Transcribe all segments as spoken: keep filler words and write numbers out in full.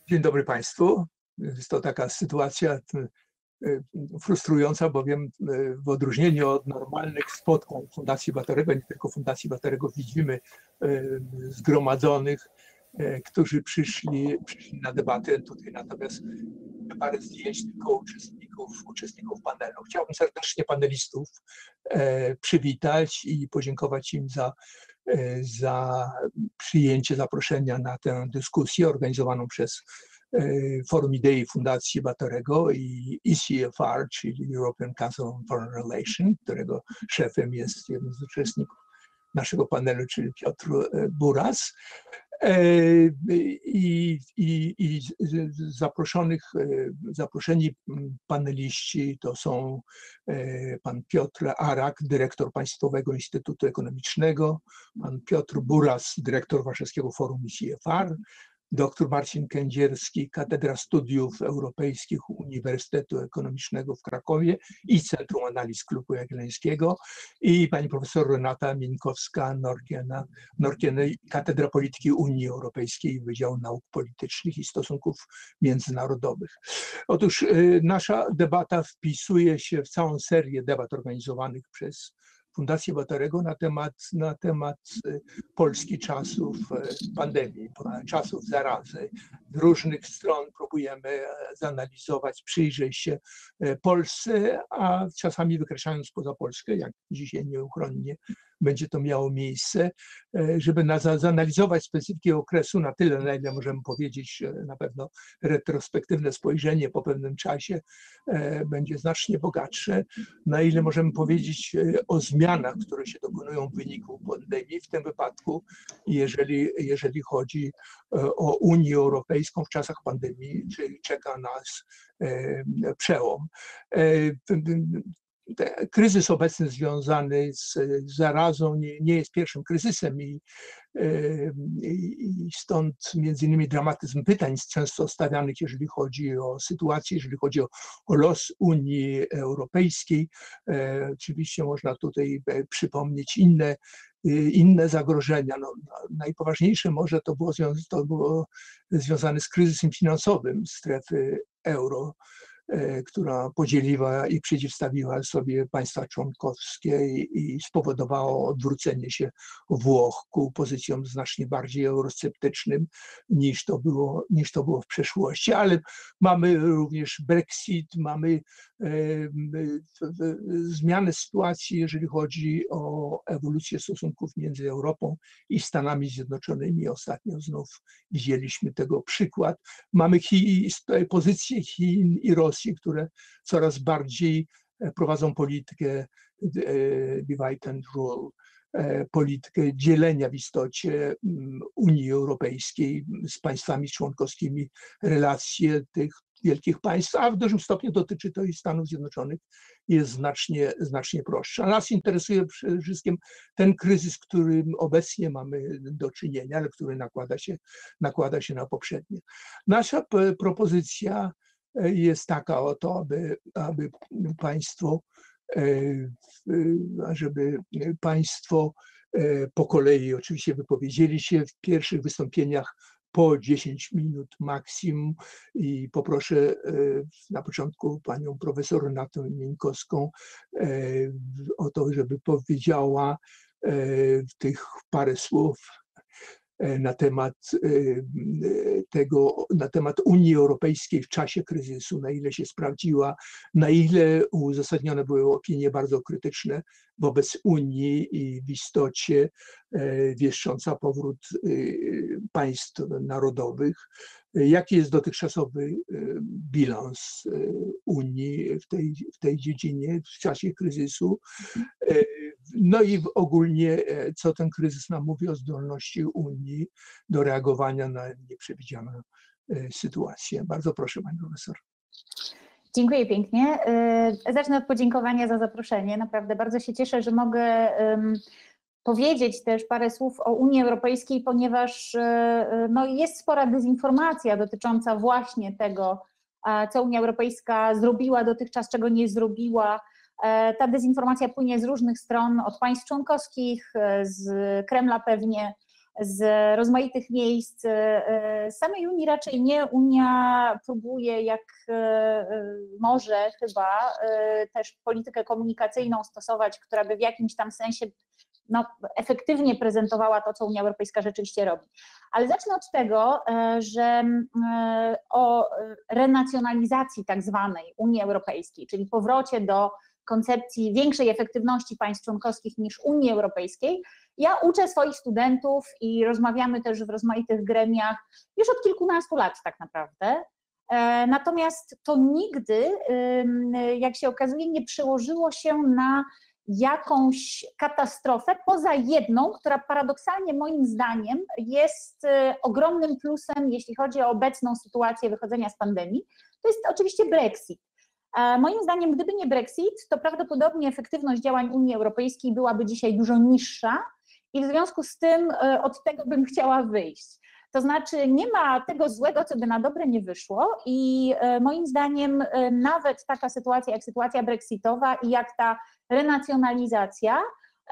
Dzień dobry Państwu. Jest to taka sytuacja frustrująca, bowiem w odróżnieniu od normalnych spotkań Fundacji Batorego, nie tylko Fundacji Batorego, widzimy zgromadzonych, którzy przyszli, przyszli na debatę tutaj, natomiast parę zdjęć tylko uczestników, uczestników panelu. Chciałbym serdecznie panelistów przywitać i podziękować im za, za przyjęcie zaproszenia na tę dyskusję organizowaną przez Forum Idei Fundacji Batorego i E C F R, czyli European Council on Foreign Relations, którego szefem jest jeden z uczestników naszego panelu, czyli Piotr Buras. I, i, i zaproszonych, zaproszeni paneliści to są pan Piotr Arak, dyrektor Państwowego Instytutu Ekonomicznego, pan Piotr Buras, dyrektor Warszawskiego Forum E C F R, dr Marcin Kędzierski, Katedra Studiów Europejskich Uniwersytetu Ekonomicznego w Krakowie i Centrum Analiz Klubu Jagiellońskiego i pani profesor Renata Mieńkowska-Norkiena, Katedra Polityki Unii Europejskiej, Wydział Nauk Politycznych i Stosunków Międzynarodowych. Otóż nasza debata wpisuje się w całą serię debat organizowanych przez Fundację Batorego na temat, na temat Polski czasów pandemii, czasów zarazy. Z różnych stron próbujemy zanalizować, przyjrzeć się Polsce, a czasami wykraczając poza Polskę, jak dzisiaj nieuchronnie będzie to miało miejsce, żeby na, zanalizować specyfikę okresu na tyle, na ile możemy powiedzieć, na pewno retrospektywne spojrzenie po pewnym czasie będzie znacznie bogatsze, na ile możemy powiedzieć o zmianach, które się dokonują w wyniku pandemii, w tym wypadku, jeżeli, jeżeli chodzi o Unię Europejską w czasach pandemii, czyli czeka nas przełom. Kryzys obecny związany z zarazą nie, nie jest pierwszym kryzysem i, i stąd między innymi dramatyzm pytań często stawianych, jeżeli chodzi o sytuację, jeżeli chodzi o, o los Unii Europejskiej. Oczywiście można tutaj przypomnieć inne, inne zagrożenia. No, najpoważniejsze może to było, to było związane z kryzysem finansowym strefy euro, która podzieliła i przeciwstawiła sobie państwa członkowskie i, i spowodowało odwrócenie się Włoch ku pozycjom znacznie bardziej eurosceptycznym niż to było, niż to było w przeszłości. Ale mamy również Brexit, mamy e, e, zmianę sytuacji, jeżeli chodzi o ewolucję stosunków między Europą i Stanami Zjednoczonymi. Ostatnio znów widzieliśmy tego przykład. Mamy Chi, pozycję Chin i Rosji, które coraz bardziej prowadzą politykę divide and rule, politykę dzielenia w istocie Unii Europejskiej z państwami członkowskimi, relacje tych wielkich państw, a w dużym stopniu dotyczy to i Stanów Zjednoczonych, jest znacznie, znacznie prostsza. Nas interesuje przede wszystkim ten kryzys, którym obecnie mamy do czynienia, ale który nakłada się, nakłada się na poprzednie. Nasza propozycja jest taka oto, aby, aby państwo, żeby państwo po kolei oczywiście wypowiedzieli się w pierwszych wystąpieniach po dziesięć minut maksimum i poproszę na początku panią profesor Renatę Mieńkowską o to, żeby powiedziała tych parę słów na temat tego, na temat Unii Europejskiej w czasie kryzysu, na ile się sprawdziła, na ile uzasadnione były opinie bardzo krytyczne wobec Unii i w istocie wieszcząca powrót państw narodowych. Jaki jest dotychczasowy bilans Unii w tej, w tej dziedzinie w czasie kryzysu? No i ogólnie, co ten kryzys nam mówi o zdolności Unii do reagowania na nieprzewidziane sytuacje. Bardzo proszę, pani profesor. Dziękuję pięknie. Zacznę od podziękowania za zaproszenie. Naprawdę bardzo się cieszę, że mogę powiedzieć też parę słów o Unii Europejskiej, ponieważ no, jest spora dezinformacja dotycząca właśnie tego, co Unia Europejska zrobiła dotychczas, czego nie zrobiła. Ta dezinformacja płynie z różnych stron, od państw członkowskich, z Kremla pewnie, z rozmaitych miejsc z samej Unii raczej nie. Unia próbuje jak może chyba też politykę komunikacyjną stosować, która by w jakimś tam sensie no, efektywnie prezentowała to, co Unia Europejska rzeczywiście robi. Ale zacznę od tego, że o renacjonalizacji tak zwanej Unii Europejskiej, czyli powrocie do koncepcji większej efektywności państw członkowskich niż Unii Europejskiej, ja uczę swoich studentów i rozmawiamy też w rozmaitych gremiach już od kilkunastu lat tak naprawdę. Natomiast to nigdy, jak się okazuje, nie przełożyło się na jakąś katastrofę, poza jedną, która paradoksalnie moim zdaniem jest ogromnym plusem, jeśli chodzi o obecną sytuację wychodzenia z pandemii, to jest oczywiście Brexit. Moim zdaniem, gdyby nie Brexit, to prawdopodobnie efektywność działań Unii Europejskiej byłaby dzisiaj dużo niższa i w związku z tym od tego bym chciała wyjść. To znaczy nie ma tego złego, co by na dobre nie wyszło i moim zdaniem nawet taka sytuacja jak sytuacja brexitowa i jak ta renacjonalizacja,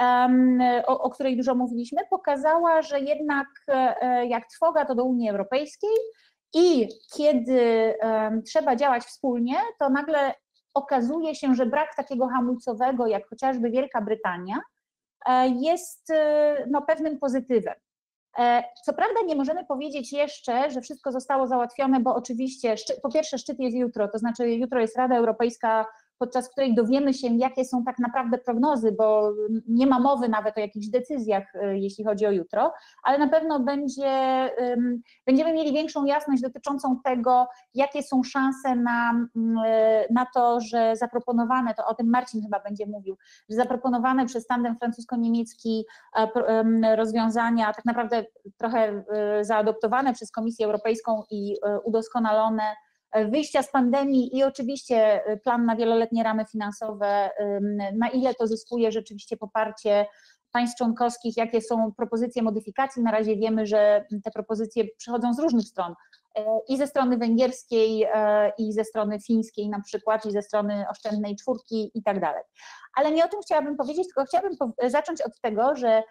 o, o której dużo mówiliśmy, pokazała, że jednak jak trwoga to do Unii Europejskiej i kiedy trzeba działać wspólnie, to nagle okazuje się, że brak takiego hamulcowego jak chociażby Wielka Brytania jest no, pewnym pozytywem. Co prawda nie możemy powiedzieć jeszcze, że wszystko zostało załatwione, bo oczywiście po pierwsze szczyt jest jutro, to znaczy jutro jest Rada Europejska, podczas której dowiemy się, jakie są tak naprawdę prognozy, bo nie ma mowy nawet o jakichś decyzjach, jeśli chodzi o jutro, ale na pewno będzie, będziemy mieli większą jasność dotyczącą tego, jakie są szanse na, na to, że zaproponowane, to o tym Marcin chyba będzie mówił, że zaproponowane przez tandem francusko-niemiecki rozwiązania, tak naprawdę trochę zaadoptowane przez Komisję Europejską i udoskonalone, wyjścia z pandemii i oczywiście plan na wieloletnie ramy finansowe, na ile to zyskuje rzeczywiście poparcie państw członkowskich, jakie są propozycje modyfikacji. Na razie wiemy, że te propozycje przychodzą z różnych stron, i ze strony węgierskiej, i ze strony fińskiej na przykład, i ze strony oszczędnej czwórki i tak dalej. Ale nie o tym chciałabym powiedzieć, tylko chciałabym zacząć od tego, że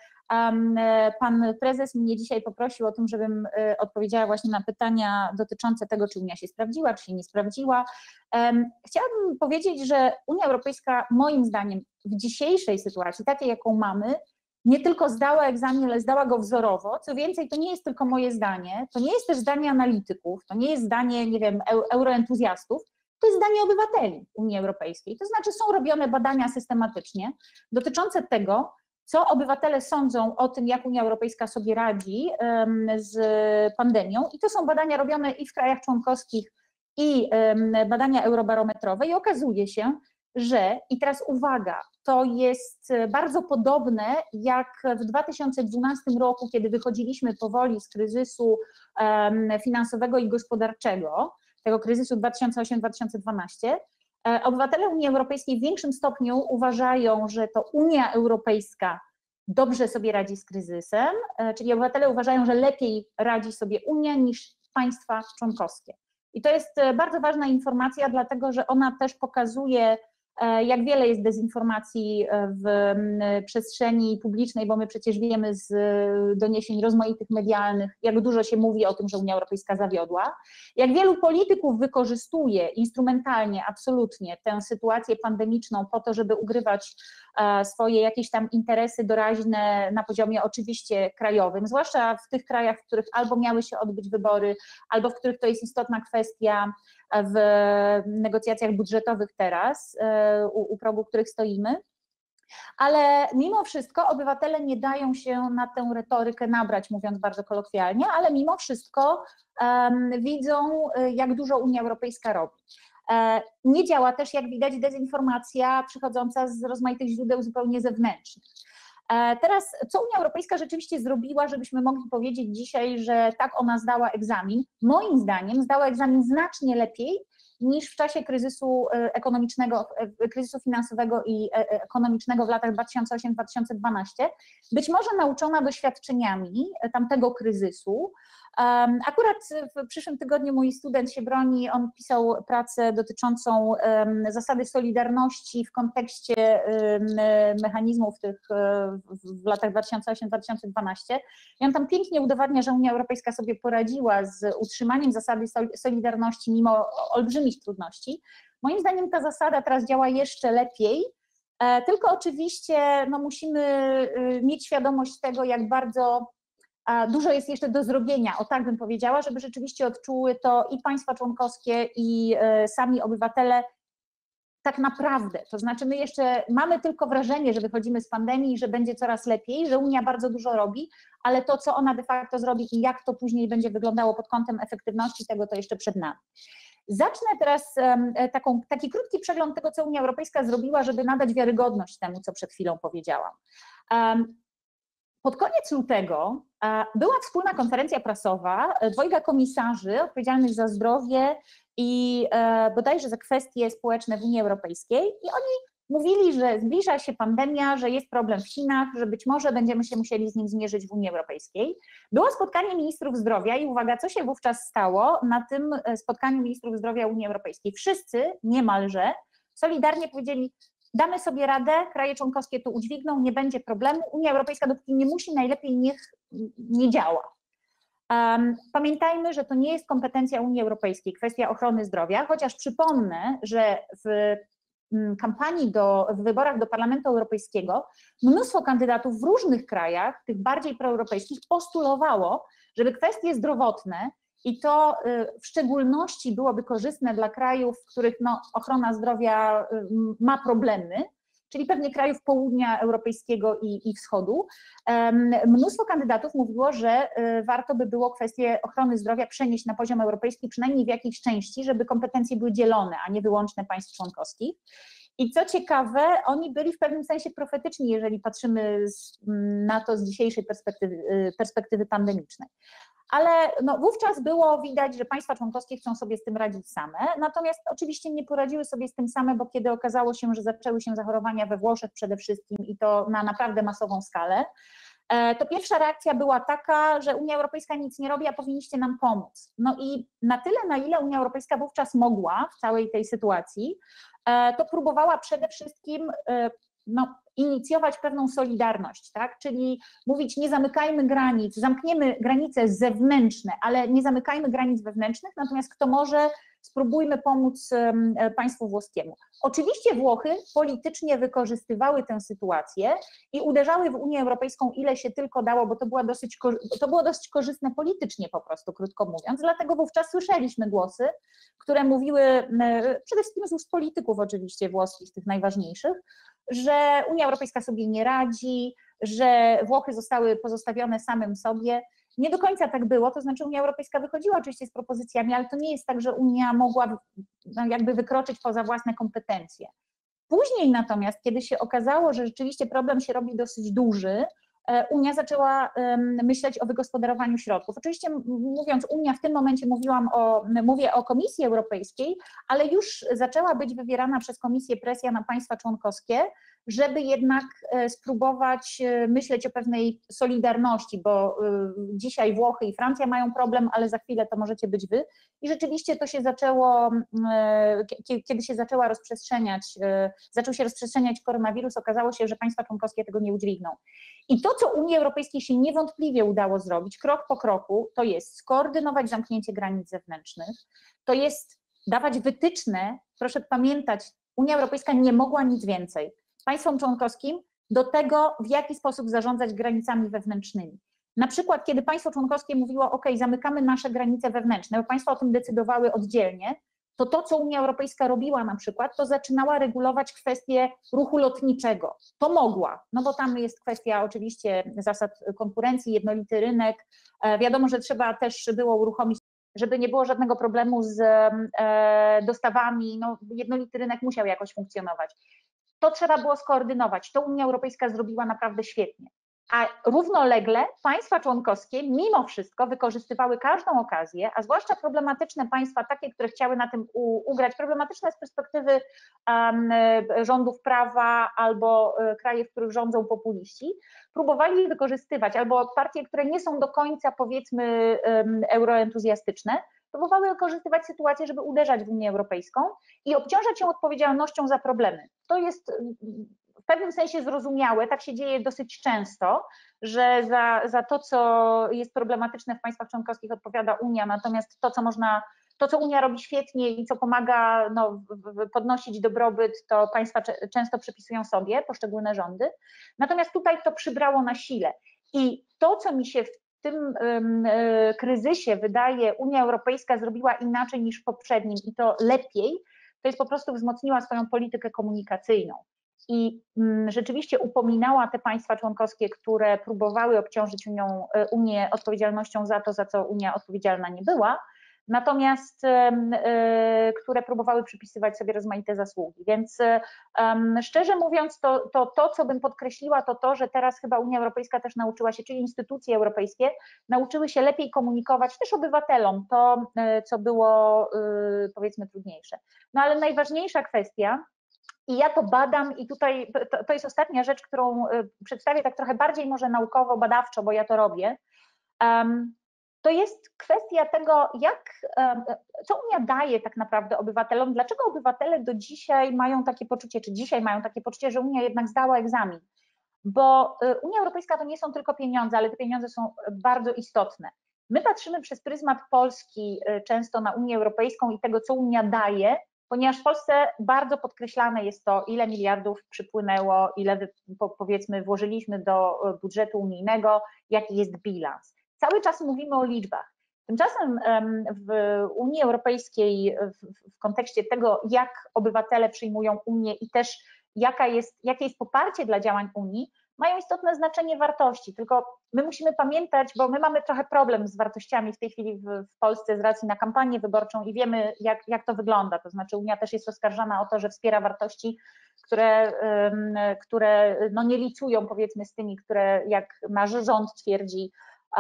pan prezes mnie dzisiaj poprosił o tym, żebym odpowiedziała właśnie na pytania dotyczące tego, czy Unia się sprawdziła, czy się nie sprawdziła. Chciałabym powiedzieć, że Unia Europejska moim zdaniem w dzisiejszej sytuacji, takiej jaką mamy, nie tylko zdała egzamin, ale zdała go wzorowo. Co więcej, to nie jest tylko moje zdanie, to nie jest też zdanie analityków, to nie jest zdanie, nie wiem, euroentuzjastów, to jest zdanie obywateli Unii Europejskiej. To znaczy są robione badania systematycznie dotyczące tego, co obywatele sądzą o tym, jak Unia Europejska sobie radzi z pandemią i to są badania robione i w krajach członkowskich, i badania eurobarometrowe i okazuje się, że, i teraz uwaga, to jest bardzo podobne jak w dwa tysiące dwunastym roku, kiedy wychodziliśmy powoli z kryzysu finansowego i gospodarczego, tego kryzysu dwa tysiące ósmego do dwa tysiące dwunastego. Obywatele Unii Europejskiej w większym stopniu uważają, że to Unia Europejska dobrze sobie radzi z kryzysem, czyli obywatele uważają, że lepiej radzi sobie Unia niż państwa członkowskie. I to jest bardzo ważna informacja, dlatego że ona też pokazuje, jak wiele jest dezinformacji w przestrzeni publicznej, bo my przecież wiemy z doniesień rozmaitych medialnych, jak dużo się mówi o tym, że Unia Europejska zawiodła, jak wielu polityków wykorzystuje instrumentalnie absolutnie tę sytuację pandemiczną po to, żeby ugrywać swoje jakieś tam interesy doraźne na poziomie oczywiście krajowym, zwłaszcza w tych krajach, w których albo miały się odbyć wybory, albo w których to jest istotna kwestia w negocjacjach budżetowych teraz, u, u progu których stoimy, ale mimo wszystko obywatele nie dają się na tę retorykę nabrać, mówiąc bardzo kolokwialnie, ale mimo wszystko um, widzą, jak dużo Unia Europejska robi. Nie działa też, jak widać, dezinformacja przychodząca z rozmaitych źródeł zupełnie zewnętrznych. Teraz, co Unia Europejska rzeczywiście zrobiła, żebyśmy mogli powiedzieć dzisiaj, że tak ona zdała egzamin? Moim zdaniem zdała egzamin znacznie lepiej niż w czasie kryzysu ekonomicznego, kryzysu finansowego i ekonomicznego w latach dwa tysiące ósmym do dwa tysiące dwunastego. Być może nauczona doświadczeniami tamtego kryzysu, Akurat w przyszłym tygodniu mój student się broni, on pisał pracę dotyczącą zasady solidarności w kontekście mechanizmów tych w latach dwa tysiące ósmym do dwa tysiące dwunastego i on tam pięknie udowadnia, że Unia Europejska sobie poradziła z utrzymaniem zasady solidarności mimo olbrzymich trudności. Moim zdaniem ta zasada teraz działa jeszcze lepiej, tylko oczywiście no, musimy mieć świadomość tego, jak bardzo dużo jest jeszcze do zrobienia, o tak bym powiedziała, żeby rzeczywiście odczuły to i państwa członkowskie, i sami obywatele tak naprawdę. To znaczy my jeszcze mamy tylko wrażenie, że wychodzimy z pandemii, że będzie coraz lepiej, że Unia bardzo dużo robi, ale to, co ona de facto zrobi i jak to później będzie wyglądało pod kątem efektywności, tego to jeszcze przed nami. Zacznę teraz taką, taki krótki przegląd tego, co Unia Europejska zrobiła, żeby nadać wiarygodność temu, co przed chwilą powiedziałam. Pod koniec lutego była wspólna konferencja prasowa dwojga komisarzy odpowiedzialnych za zdrowie i bodajże za kwestie społeczne w Unii Europejskiej i oni mówili, że zbliża się pandemia, że jest problem w Chinach, że być może będziemy się musieli z nim zmierzyć w Unii Europejskiej. Było spotkanie ministrów zdrowia i uwaga, co się wówczas stało na tym spotkaniu ministrów zdrowia Unii Europejskiej? Wszyscy niemalże solidarnie powiedzieli, damy sobie radę, kraje członkowskie to udźwigną, nie będzie problemu, Unia Europejska dopóki nie musi, najlepiej niech nie działa. Um, pamiętajmy, że to nie jest kompetencja Unii Europejskiej, kwestia ochrony zdrowia, chociaż przypomnę, że w kampanii do, w wyborach do Parlamentu Europejskiego mnóstwo kandydatów w różnych krajach, tych bardziej proeuropejskich, postulowało, żeby kwestie zdrowotne i to w szczególności byłoby korzystne dla krajów, w których no, ochrona zdrowia ma problemy, czyli pewnie krajów południa europejskiego i, i wschodu. Mnóstwo kandydatów mówiło, że warto by było kwestię ochrony zdrowia przenieść na poziom europejski, przynajmniej w jakiejś części, żeby kompetencje były dzielone, a nie wyłączne państw członkowskich. I co ciekawe, oni byli w pewnym sensie profetyczni, jeżeli patrzymy na to z dzisiejszej perspektywy, perspektywy pandemicznej. Ale no, wówczas było widać, że państwa członkowskie chcą sobie z tym radzić same, natomiast oczywiście nie poradziły sobie z tym same, bo kiedy okazało się, że zaczęły się zachorowania we Włoszech przede wszystkim i to na naprawdę masową skalę, to pierwsza reakcja była taka, że Unia Europejska nic nie robi, a powinniście nam pomóc. No i na tyle, na ile Unia Europejska wówczas mogła w całej tej sytuacji, to próbowała przede wszystkim no, inicjować pewną solidarność, tak? Czyli mówić, nie zamykajmy granic, zamkniemy granice zewnętrzne, ale nie zamykajmy granic wewnętrznych, natomiast kto może, spróbujmy pomóc państwu włoskiemu. Oczywiście Włochy politycznie wykorzystywały tę sytuację i uderzały w Unię Europejską ile się tylko dało, bo to, była dosyć, to było dosyć korzystne politycznie po prostu, krótko mówiąc, dlatego wówczas słyszeliśmy głosy, które mówiły, przede wszystkim z ust polityków oczywiście włoskich, tych najważniejszych, że Unia Europejska sobie nie radzi, że Włochy zostały pozostawione samym sobie. Nie do końca tak było, to znaczy Unia Europejska wychodziła oczywiście z propozycjami, ale to nie jest tak, że Unia mogła no, jakby wykroczyć poza własne kompetencje. Później natomiast, kiedy się okazało, że rzeczywiście problem się robi dosyć duży, Unia zaczęła myśleć o wygospodarowaniu środków. Oczywiście mówiąc Unia, w tym momencie mówiłam o, mówię o Komisji Europejskiej, ale już zaczęła być wywierana przez Komisję presja na państwa członkowskie, żeby jednak spróbować myśleć o pewnej solidarności, bo dzisiaj Włochy i Francja mają problem, ale za chwilę to możecie być wy. I rzeczywiście to się zaczęło, kiedy się zaczęła rozprzestrzeniać, zaczął się rozprzestrzeniać koronawirus, okazało się, że państwa członkowskie tego nie udźwigną. I to, co Unii Europejskiej się niewątpliwie udało zrobić, krok po kroku, to jest skoordynować zamknięcie granic zewnętrznych, to jest dawać wytyczne, proszę pamiętać, Unia Europejska nie mogła nic więcej państwom członkowskim do tego, w jaki sposób zarządzać granicami wewnętrznymi. Na przykład, kiedy państwo członkowskie mówiło, ok, zamykamy nasze granice wewnętrzne, bo państwa o tym decydowały oddzielnie, to to, co Unia Europejska robiła na przykład, to zaczynała regulować kwestię ruchu lotniczego. To mogła, no bo tam jest kwestia oczywiście zasad konkurencji, jednolity rynek. Wiadomo, że trzeba też było uruchomić, żeby nie było żadnego problemu z dostawami, no jednolity rynek musiał jakoś funkcjonować. To trzeba było skoordynować, to Unia Europejska zrobiła naprawdę świetnie. A równolegle państwa członkowskie mimo wszystko wykorzystywały każdą okazję, a zwłaszcza problematyczne państwa, takie, które chciały na tym ugrać, problematyczne z perspektywy um, rządów prawa albo kraje, w których rządzą populiści, próbowali wykorzystywać, albo partie, które nie są do końca, powiedzmy, um, euroentuzjastyczne, próbowały wykorzystywać sytuację, żeby uderzać w Unię Europejską i obciążać ją odpowiedzialnością za problemy. To jest w pewnym sensie zrozumiałe, tak się dzieje dosyć często, że za, za to, co jest problematyczne w państwach członkowskich, odpowiada Unia, natomiast to, co można, to, co Unia robi świetnie i co pomaga no, podnosić dobrobyt, to państwa często przypisują sobie, poszczególne rządy. Natomiast tutaj to przybrało na sile. I to, co mi się w tym kryzysie wydaje, Unia Europejska zrobiła inaczej niż w poprzednim i to lepiej, to jest po prostu wzmocniła swoją politykę komunikacyjną. I rzeczywiście upominała te państwa członkowskie, które próbowały obciążyć Unią, Unię odpowiedzialnością za to, za co Unia odpowiedzialna nie była, natomiast które próbowały przypisywać sobie rozmaite zasługi. Więc szczerze mówiąc, to, to, to co bym podkreśliła, to to, że teraz chyba Unia Europejska też nauczyła się, czyli instytucje europejskie, nauczyły się lepiej komunikować też obywatelom to, co było powiedzmy trudniejsze. No ale najważniejsza kwestia, i ja to badam i tutaj to, to jest ostatnia rzecz, którą przedstawię tak trochę bardziej może naukowo, badawczo, bo ja to robię. Um, to jest kwestia tego, jak, um, co Unia daje tak naprawdę obywatelom, dlaczego obywatele do dzisiaj mają takie poczucie, czy dzisiaj mają takie poczucie, że Unia jednak zdała egzamin. Bo Unia Europejska to nie są tylko pieniądze, ale te pieniądze są bardzo istotne. My patrzymy przez pryzmat Polski często na Unię Europejską i tego, co Unia daje, ponieważ w Polsce bardzo podkreślane jest to, ile miliardów przypłynęło, ile powiedzmy włożyliśmy do budżetu unijnego, jaki jest bilans. Cały czas mówimy o liczbach. Tymczasem w Unii Europejskiej w kontekście tego, jak obywatele przyjmują Unię i też jaka jest, jakie jest poparcie dla działań Unii, mają istotne znaczenie wartości, tylko my musimy pamiętać, bo my mamy trochę problem z wartościami w tej chwili w, w Polsce z racji na kampanię wyborczą i wiemy, jak, jak to wygląda, to znaczy Unia też jest oskarżana o to, że wspiera wartości, które, które no nie licują powiedzmy z tymi, które jak nasz rząd twierdzi,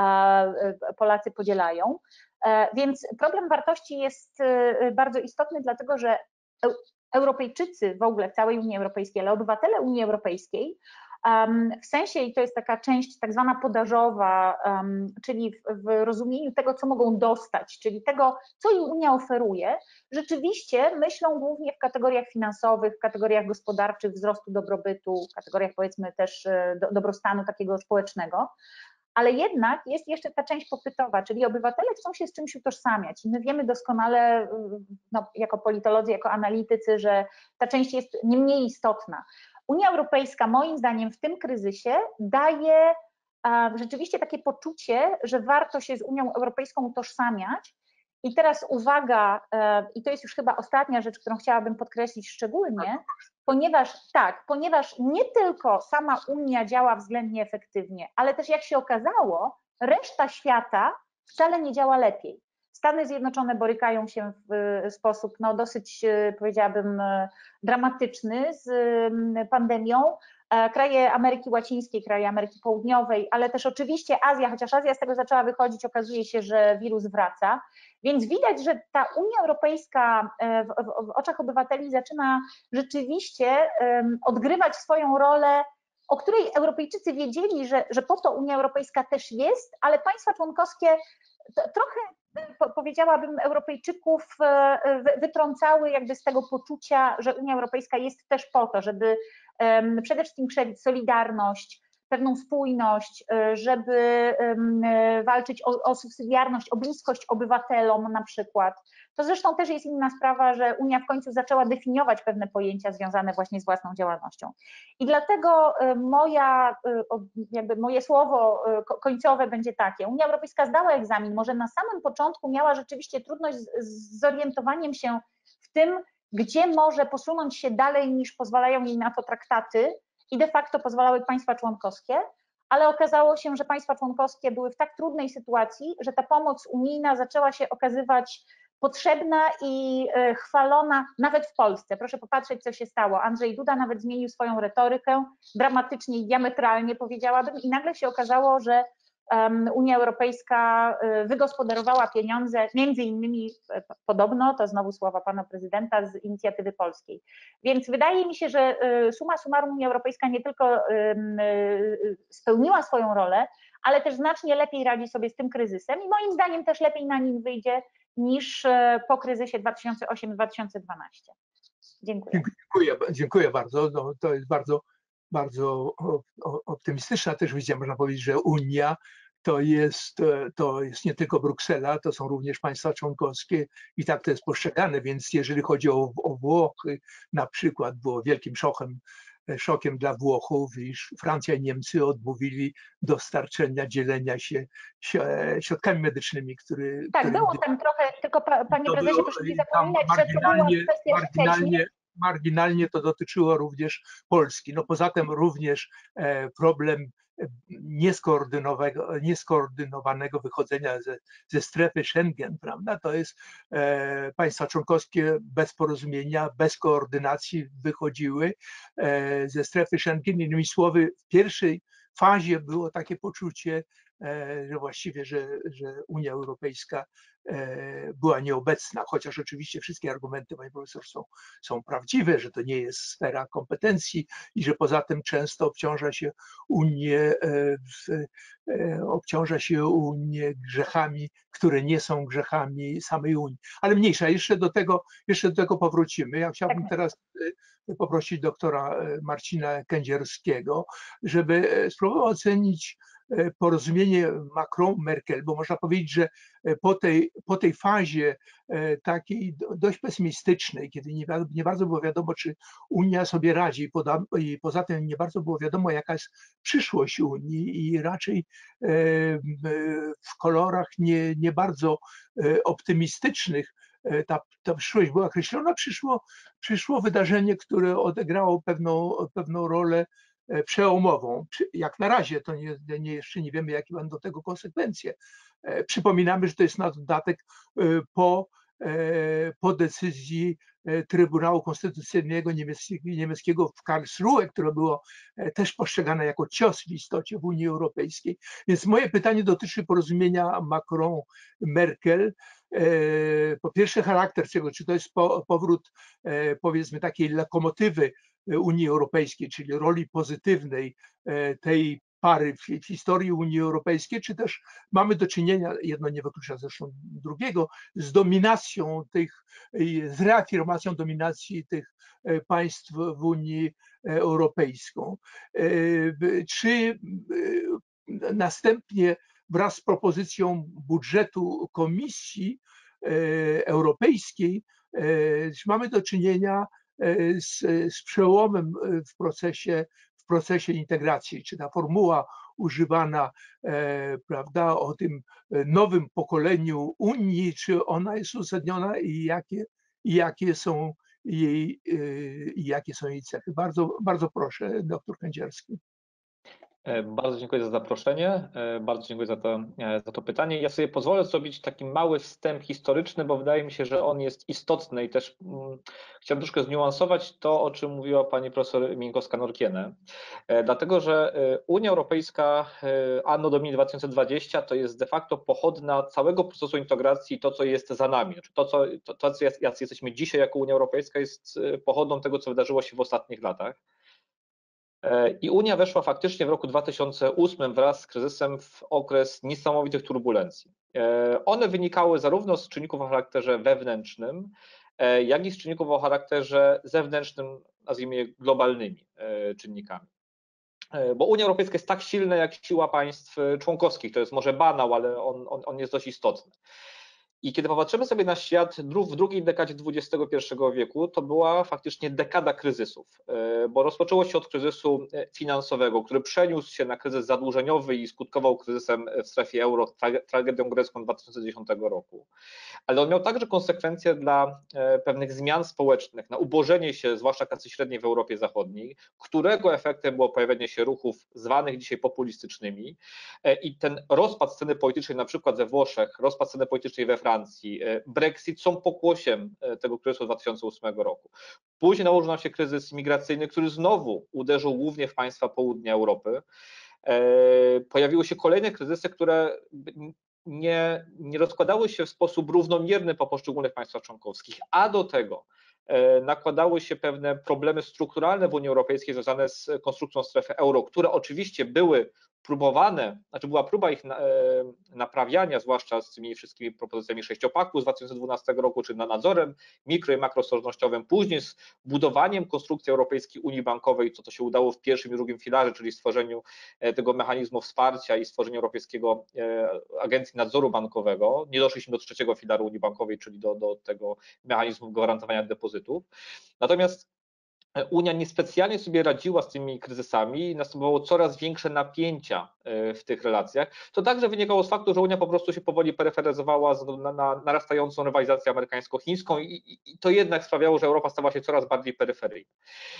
Polacy podzielają. Więc problem wartości jest bardzo istotny, dlatego że Europejczycy w ogóle w całej Unii Europejskiej, ale obywatele Unii Europejskiej w sensie, i to jest taka część tak zwana podażowa, czyli w, w rozumieniu tego, co mogą dostać, czyli tego, co im Unia oferuje, rzeczywiście myślą głównie w kategoriach finansowych, w kategoriach gospodarczych, wzrostu dobrobytu, w kategoriach powiedzmy też do, dobrostanu takiego społecznego, ale jednak jest jeszcze ta część popytowa, czyli obywatele chcą się z czymś utożsamiać i my wiemy doskonale, no, jako politolodzy, jako analitycy, że ta część jest nie mniej istotna. Unia Europejska moim zdaniem w tym kryzysie daje rzeczywiście takie poczucie, że warto się z Unią Europejską utożsamiać. I teraz uwaga, i to jest już chyba ostatnia rzecz, którą chciałabym podkreślić szczególnie, ponieważ tak, ponieważ nie tylko sama Unia działa względnie efektywnie, ale też jak się okazało, reszta świata wcale nie działa lepiej. Stany Zjednoczone borykają się w sposób no, dosyć, powiedziałabym, dramatyczny z pandemią. Kraje Ameryki Łacińskiej, kraje Ameryki Południowej, ale też oczywiście Azja, chociaż Azja z tego zaczęła wychodzić, okazuje się, że wirus wraca. Więc widać, że ta Unia Europejska w, w, w oczach obywateli zaczyna rzeczywiście odgrywać swoją rolę, o której Europejczycy wiedzieli, że, że po to Unia Europejska też jest, ale państwa członkowskie trochę, powiedziałabym, Europejczyków wytrącały jakby z tego poczucia, że Unia Europejska jest też po to, żeby przede wszystkim krzewić solidarność, pewną spójność, żeby walczyć o, o subsydiarność, o bliskość obywatelom na przykład. To zresztą też jest inna sprawa, że Unia w końcu zaczęła definiować pewne pojęcia związane właśnie z własną działalnością. I dlatego moja, jakby moje słowo końcowe będzie takie. Unia Europejska zdała egzamin, może na samym początku miała rzeczywiście trudność z zorientowaniem się w tym, gdzie może posunąć się dalej niż pozwalają jej na to traktaty i de facto pozwalały państwa członkowskie, ale okazało się, że państwa członkowskie były w tak trudnej sytuacji, że ta pomoc unijna zaczęła się okazywać potrzebna i chwalona nawet w Polsce. Proszę popatrzeć, co się stało. Andrzej Duda nawet zmienił swoją retorykę, dramatycznie i diametralnie powiedziałabym, i nagle się okazało, że Unia Europejska wygospodarowała pieniądze, między innymi podobno, to znowu słowa pana prezydenta, z inicjatywy polskiej. Więc wydaje mi się, że summa summarum Unia Europejska nie tylko spełniła swoją rolę, ale też znacznie lepiej radzi sobie z tym kryzysem i moim zdaniem też lepiej na nim wyjdzie niż po kryzysie dwa tysiące ósmym dwa tysiące dwunastym. Dziękuję. Dziękuję, dziękuję bardzo. No, to jest bardzo, bardzo optymistyczna też wizja. Można powiedzieć, że Unia to jest, to jest nie tylko Bruksela, to są również państwa członkowskie i tak to jest postrzegane. Więc jeżeli chodzi o, o Włochy, na przykład było wielkim szokiem, szokiem dla Włochów, iż Francja i Niemcy odmówili dostarczenia, dzielenia się środkami medycznymi, które... Tak, które, było tam trochę, tylko panie prezesie, proszę nie zapominać, że to była kwestia marginalnie, marginalnie to dotyczyło również Polski. No poza tym również problem nieskoordynowanego, nieskoordynowanego wychodzenia ze, ze strefy Schengen, prawda? To jest e, państwa członkowskie bez porozumienia, bez koordynacji wychodziły e, ze strefy Schengen. Innymi słowy, w pierwszej fazie było takie poczucie, e, że właściwie, że, że Unia Europejska e, była nieobecna, chociaż oczywiście wszystkie argumenty, pani profesor, są, są prawdziwe, że to nie jest sfera kompetencji i że poza tym często obciąża się Unię, e, w, e, obciąża się Unię grzechami, które nie są grzechami samej Unii. Ale mniejsza, jeszcze do tego, jeszcze do tego powrócimy. Ja chciałbym teraz poprosić doktora Marcina Kędzierskiego, żeby spróbował ocenić porozumienie Macron-Merkel, bo można powiedzieć, że po tej, po tej fazie takiej dość pesymistycznej, kiedy nie, nie bardzo było wiadomo, czy Unia sobie radzi i, poda, i poza tym nie bardzo było wiadomo, jaka jest przyszłość Unii i raczej w kolorach nie, nie bardzo optymistycznych ta, ta przyszłość była określona, przyszło, przyszło wydarzenie, które odegrało pewną, pewną rolę przełomową. Jak na razie to nie, nie, jeszcze nie wiemy, jakie będą tego konsekwencje. Przypominamy, że to jest na dodatek po, po decyzji Trybunału Konstytucyjnego niemieckiego w Karlsruhe, które było też postrzegane jako cios w istocie w Unii Europejskiej. Więc moje pytanie dotyczy porozumienia Macron-Merkel. Po pierwsze charakter tego, czy to jest powrót, powiedzmy, takiej lokomotywy Unii Europejskiej, czyli roli pozytywnej tej pary w historii Unii Europejskiej, czy też mamy do czynienia, jedno nie wyklucza zresztą drugiego, z dominacją tych, z reafirmacją dominacji tych państw w Unii Europejskiej. Czy następnie wraz z propozycją budżetu Komisji Europejskiej mamy do czynienia z, z przełomem w procesie, w procesie integracji? Czy ta formuła używana, e, prawda, o tym nowym pokoleniu Unii, czy ona jest uzasadniona i jakie, i jakie są jej, e, i jakie są jej cechy? Bardzo, bardzo proszę, doktor Kędzierski. Bardzo dziękuję za zaproszenie, bardzo dziękuję za to, za to pytanie. Ja sobie pozwolę zrobić taki mały wstęp historyczny, bo wydaje mi się, że on jest istotny i też hmm, chciałbym troszkę zniuansować to, o czym mówiła pani profesor Minkowska-Norkiene. Dlatego, że Unia Europejska Anno Domini dwa tysiące dwadzieścia to jest de facto pochodna całego procesu integracji, to co jest za nami. Znaczy to, co, to, to co jesteśmy dzisiaj jako Unia Europejska, jest pochodną tego, co wydarzyło się w ostatnich latach. I Unia weszła faktycznie w roku dwa tysiące ósmym wraz z kryzysem w okres niesamowitych turbulencji. One wynikały zarówno z czynników o charakterze wewnętrznym, jak i z czynników o charakterze zewnętrznym, nazwijmy je globalnymi czynnikami. Bo Unia Europejska jest tak silna jak siła państw członkowskich. To jest może banał, ale on, on, on jest dość istotny. I kiedy popatrzymy sobie na świat w drugiej dekadzie dwudziestego pierwszego wieku, to była faktycznie dekada kryzysów, bo rozpoczęło się od kryzysu finansowego, który przeniósł się na kryzys zadłużeniowy i skutkował kryzysem w strefie euro, tragedią grecką dwa tysiące dziesiątego roku. Ale on miał także konsekwencje dla pewnych zmian społecznych, na ubożenie się, zwłaszcza klasy średniej w Europie Zachodniej, którego efektem było pojawienie się ruchów zwanych dzisiaj populistycznymi i ten rozpad sceny politycznej na przykład we Włoszech, rozpad sceny politycznej we Francji, Francji, Brexit są pokłosiem tego kryzysu dwa tysiące ósmego roku. Później nałożył nam się kryzys migracyjny, który znowu uderzył głównie w państwa południa Europy. Pojawiły się kolejne kryzysy, które nie, nie rozkładały się w sposób równomierny po poszczególnych państwach członkowskich, a do tego nakładały się pewne problemy strukturalne w Unii Europejskiej związane z konstrukcją strefy euro, które oczywiście były próbowane, znaczy była próba ich naprawiania, zwłaszcza z tymi wszystkimi propozycjami sześciopaku z dwa tysiące dwunastego roku, czy nad nadzorem mikro i makroostrożnościowym, później z budowaniem konstrukcji Europejskiej Unii Bankowej, co to się udało w pierwszym i drugim filarze, czyli stworzeniu tego mechanizmu wsparcia i stworzeniu Europejskiego Agencji Nadzoru Bankowego. Nie doszliśmy do trzeciego filaru Unii Bankowej, czyli do, do tego mechanizmu gwarantowania depozytów. Natomiast Unia niespecjalnie sobie radziła z tymi kryzysami i następowało coraz większe napięcia w tych relacjach. To także wynikało z faktu, że Unia po prostu się powoli peryferyzowała na, na narastającą rywalizację amerykańsko-chińską i, i, i to jednak sprawiało, że Europa stała się coraz bardziej peryferyjna.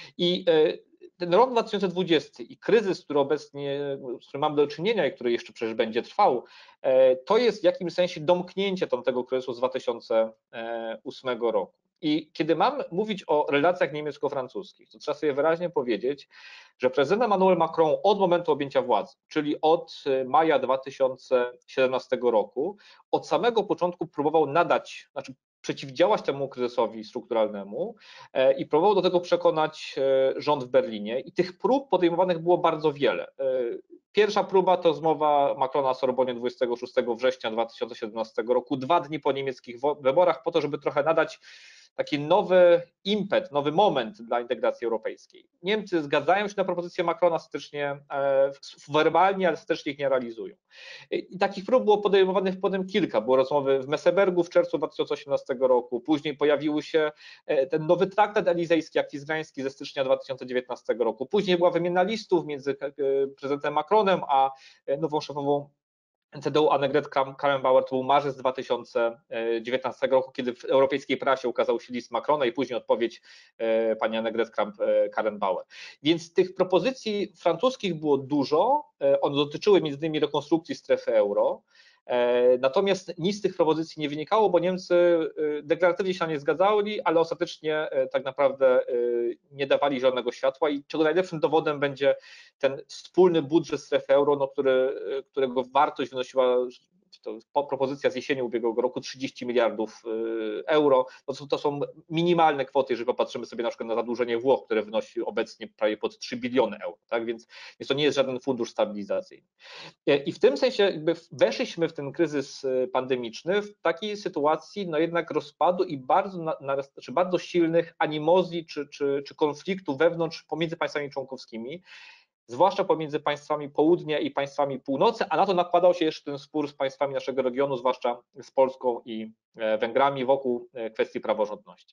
I ten rok dwa tysiące dwudziesty i kryzys, który obecnie, z którym mamy do czynienia i który jeszcze przecież będzie trwał, to jest w jakimś sensie domknięcie tamtego kryzysu z dwa tysiące ósmego roku. I kiedy mam mówić o relacjach niemiecko-francuskich, to trzeba sobie wyraźnie powiedzieć, że prezydent Emmanuel Macron od momentu objęcia władzy, czyli od maja dwa tysiące siedemnastego roku, od samego początku próbował nadać, znaczy przeciwdziałać temu kryzysowi strukturalnemu i próbował do tego przekonać rząd w Berlinie i tych prób podejmowanych było bardzo wiele. Pierwsza próba to zmowa Macrona w Sorbonie dwudziestego szóstego września dwa tysiące siedemnastego roku, dwa dni po niemieckich wyborach, po to, żeby trochę nadać taki nowy impet, nowy moment dla integracji europejskiej. Niemcy zgadzają się na propozycję Macrona, ostatecznie werbalnie, ale ostatecznie ich nie realizują. I takich prób było podejmowanych potem kilka. Było rozmowy w Messebergu w czerwcu dwa tysiące osiemnastego roku, później pojawił się ten nowy traktat elizejski, akcizgrański ze stycznia dwa tysiące dziewiętnastego roku, później była wymiana listów między prezydentem Macronem a nową szefową C D U Annegret Kramp-Karrenbauer, to był marzec dwa tysiące dziewiętnastego roku, kiedy w europejskiej prasie ukazał się list Macrona i później odpowiedź pani Annegret Kramp-Karrenbauer. Więc tych propozycji francuskich było dużo, one dotyczyły między innymi rekonstrukcji strefy euro, natomiast nic z tych propozycji nie wynikało, bo Niemcy deklaratywnie się na nie zgadzali, ale ostatecznie tak naprawdę nie dawali zielonego światła i czego najlepszym dowodem będzie ten wspólny budżet strefy euro, no, który, którego wartość wynosiła, to propozycja z jesieni ubiegłego roku, trzydzieści miliardów euro, no to, to są minimalne kwoty, jeżeli popatrzymy sobie na przykład na zadłużenie Włoch, które wynosi obecnie prawie pod trzy biliony euro, tak? Więc, więc to nie jest żaden fundusz stabilizacyjny. I w tym sensie jakby weszliśmy w ten kryzys pandemiczny w takiej sytuacji no jednak rozpadu i bardzo, na, na, czy bardzo silnych animozji czy, czy, czy konfliktu wewnątrz pomiędzy państwami członkowskimi, zwłaszcza pomiędzy państwami południa i państwami północy, a na to nakładał się jeszcze ten spór z państwami naszego regionu, zwłaszcza z Polską i Węgrami wokół kwestii praworządności.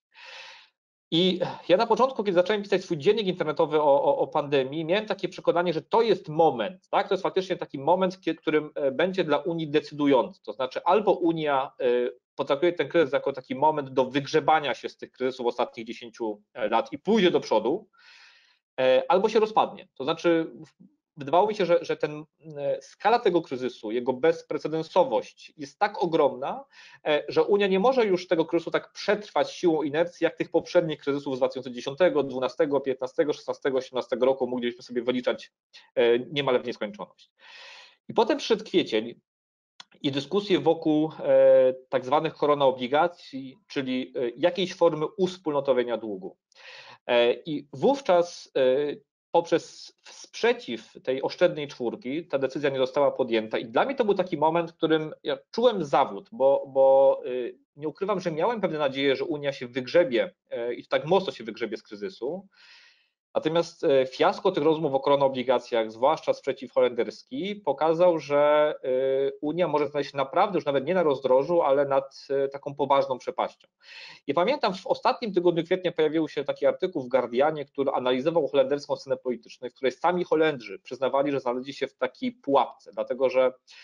I ja na początku, kiedy zacząłem pisać swój dziennik internetowy o, o, o pandemii, miałem takie przekonanie, że to jest moment, tak? To jest faktycznie taki moment, w którym będzie dla Unii decydujący. To znaczy albo Unia potraktuje ten kryzys jako taki moment do wygrzebania się z tych kryzysów ostatnich dziesięciu lat i pójdzie do przodu, albo się rozpadnie. To znaczy wydawało mi się, że, że ten, skala tego kryzysu, jego bezprecedensowość jest tak ogromna, że Unia nie może już tego kryzysu tak przetrwać siłą inercji, jak tych poprzednich kryzysów z dwa tysiące dziesiątego, dwunastego, piętnastego, szesnastego, osiemnastego roku mogliśmy sobie wyliczać niemal w nieskończoność. I potem przyszedł kwiecień i dyskusje wokół tak zwanych koronaobligacji, czyli jakiejś formy uwspólnotowienia długu. I wówczas poprzez sprzeciw tej oszczędnej czwórki ta decyzja nie została podjęta i dla mnie to był taki moment, w którym ja czułem zawód, bo, bo nie ukrywam, że miałem pewne nadzieję, że Unia się wygrzebie i tak mocno się wygrzebie z kryzysu. Natomiast fiasko tych rozmów o koronaobligacjach, zwłaszcza sprzeciw holenderski, pokazał, że Unia może znaleźć się naprawdę już nawet nie na rozdrożu, ale nad taką poważną przepaścią. I pamiętam, w ostatnim tygodniu kwietnia pojawił się taki artykuł w Guardianie, który analizował holenderską scenę polityczną, w której sami Holendrzy przyznawali, że znaleźli się w takiej pułapce, dlatego że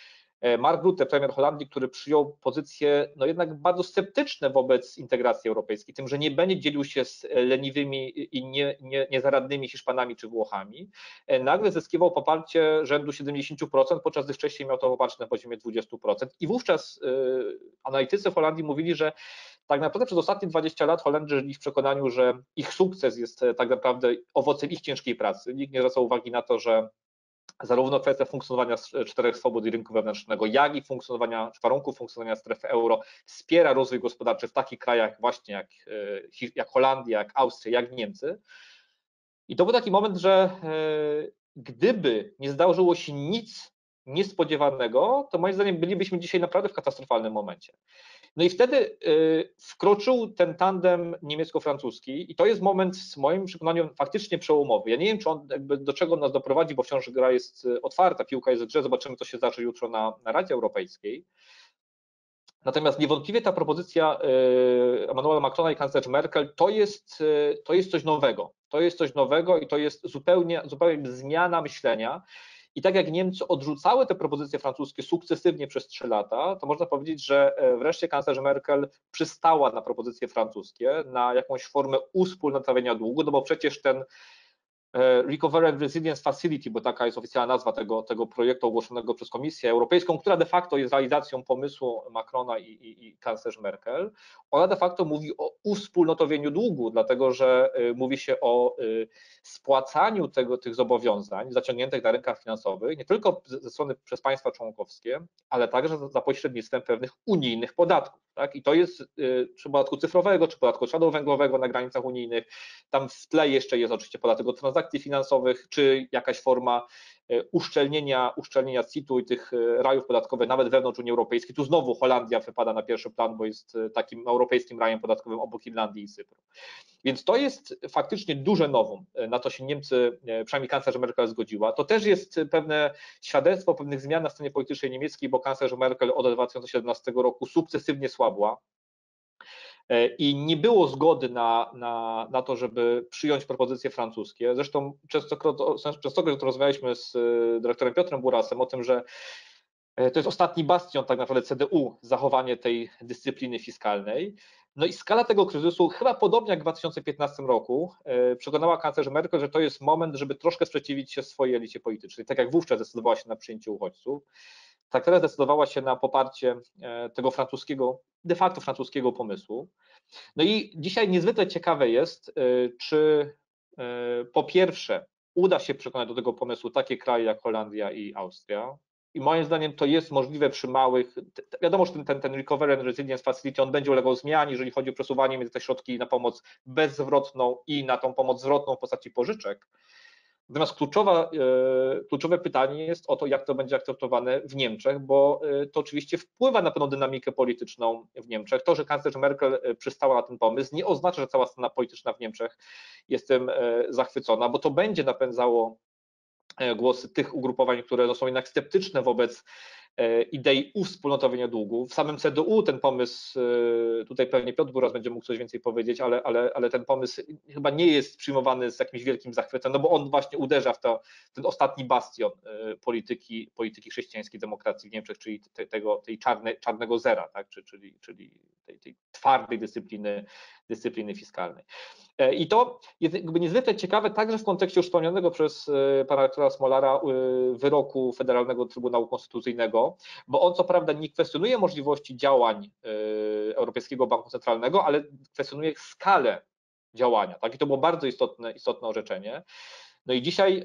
Mark Rutte, premier Holandii, który przyjął pozycje no jednak bardzo sceptyczne wobec integracji europejskiej, tym, że nie będzie dzielił się z leniwymi i nie, nie, niezaradnymi Hiszpanami czy Włochami, nagle zyskiwał poparcie rzędu siedemdziesiąt procent, podczas gdy wcześniej miał to poparcie na poziomie dwadzieścia procent. I wówczas yy, analitycy w Holandii mówili, że tak naprawdę przez ostatnie dwadzieścia lat Holendrzy żyli w przekonaniu, że ich sukces jest tak naprawdę owocem ich ciężkiej pracy. Nikt nie zwracał uwagi na to, że zarówno kwestia funkcjonowania czterech swobód i rynku wewnętrznego, jak i funkcjonowania, warunków funkcjonowania strefy euro wspiera rozwój gospodarczy w takich krajach właśnie jak, jak Holandia, jak Austria, jak Niemcy. I to był taki moment, że gdyby nie zdarzyło się nic niespodziewanego, to moim zdaniem bylibyśmy dzisiaj naprawdę w katastrofalnym momencie. No i wtedy wkroczył ten tandem niemiecko-francuski i to jest moment w moim przekonaniu faktycznie przełomowy. Ja nie wiem, czy on jakby do czego nas doprowadzi, bo wciąż gra jest otwarta, piłka jest w grze, zobaczymy, co się zdarzy jutro na, na Radzie Europejskiej. Natomiast niewątpliwie ta propozycja Emmanuela Macrona i kanclerz Merkel to jest, to jest coś nowego. To jest coś nowego i to jest zupełnie, zupełnie zmiana myślenia. I tak jak Niemcy odrzucały te propozycje francuskie sukcesywnie przez trzy lata, to można powiedzieć, że wreszcie kanclerz Merkel przystała na propozycje francuskie, na jakąś formę uwspólnotowienia długu, no bo przecież ten Recovery and Resilience Facility, bo taka jest oficjalna nazwa tego, tego projektu ogłoszonego przez Komisję Europejską, która de facto jest realizacją pomysłu Macrona i, i, i kanclerz Merkel, ona de facto mówi o uwspólnotowieniu długu, dlatego że y, mówi się o y, spłacaniu tego, tych zobowiązań zaciągniętych na rynkach finansowych, nie tylko ze strony przez państwa członkowskie, ale także za, za pośrednictwem pewnych unijnych podatków. Tak? I to jest y, czy podatku cyfrowego, czy podatku śladu węglowego na granicach unijnych, tam w tle jeszcze jest oczywiście podatek od transakcji finansowych, czy jakaś forma uszczelnienia, uszczelnienia C I T-u i tych rajów podatkowych nawet wewnątrz Unii Europejskiej. Tu znowu Holandia wypada na pierwszy plan, bo jest takim europejskim rajem podatkowym obok Irlandii i Cypru. Więc to jest faktycznie duże nowum, na to się Niemcy, przynajmniej kanclerz Merkel zgodziła. To też jest pewne świadectwo pewnych zmian na scenie politycznej niemieckiej, bo kanclerz Merkel od dwa tysiące siedemnastego roku sukcesywnie słabła i nie było zgody na, na, na to, żeby przyjąć propozycje francuskie. Zresztą częstokroć, częstokroć rozmawialiśmy z dyrektorem Piotrem Burasem o tym, że to jest ostatni bastion tak naprawdę C D U, zachowanie tej dyscypliny fiskalnej. No i skala tego kryzysu, chyba podobnie jak w dwa tysiące piętnastym roku, przekonała kanclerz Merkel, że to jest moment, żeby troszkę sprzeciwić się swojej elicie politycznej. Tak jak wówczas zdecydowała się na przyjęcie uchodźców, tak teraz zdecydowała się na poparcie tego francuskiego, de facto francuskiego pomysłu. No i dzisiaj niezwykle ciekawe jest, czy po pierwsze uda się przekonać do tego pomysłu takie kraje jak Holandia i Austria. I moim zdaniem to jest możliwe przy małych, wiadomo, że ten, ten, ten Recovery and Resilience Facility, on będzie ulegał zmianie, jeżeli chodzi o przesuwanie między te środki na pomoc bezzwrotną i na tą pomoc zwrotną w postaci pożyczek. Natomiast kluczowa, kluczowe pytanie jest o to, jak to będzie akceptowane w Niemczech, bo to oczywiście wpływa na pewną dynamikę polityczną w Niemczech. To, że kanclerz Merkel przystała na ten pomysł, nie oznacza, że cała scena polityczna w Niemczech jest tym zachwycona, bo to będzie napędzało głosy tych ugrupowań, które są jednak sceptyczne wobec idei uwspólnotowienia długu. W samym C D U ten pomysł, tutaj pewnie Piotr Buras będzie mógł coś więcej powiedzieć, ale, ale, ale ten pomysł chyba nie jest przyjmowany z jakimś wielkim zachwytem, no bo on właśnie uderza w to, ten ostatni bastion polityki, polityki chrześcijańskiej demokracji w Niemczech, czyli te, tego, tej czarne, czarnego zera, tak? czyli, czyli tej, tej twardej dyscypliny, dyscypliny fiskalnej. I to jest jakby niezwykle ciekawe także w kontekście już wspomnianego przez pana rektora Smolara wyroku Federalnego Trybunału Konstytucyjnego, bo on co prawda nie kwestionuje możliwości działań Europejskiego Banku Centralnego, ale kwestionuje skalę działania. Tak? I to było bardzo istotne, istotne orzeczenie. No i dzisiaj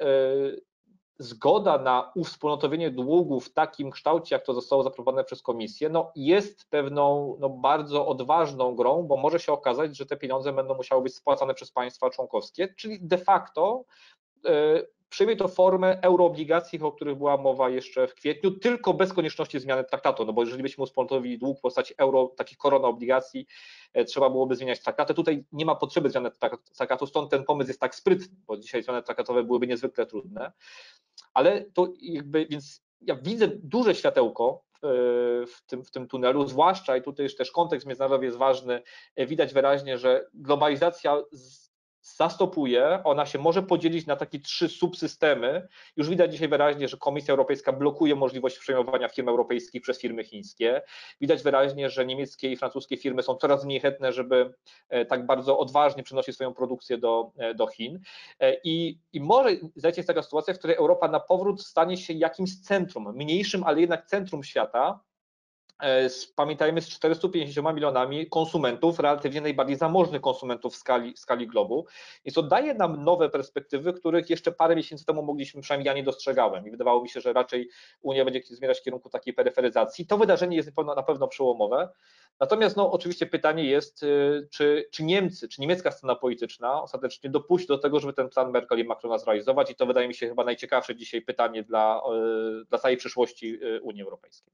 zgoda na uwspólnotowienie długu w takim kształcie, jak to zostało zaproponowane przez Komisję, no jest pewną no bardzo odważną grą, bo może się okazać, że te pieniądze będą musiały być spłacane przez państwa członkowskie, czyli de facto y, przyjmie to formę euroobligacji, o których była mowa jeszcze w kwietniu, tylko bez konieczności zmiany traktatu, no bo jeżeli byśmy uwspólnotowili dług w postaci euro, takich korona obligacji, e, trzeba byłoby zmieniać traktaty. Tutaj nie ma potrzeby zmiany traktatu, stąd ten pomysł jest tak sprytny, bo dzisiaj zmiany traktatowe byłyby niezwykle trudne, ale to jakby, więc ja widzę duże światełko w tym, w tym tunelu, zwłaszcza i tutaj też kontekst międzynarodowy jest ważny, widać wyraźnie, że globalizacja z, zastopuje, ona się może podzielić na takie trzy subsystemy. Już widać dzisiaj wyraźnie, że Komisja Europejska blokuje możliwość przejmowania firm europejskich przez firmy chińskie. Widać wyraźnie, że niemieckie i francuskie firmy są coraz mniej chętne, żeby tak bardzo odważnie przenosić swoją produkcję do, do Chin. I, i może zajść jest taka sytuacja, w której Europa na powrót stanie się jakimś centrum, mniejszym, ale jednak centrum świata. Pamiętajmy, z czterystu pięćdziesięcioma milionami konsumentów, relatywnie najbardziej zamożnych konsumentów w skali, w skali globu. Więc to daje nam nowe perspektywy, których jeszcze parę miesięcy temu mogliśmy, przynajmniej ja nie dostrzegałem i wydawało mi się, że raczej Unia będzie zmierzać w kierunku takiej peryferyzacji. To wydarzenie jest na pewno przełomowe. Natomiast no, oczywiście pytanie jest, czy, czy Niemcy, czy niemiecka scena polityczna ostatecznie dopuści do tego, żeby ten plan Merkel i Macrona zrealizować, i to wydaje mi się chyba najciekawsze dzisiaj pytanie dla, dla całej przyszłości Unii Europejskiej.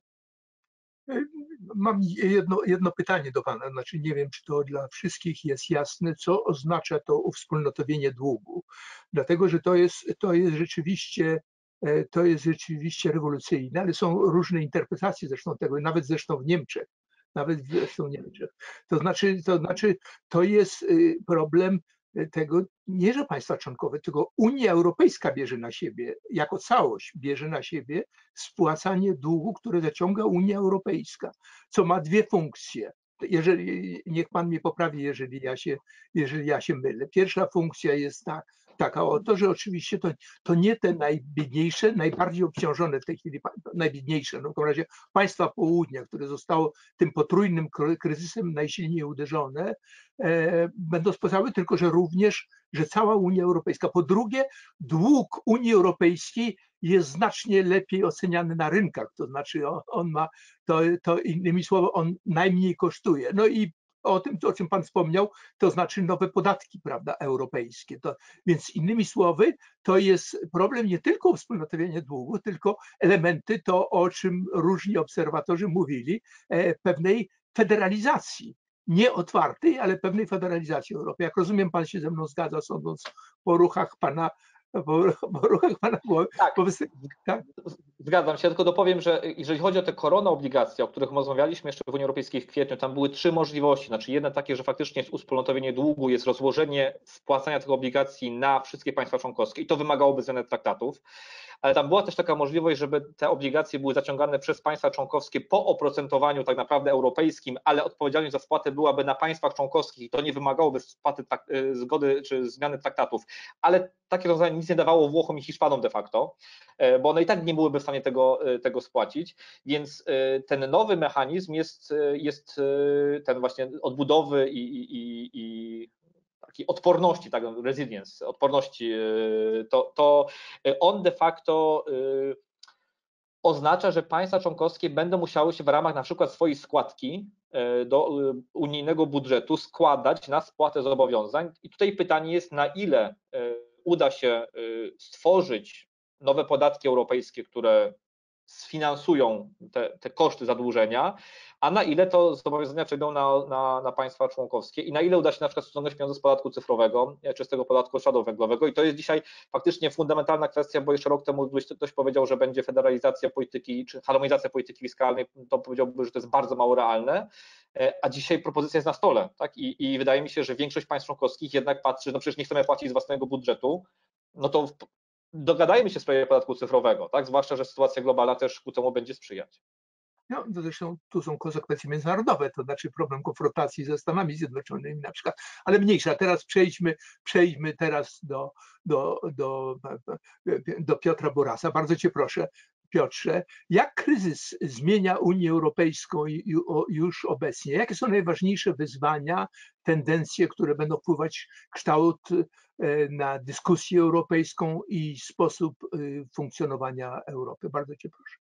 Mam jedno, jedno pytanie do Pana, znaczy nie wiem, czy to dla wszystkich jest jasne, co oznacza to uwspólnotowienie długu, dlatego że to jest, to jest rzeczywiście, to jest rzeczywiście rewolucyjne, ale są różne interpretacje zresztą tego, nawet zresztą w Niemczech, nawet zresztą w Niemczech. To znaczy, to znaczy, to jest problem tego, nie że państwa członkowe, tylko Unia Europejska bierze na siebie, jako całość bierze na siebie spłacanie długu, które zaciąga Unia Europejska, co ma dwie funkcje. Jeżeli, niech Pan mnie poprawi, jeżeli ja się, jeżeli ja się mylę. Pierwsza funkcja jest ta, taka oto, że oczywiście to, to nie te najbiedniejsze, najbardziej obciążone w tej chwili, najbiedniejsze, no w każdym razie państwa południa, które zostało tym potrójnym kryzysem najsilniej uderzone, e, będą spłacały, tylko że również, że cała Unia Europejska. Po drugie, dług Unii Europejskiej jest znacznie lepiej oceniany na rynkach, to znaczy on, on ma, to, to innymi słowy, on najmniej kosztuje. No i o tym, o czym Pan wspomniał, to znaczy nowe podatki, prawda, europejskie. To, więc innymi słowy, to jest problem nie tylko uwspólnotowienia długu, tylko elementy, to o czym różni obserwatorzy mówili, e, pewnej federalizacji. Nie otwartej, ale pewnej federalizacji Europy. Jak rozumiem, Pan się ze mną zgadza, sądząc po ruchach Pana, po, po ruchach Pana głowy. Tak. Po, tak? Zgadzam się, tylko dopowiem, że jeżeli chodzi o te korona obligacje, o których rozmawialiśmy jeszcze w Unii Europejskiej w kwietniu, tam były trzy możliwości. Znaczy jedne takie, że faktycznie jest uwspólnotowienie długu, jest rozłożenie spłacania tych obligacji na wszystkie państwa członkowskie i to wymagałoby zmiany traktatów, ale tam była też taka możliwość, żeby te obligacje były zaciągane przez państwa członkowskie po oprocentowaniu tak naprawdę europejskim, ale odpowiedzialność za spłatę byłaby na państwach członkowskich i to nie wymagałoby spłaty tak, zgody czy zmiany traktatów, ale takie rozwiązanie nic nie dawało Włochom i Hiszpanom de facto, bo one i tak nie byłyby w stanie tego, tego spłacić, więc ten nowy mechanizm jest, jest ten właśnie odbudowy i, i, i takiej odporności, tak, resilience, odporności, to, to on de facto oznacza, że państwa członkowskie będą musiały się w ramach na przykład swojej składki do unijnego budżetu składać na spłatę zobowiązań i tutaj pytanie jest, na ile uda się stworzyć nowe podatki europejskie, które sfinansują te, te koszty zadłużenia, a na ile to zobowiązania przejdą na, na, na państwa członkowskie i na ile uda się na przykład ściągnąć pieniądze z podatku cyfrowego, czy z tego podatku śladu węglowego. I to jest dzisiaj faktycznie fundamentalna kwestia, bo jeszcze rok temu ktoś powiedział, że będzie federalizacja polityki, czy harmonizacja polityki fiskalnej, to powiedziałby, że to jest bardzo mało realne, a dzisiaj propozycja jest na stole, tak? I, i wydaje mi się, że większość państw członkowskich jednak patrzy, no przecież nie chcemy płacić z własnego budżetu, no to dogadajmy się w sprawie podatku cyfrowego, tak? Zwłaszcza, że sytuacja globalna też ku temu będzie sprzyjać. No, to zresztą tu są konsekwencje międzynarodowe, to znaczy problem konfrontacji ze Stanami Zjednoczonymi na przykład, ale mniejsza. Teraz przejdźmy, przejdźmy teraz do, do, do, do Piotra Borasa. Bardzo Cię proszę, Piotrze, jak kryzys zmienia Unię Europejską już obecnie? Jakie są najważniejsze wyzwania, tendencje, które będą wpływać kształt na dyskusję europejską i sposób funkcjonowania Europy? Bardzo Cię proszę.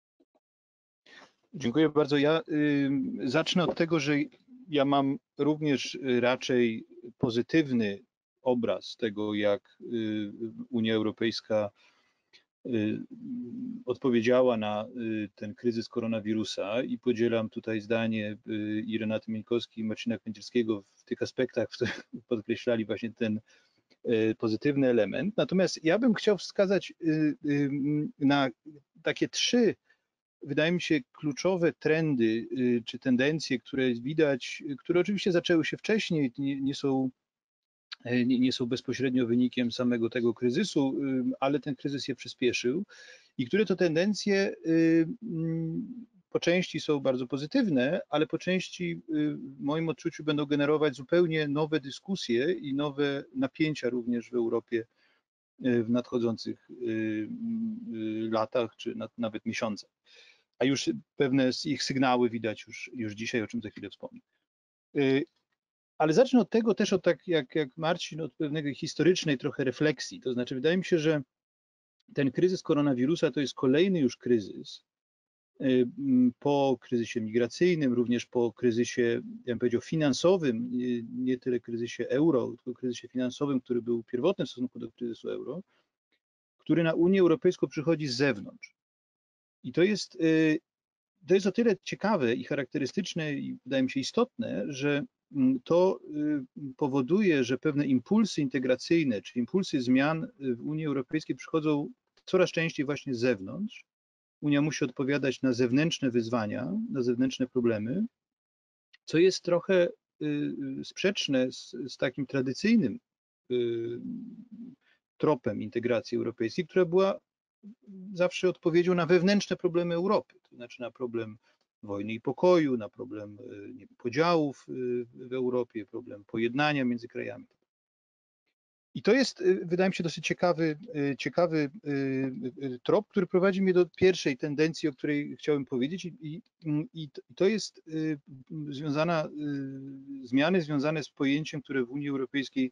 Dziękuję bardzo. Ja y, zacznę od tego, że ja mam również raczej pozytywny obraz tego, jak y, Unia Europejska y, odpowiedziała na y, ten kryzys koronawirusa i podzielam tutaj zdanie y, i Renaty Mieńkowskiej i Marcina Kędzierskiego w tych aspektach, w których podkreślali właśnie ten y, pozytywny element. Natomiast ja bym chciał wskazać y, y, na takie trzy, wydaje mi się, kluczowe trendy czy tendencje, które widać, które oczywiście zaczęły się wcześniej, nie, nie są nie, nie są bezpośrednio wynikiem samego tego kryzysu, ale ten kryzys je przyspieszył i które to tendencje po części są bardzo pozytywne, ale po części w moim odczuciu będą generować zupełnie nowe dyskusje i nowe napięcia również w Europie w nadchodzących latach, czy nawet miesiącach. A już pewne z ich sygnały widać już, już dzisiaj, o czym za chwilę wspomnę. Ale zacznę od tego też, od tak jak, jak Marcin, od pewnej historycznej trochę refleksji. To znaczy, wydaje mi się, że ten kryzys koronawirusa to jest kolejny już kryzys po kryzysie migracyjnym, również po kryzysie, ja bym powiedział, finansowym, nie, nie tyle kryzysie euro, tylko kryzysie finansowym, który był pierwotny w stosunku do kryzysu euro, który na Unię Europejską przychodzi z zewnątrz. I to jest, to jest o tyle ciekawe i charakterystyczne i wydaje mi się istotne, że to powoduje, że pewne impulsy integracyjne, czy impulsy zmian w Unii Europejskiej przychodzą coraz częściej właśnie z zewnątrz. Unia musi odpowiadać na zewnętrzne wyzwania, na zewnętrzne problemy, co jest trochę sprzeczne z, z takim tradycyjnym tropem integracji europejskiej, która była zawsze odpowiedzią na wewnętrzne problemy Europy, to znaczy na problem wojny i pokoju, na problem nie wiem, podziałów w Europie, problem pojednania między krajami. I to jest, wydaje mi się, dosyć ciekawy, ciekawy trop, który prowadzi mnie do pierwszej tendencji, o której chciałem powiedzieć, i, i to jest związana, zmiany związane z pojęciem, które w Unii Europejskiej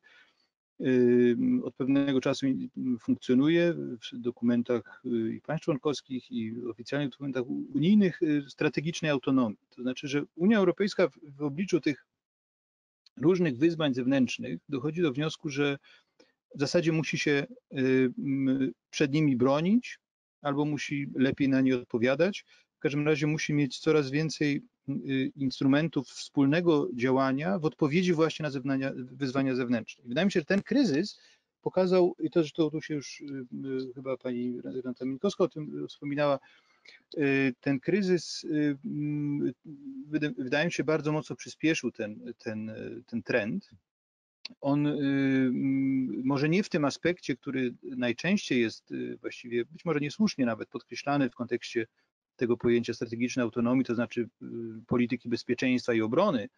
od pewnego czasu funkcjonuje w dokumentach i państw członkowskich, i oficjalnych dokumentach unijnych, strategicznej autonomii. To znaczy, że Unia Europejska w, w obliczu tych różnych wyzwań zewnętrznych dochodzi do wniosku, że w zasadzie musi się przed nimi bronić, albo musi lepiej na nie odpowiadać. W każdym razie musi mieć coraz więcej instrumentów wspólnego działania w odpowiedzi właśnie na zewnania, wyzwania zewnętrzne. Wydaje mi się, że ten kryzys pokazał, i to zresztą tu się już chyba pani Renata Minkowska o tym wspominała, ten kryzys wydaje mi się bardzo mocno przyspieszył ten, ten, ten trend. On może nie w tym aspekcie, który najczęściej jest właściwie, być może niesłusznie nawet podkreślany w kontekście tego pojęcia strategicznej autonomii, to znaczy polityki bezpieczeństwa i obrony.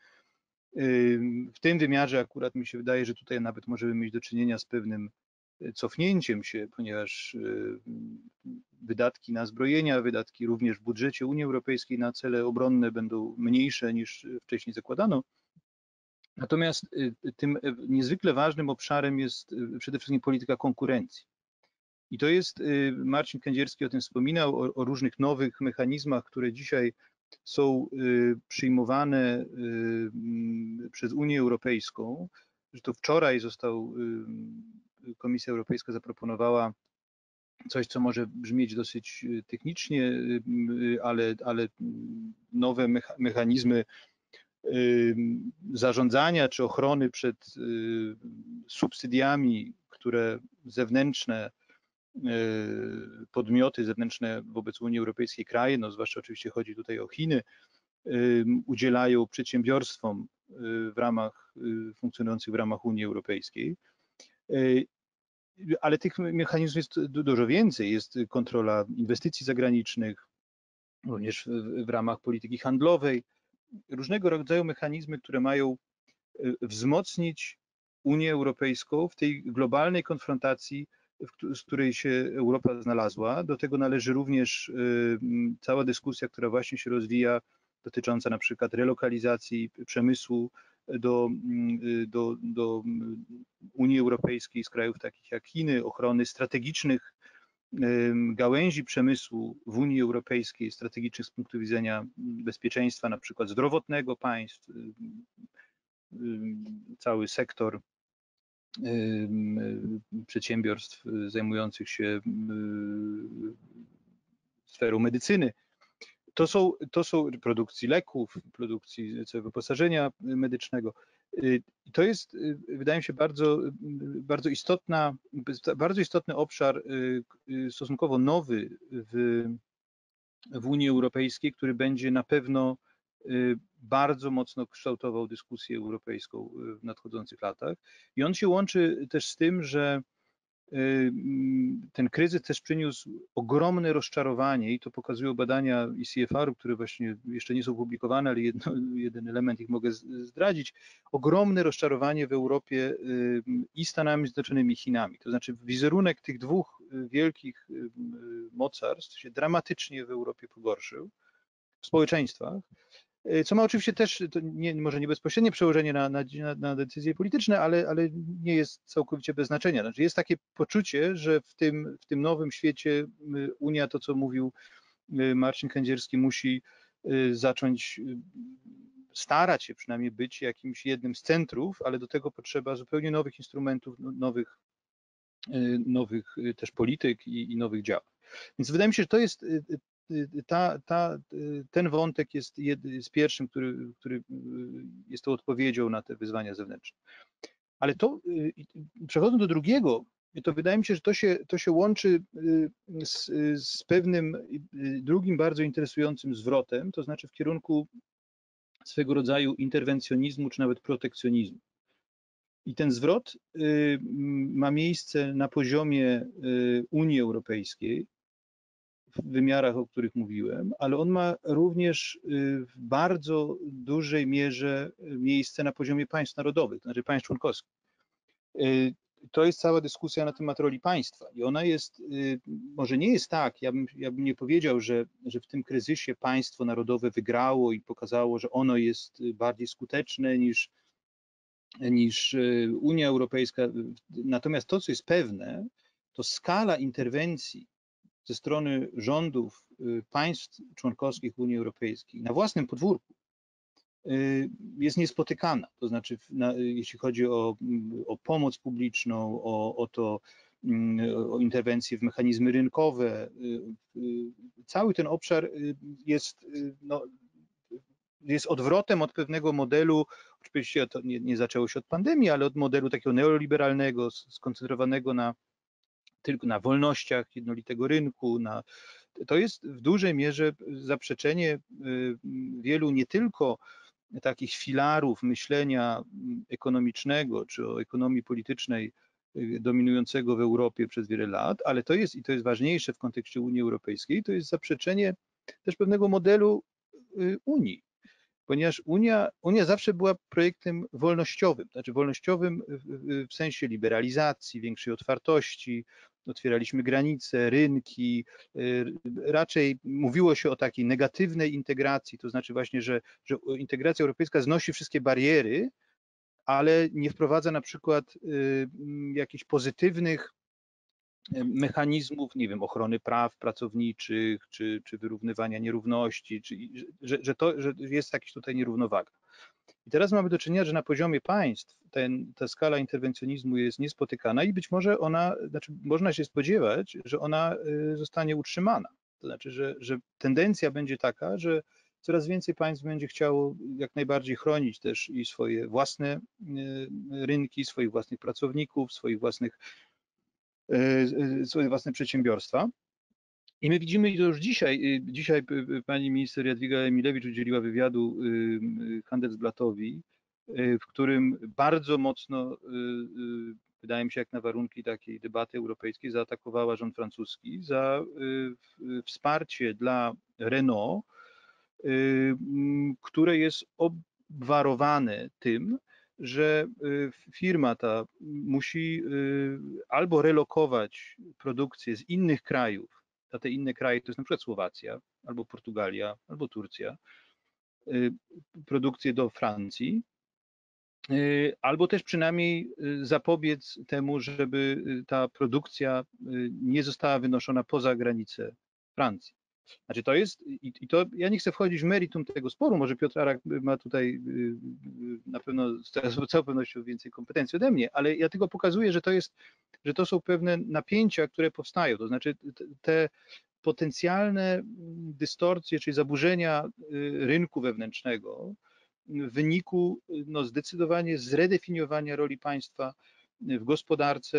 W tym wymiarze akurat mi się wydaje, że tutaj nawet możemy mieć do czynienia z pewnym cofnięciem się, ponieważ wydatki na zbrojenia, wydatki również w budżecie Unii Europejskiej na cele obronne będą mniejsze niż wcześniej zakładano. Natomiast tym niezwykle ważnym obszarem jest przede wszystkim polityka konkurencji. I to jest, Marcin Kędzierski o tym wspominał, o, o różnych nowych mechanizmach, które dzisiaj są przyjmowane przez Unię Europejską. Że to wczoraj został, Komisja Europejska zaproponowała coś, co może brzmieć dosyć technicznie, ale, ale nowe mechanizmy zarządzania czy ochrony przed subsydiami, które zewnętrzne podmioty zewnętrzne wobec Unii Europejskiej, kraje, no zwłaszcza oczywiście chodzi tutaj o Chiny, udzielają przedsiębiorstwom w ramach, funkcjonujących w ramach Unii Europejskiej. Ale tych mechanizmów jest dużo więcej. Jest kontrola inwestycji zagranicznych, również w, w ramach polityki handlowej. Różnego rodzaju mechanizmy, które mają wzmocnić Unię Europejską w tej globalnej konfrontacji, z której się Europa znalazła. Do tego należy również cała dyskusja, która właśnie się rozwija, dotycząca na przykład relokalizacji przemysłu do, do, do Unii Europejskiej z krajów takich jak Chiny, ochrony strategicznych gałęzi przemysłu w Unii Europejskiej, strategicznych z punktu widzenia bezpieczeństwa na przykład zdrowotnego państw, cały sektor przedsiębiorstw zajmujących się sferą medycyny. To są, to są produkcji leków, produkcji całego wyposażenia medycznego. To jest, wydaje mi się, bardzo, bardzo, istotna, bardzo istotny obszar, stosunkowo nowy w, w Unii Europejskiej, który będzie na pewno bardzo mocno kształtował dyskusję europejską w nadchodzących latach. I on się łączy też z tym, że ten kryzys też przyniósł ogromne rozczarowanie i to pokazują badania E C F R u, które właśnie jeszcze nie są publikowane, ale jedno, jeden element ich mogę zdradzić. Ogromne rozczarowanie w Europie i Stanami Zjednoczonymi i Chinami. To znaczy wizerunek tych dwóch wielkich mocarstw się dramatycznie w Europie pogorszył, w społeczeństwach. Co ma oczywiście też, to nie, może nie bezpośrednie przełożenie na, na, na decyzje polityczne, ale, ale nie jest całkowicie bez znaczenia. Znaczy jest takie poczucie, że w tym, w tym nowym świecie Unia, to co mówił Marcin Kędzierski, musi zacząć starać się przynajmniej być jakimś jednym z centrów, ale do tego potrzeba zupełnie nowych instrumentów, nowych, nowych też polityk i, i nowych działań. Więc wydaje mi się, że to jest Ta, ta, ten wątek jest, jed, jest pierwszym, który, który jest tą odpowiedzią na te wyzwania zewnętrzne. Ale to, przechodząc do drugiego, to wydaje mi się, że to się, to się łączy z, z pewnym drugim bardzo interesującym zwrotem, to znaczy w kierunku swego rodzaju interwencjonizmu czy nawet protekcjonizmu. I ten zwrot ma miejsce na poziomie Unii Europejskiej, w wymiarach, o których mówiłem, ale on ma również w bardzo dużej mierze miejsce na poziomie państw narodowych, to znaczy państw członkowskich. To jest cała dyskusja na temat roli państwa i ona jest, może nie jest tak, ja bym, ja bym nie powiedział, że, że w tym kryzysie państwo narodowe wygrało i pokazało, że ono jest bardziej skuteczne niż, niż Unia Europejska. Natomiast to, co jest pewne, to skala interwencji ze strony rządów państw członkowskich Unii Europejskiej na własnym podwórku jest niespotykana. To znaczy, na, jeśli chodzi o, o pomoc publiczną, o, o to, o interwencje w mechanizmy rynkowe, cały ten obszar jest, no, jest odwrotem od pewnego modelu, oczywiście to nie, nie zaczęło się od pandemii, ale od modelu takiego neoliberalnego, skoncentrowanego na tylko na wolnościach jednolitego rynku. Na, to jest w dużej mierze zaprzeczenie wielu nie tylko takich filarów myślenia ekonomicznego czy o ekonomii politycznej dominującego w Europie przez wiele lat, ale to jest, i to jest ważniejsze w kontekście Unii Europejskiej, to jest zaprzeczenie też pewnego modelu Unii. Ponieważ Unia, Unia zawsze była projektem wolnościowym, znaczy wolnościowym w, w sensie liberalizacji, większej otwartości, otwieraliśmy granice, rynki, raczej mówiło się o takiej negatywnej integracji, to znaczy właśnie, że, że integracja europejska znosi wszystkie bariery, ale nie wprowadza na przykład jakichś pozytywnych mechanizmów, nie wiem, ochrony praw pracowniczych, czy, czy wyrównywania nierówności, czy, że, że to że jest jakaś tutaj nierównowaga. I teraz mamy do czynienia, że na poziomie państw ten, ta skala interwencjonizmu jest niespotykana i być może ona, znaczy można się spodziewać, że ona zostanie utrzymana. To znaczy, że, że tendencja będzie taka, że coraz więcej państw będzie chciało jak najbardziej chronić też i swoje własne rynki, swoich własnych pracowników, swoich własnych swoje własne przedsiębiorstwa. I my widzimy to już dzisiaj. Dzisiaj pani minister Jadwiga Emilewicz udzieliła wywiadu Handelsblattowi, w którym bardzo mocno, wydaje mi się, jak na warunki takiej debaty europejskiej, zaatakowała rząd francuski za wsparcie dla Renault, które jest obwarowane tym, że firma ta musi albo relokować produkcję z innych krajów, a te inne kraje to jest na przykład Słowacja, albo Portugalia, albo Turcja, produkcję do Francji, albo też przynajmniej zapobiec temu, żeby ta produkcja nie została wynoszona poza granice Francji. Znaczy to jest, i to ja nie chcę wchodzić w meritum tego sporu, może Piotr Arak ma tutaj na pewno z całą pewnością więcej kompetencji ode mnie, ale ja tylko pokazuję, że to jest, że to są pewne napięcia, które powstają, to znaczy te potencjalne dystorcje, czyli zaburzenia rynku wewnętrznego w wyniku no, zdecydowanie zredefiniowania roli państwa w gospodarce,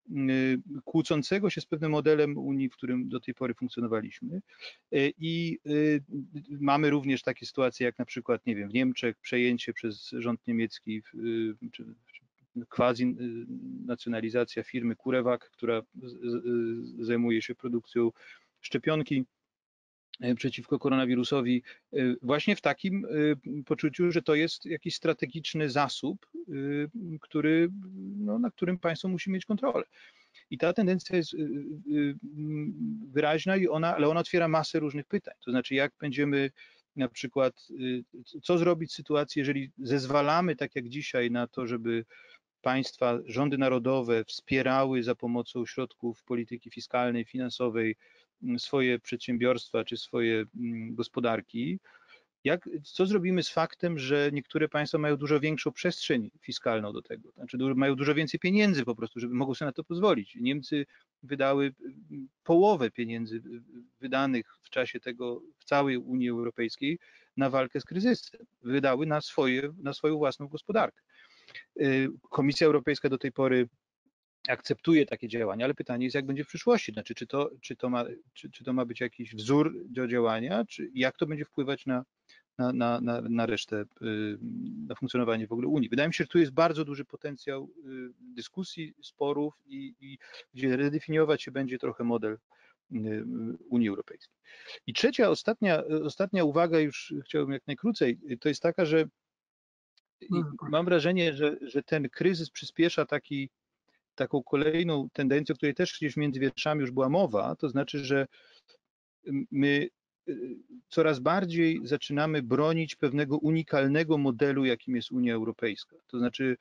kłócącego się z pewnym modelem Unii, w którym do tej pory funkcjonowaliśmy. I mamy również takie sytuacje, jak na przykład, nie wiem, w Niemczech przejęcie przez rząd niemiecki, czy quasi nacjonalizacja firmy CureVac, która zajmuje się produkcją szczepionki przeciwko koronawirusowi, właśnie w takim poczuciu, że to jest jakiś strategiczny zasób, który, no, na którym państwo musi mieć kontrolę. I ta tendencja jest wyraźna, i ona, ale ona otwiera masę różnych pytań. To znaczy, jak będziemy na przykład, co zrobić w sytuacji, jeżeli zezwalamy, tak jak dzisiaj, na to, żeby państwa, rządy narodowe wspierały za pomocą środków polityki fiskalnej, finansowej swoje przedsiębiorstwa czy swoje gospodarki. Jak, co zrobimy z faktem, że niektóre państwa mają dużo większą przestrzeń fiskalną do tego, znaczy mają dużo więcej pieniędzy po prostu, żeby mogą sobie na to pozwolić. Niemcy wydały połowę pieniędzy wydanych w czasie tego w całej Unii Europejskiej na walkę z kryzysem. Wydały na, swoje, na swoją własną gospodarkę. Komisja Europejska do tej pory akceptuje takie działania, ale pytanie jest, jak będzie w przyszłości. Znaczy, czy to, czy to, ma, czy, czy to ma być jakiś wzór do działania, czy jak to będzie wpływać na, na, na, na, na resztę, na funkcjonowanie w ogóle Unii. Wydaje mi się, że tu jest bardzo duży potencjał dyskusji, sporów i, i gdzie redefiniować się będzie trochę model Unii Europejskiej. I trzecia, ostatnia, ostatnia uwaga, już chciałbym jak najkrócej, to jest taka, że mam wrażenie, że, że ten kryzys przyspiesza taki, taką kolejną tendencję, o której też gdzieś między wierszami już była mowa, to znaczy, że my coraz bardziej zaczynamy bronić pewnego unikalnego modelu, jakim jest Unia Europejska. To znaczy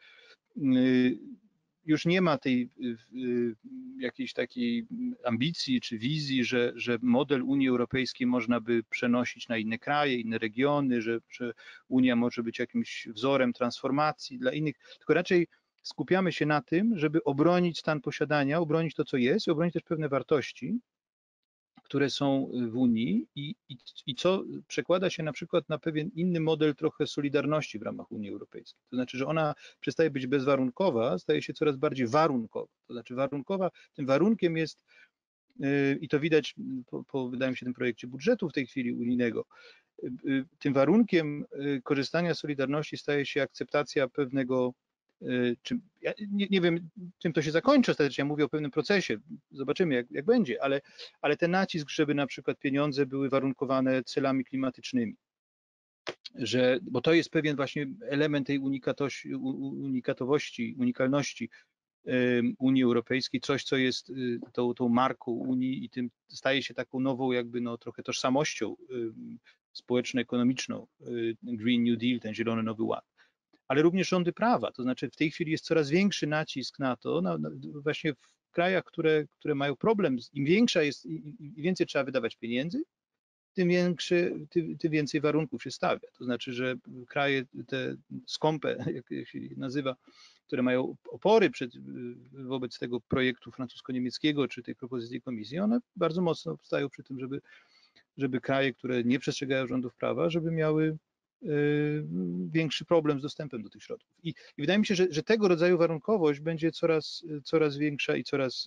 już nie ma tej jakiejś takiej ambicji czy wizji, że, że model Unii Europejskiej można by przenosić na inne kraje, inne regiony, że, że Unia może być jakimś wzorem transformacji dla innych, tylko raczej skupiamy się na tym, żeby obronić stan posiadania, obronić to, co jest i obronić też pewne wartości, które są w Unii i, i, i co przekłada się na przykład na pewien inny model trochę solidarności w ramach Unii Europejskiej. To znaczy, że ona przestaje być bezwarunkowa, staje się coraz bardziej warunkowa. To znaczy warunkowa, tym warunkiem jest, yy, i to widać po, po, wydaje mi się, tym projekcie budżetu w tej chwili unijnego, yy, tym warunkiem yy, korzystania z solidarności staje się akceptacja pewnego, Czy, ja nie, nie wiem, czym to się zakończy ostatecznie, ja mówię o pewnym procesie, zobaczymy jak, jak będzie, ale, ale ten nacisk, żeby na przykład pieniądze były warunkowane celami klimatycznymi, że, bo to jest pewien właśnie element tej unikatowości, unikatowości unikalności Unii Europejskiej, coś, co jest tą, tą marką Unii i tym staje się taką nową jakby no trochę tożsamością społeczno-ekonomiczną, Green New Deal, ten Zielony Nowy Ład. Ale również rządy prawa, to znaczy w tej chwili jest coraz większy nacisk na to, na, na, właśnie w krajach, które, które mają problem, im większa jest, im więcej trzeba wydawać pieniędzy, tym, większy, tym, tym więcej warunków się stawia. To znaczy, że kraje te skąpe, jak się nazywa, które mają opory przed, wobec tego projektu francusko-niemieckiego czy tej propozycji komisji, one bardzo mocno stają przy tym, żeby, żeby kraje, które nie przestrzegają rządów prawa, żeby miały większy problem z dostępem do tych środków. I, i wydaje mi się, że, że tego rodzaju warunkowość będzie coraz, coraz większa i coraz,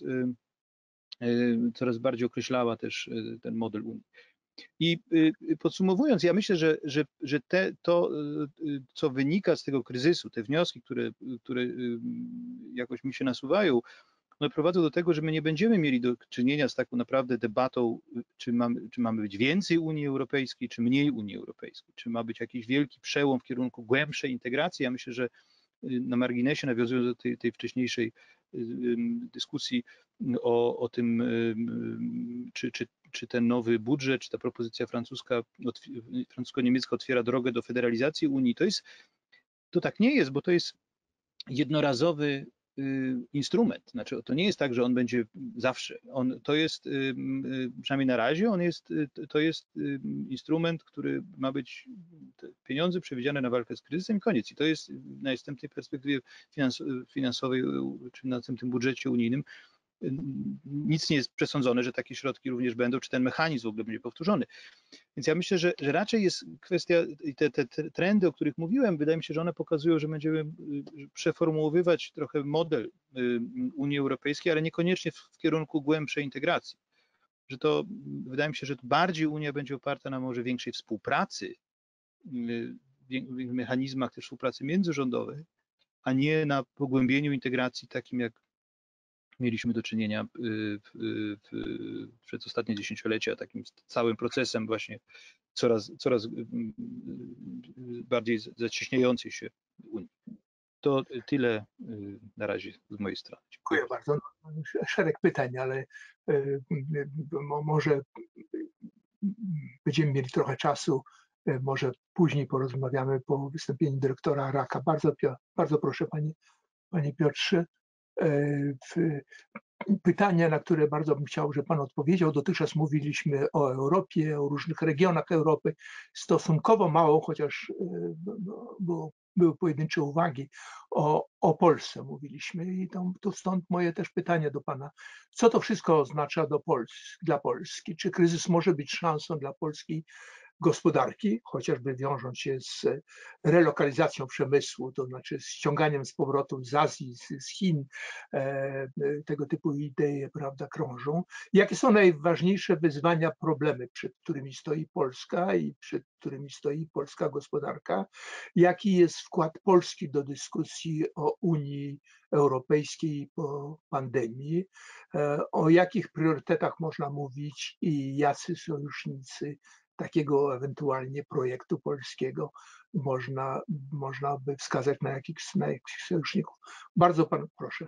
coraz bardziej określała też ten model Unii. I podsumowując, ja myślę, że, że, że te, to, co wynika z tego kryzysu, te wnioski, które, które jakoś mi się nasuwają, one prowadzą do tego, że my nie będziemy mieli do czynienia z taką naprawdę debatą, czy mamy, czy mamy być więcej Unii Europejskiej, czy mniej Unii Europejskiej, czy ma być jakiś wielki przełom w kierunku głębszej integracji. Ja myślę, że na marginesie, nawiązując do tej, tej wcześniejszej dyskusji o, o tym, czy, czy, czy ten nowy budżet, czy ta propozycja francuska, francusko-niemiecka otwiera drogę do federalizacji Unii, to jest, to tak nie jest, bo to jest jednorazowy instrument. Znaczy, to nie jest tak, że on będzie zawsze. On, to jest, przynajmniej na razie, on jest, to jest instrument, który ma być pieniądze przewidziane na walkę z kryzysem i koniec. I to jest na następnej perspektywie finans, finansowej, czy na następnym budżecie unijnym, nic nie jest przesądzone, że takie środki również będą, czy ten mechanizm w ogóle będzie powtórzony. Więc ja myślę, że, że raczej jest kwestia, i te, te trendy, o których mówiłem, wydaje mi się, że one pokazują, że będziemy przeformułowywać trochę model Unii Europejskiej, ale niekoniecznie w, w kierunku głębszej integracji. Że to wydaje mi się, że bardziej Unia będzie oparta na może większej współpracy, mechanizmach też współpracy międzyrządowej, a nie na pogłębieniu integracji takim, jak mieliśmy do czynienia w, w, przez ostatnie dziesięciolecia, takim całym procesem właśnie coraz, coraz bardziej zacieśniającej się Unii. To tyle na razie z mojej strony. Dziękuję bardzo. Szereg pytań, ale może będziemy mieli trochę czasu, może później porozmawiamy po wystąpieniu dyrektora Raka. Bardzo, bardzo proszę, panie, panie Piotrze. Pytania, na które bardzo bym chciał, żeby pan odpowiedział. Dotychczas mówiliśmy o Europie, o różnych regionach Europy. Stosunkowo mało, chociaż było, były pojedyncze uwagi, o, o Polsce mówiliśmy. I to, to stąd moje też pytanie do pana. Co to wszystko oznacza do Pols dla Polski? Czy kryzys może być szansą dla polskiej gospodarki, chociażby wiążąc się z relokalizacją przemysłu, to znaczy z ściąganiem z powrotu z Azji, z, z Chin, e, tego typu idee, prawda, krążą. Jakie są najważniejsze wyzwania, problemy, przed którymi stoi Polska i przed którymi stoi polska gospodarka? Jaki jest wkład Polski do dyskusji o Unii Europejskiej po pandemii? E, o jakich priorytetach można mówić i jacy sojusznicy takiego ewentualnie projektu polskiego można, można by wskazać na jakich, na jakich sojuszników. Bardzo pan proszę.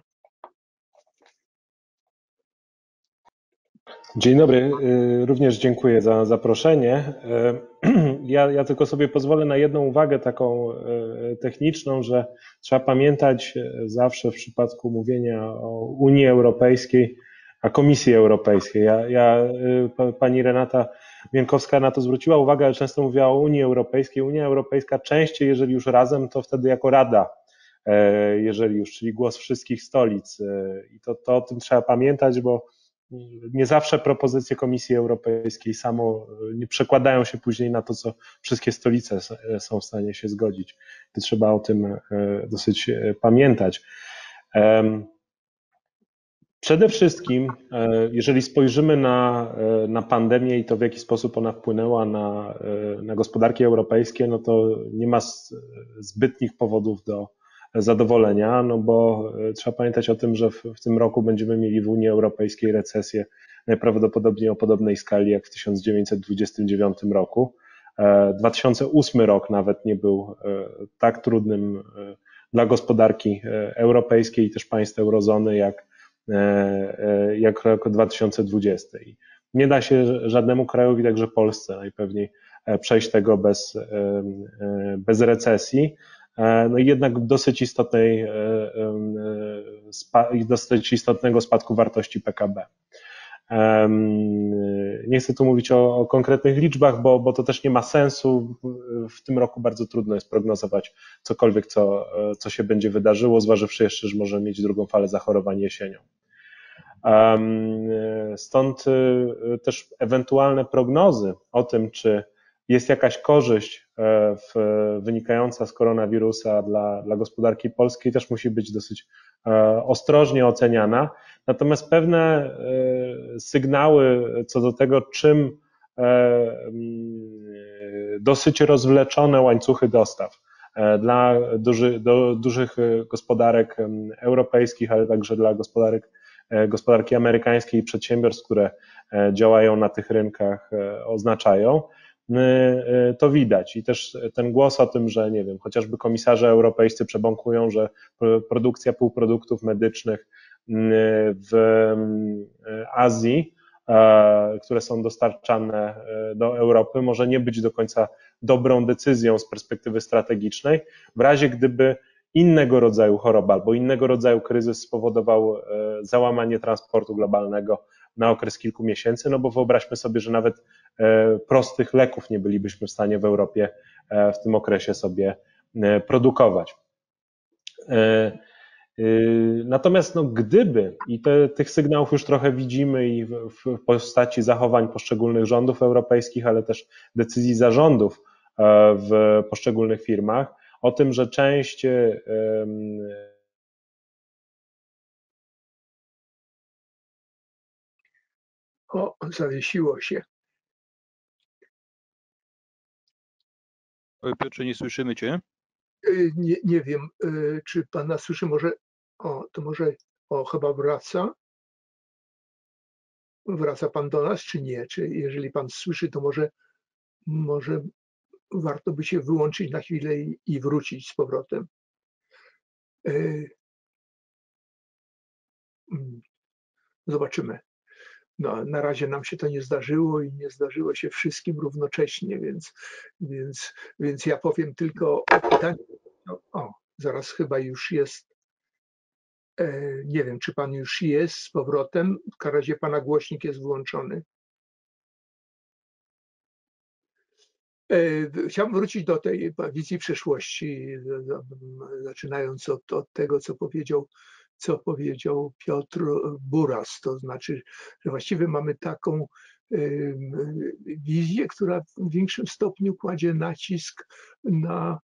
Dzień dobry, również dziękuję za zaproszenie. Ja, ja tylko sobie pozwolę na jedną uwagę taką techniczną, że trzeba pamiętać zawsze w przypadku mówienia o Unii Europejskiej, a Komisji Europejskiej. Ja, ja, pani Renata Bieńkowska na to zwróciła uwagę, ale często mówiła o Unii Europejskiej. Unia Europejska częściej, jeżeli już razem, to wtedy jako Rada, jeżeli już, czyli głos wszystkich stolic. I to, to o tym trzeba pamiętać, bo nie zawsze propozycje Komisji Europejskiej samo nie przekładają się później na to, co wszystkie stolice są w stanie się zgodzić. To trzeba o tym dosyć pamiętać. Przede wszystkim, jeżeli spojrzymy na, na pandemię i to, w jaki sposób ona wpłynęła na, na gospodarki europejskie, no to nie ma zbytnich powodów do zadowolenia, no bo trzeba pamiętać o tym, że w, w tym roku będziemy mieli w Unii Europejskiej recesję najprawdopodobniej o podobnej skali jak w tysiąc dziewięćset dwudziestym dziewiątym roku. dwa tysiące ósmy rok nawet nie był tak trudnym dla gospodarki europejskiej i też państw eurozony jak jak rok dwa tysiące dwudziesty. Nie da się żadnemu krajowi, także Polsce najpewniej, przejść tego bez, bez recesji. No i jednak dosyć istotnej, dosyć istotnego spadku wartości P K B. Nie chcę tu mówić o, o konkretnych liczbach, bo, bo to też nie ma sensu. W tym roku bardzo trudno jest prognozować cokolwiek, co, co się będzie wydarzyło, zważywszy jeszcze, że możemy mieć drugą falę zachorowań jesienią. Stąd też ewentualne prognozy o tym, czy jest jakaś korzyść w, wynikająca z koronawirusa dla, dla gospodarki polskiej, też musi być dosyć ostrożnie oceniana. Natomiast pewne sygnały co do tego, czym dosyć rozwleczone łańcuchy dostaw dla duży, do dużych gospodarek europejskich, ale także dla gospodarek, gospodarki amerykańskiej i przedsiębiorstw, które działają na tych rynkach, oznaczają, to widać. I też ten głos o tym, że nie wiem, chociażby komisarze europejscy przebąkują, że produkcja półproduktów medycznych w Azji, które są dostarczane do Europy, może nie być do końca dobrą decyzją z perspektywy strategicznej, w razie gdyby innego rodzaju choroba albo innego rodzaju kryzys spowodował załamanie transportu globalnego na okres kilku miesięcy, no bo wyobraźmy sobie, że nawet prostych leków nie bylibyśmy w stanie w Europie w tym okresie sobie produkować. Natomiast no, gdyby, i te, tych sygnałów już trochę widzimy i w, w postaci zachowań poszczególnych rządów europejskich, ale też decyzji zarządów w poszczególnych firmach, o tym, że część O, zawiesiło się. Oj, Piotrze, nie słyszymy cię. Nie, nie wiem, czy pan nas słyszy, może, o, to może, o, chyba wraca. Wraca pan do nas, czy nie? Czy jeżeli pan słyszy, to może, może warto by się wyłączyć na chwilę i, i wrócić z powrotem. Zobaczymy. No, na razie nam się to nie zdarzyło i nie zdarzyło się wszystkim równocześnie, więc, więc, więc ja powiem tylko o pytaniu. O, o, zaraz chyba już jest. E, nie wiem, czy pan już jest z powrotem. W każdym razie pana głośnik jest włączony. E, chciałbym wrócić do tej wizji przyszłości, zaczynając od, od tego, co powiedział co powiedział Piotr Buras, to znaczy, że właściwie mamy taką wizję, która w większym stopniu kładzie nacisk na,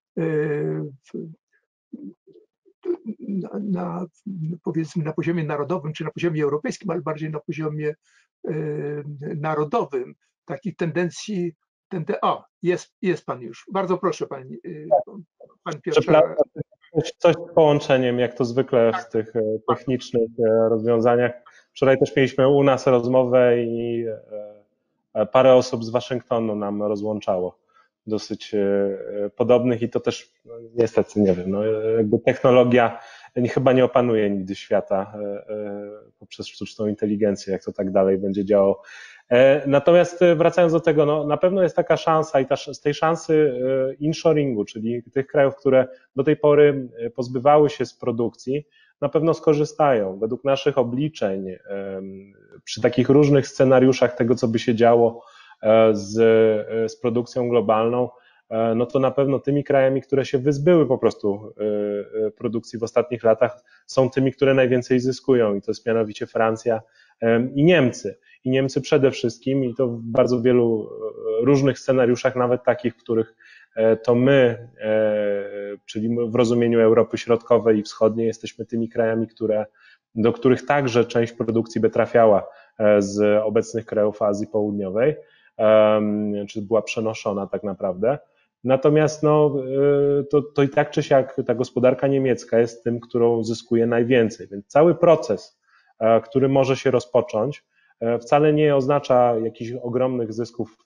na, na powiedzmy na poziomie narodowym, czy na poziomie europejskim, ale bardziej na poziomie narodowym, takich tendencji. Ten, o, jest, jest pan już. Bardzo proszę, pan, pan Piotr. Coś z połączeniem, jak to zwykle w tych technicznych rozwiązaniach. Wczoraj też mieliśmy u nas rozmowę i parę osób z Waszyngtonu nam rozłączało, dosyć podobnych i to też no, niestety, nie wiem, no, jakby technologia chyba nie opanuje nigdy świata poprzez sztuczną inteligencję, jak to tak dalej będzie działało. Natomiast wracając do tego, no, na pewno jest taka szansa i ta, z tej szansy inshoringu, czyli tych krajów, które do tej pory pozbywały się z produkcji, na pewno skorzystają. Według naszych obliczeń, przy takich różnych scenariuszach tego, co by się działo z, z produkcją globalną, no to na pewno tymi krajami, które się wyzbyły po prostu produkcji w ostatnich latach, są tymi, które najwięcej zyskują i to jest mianowicie Francja i Niemcy. I Niemcy przede wszystkim i to w bardzo wielu różnych scenariuszach, nawet takich, w których to my, czyli w rozumieniu Europy Środkowej i Wschodniej, jesteśmy tymi krajami, które, do których także część produkcji by trafiała z obecnych krajów Azji Południowej, czy była przenoszona tak naprawdę. Natomiast no, to, to i tak czy siak ta gospodarka niemiecka jest tym, którą zyskuje najwięcej. Więc cały proces, który może się rozpocząć, wcale nie oznacza jakichś ogromnych zysków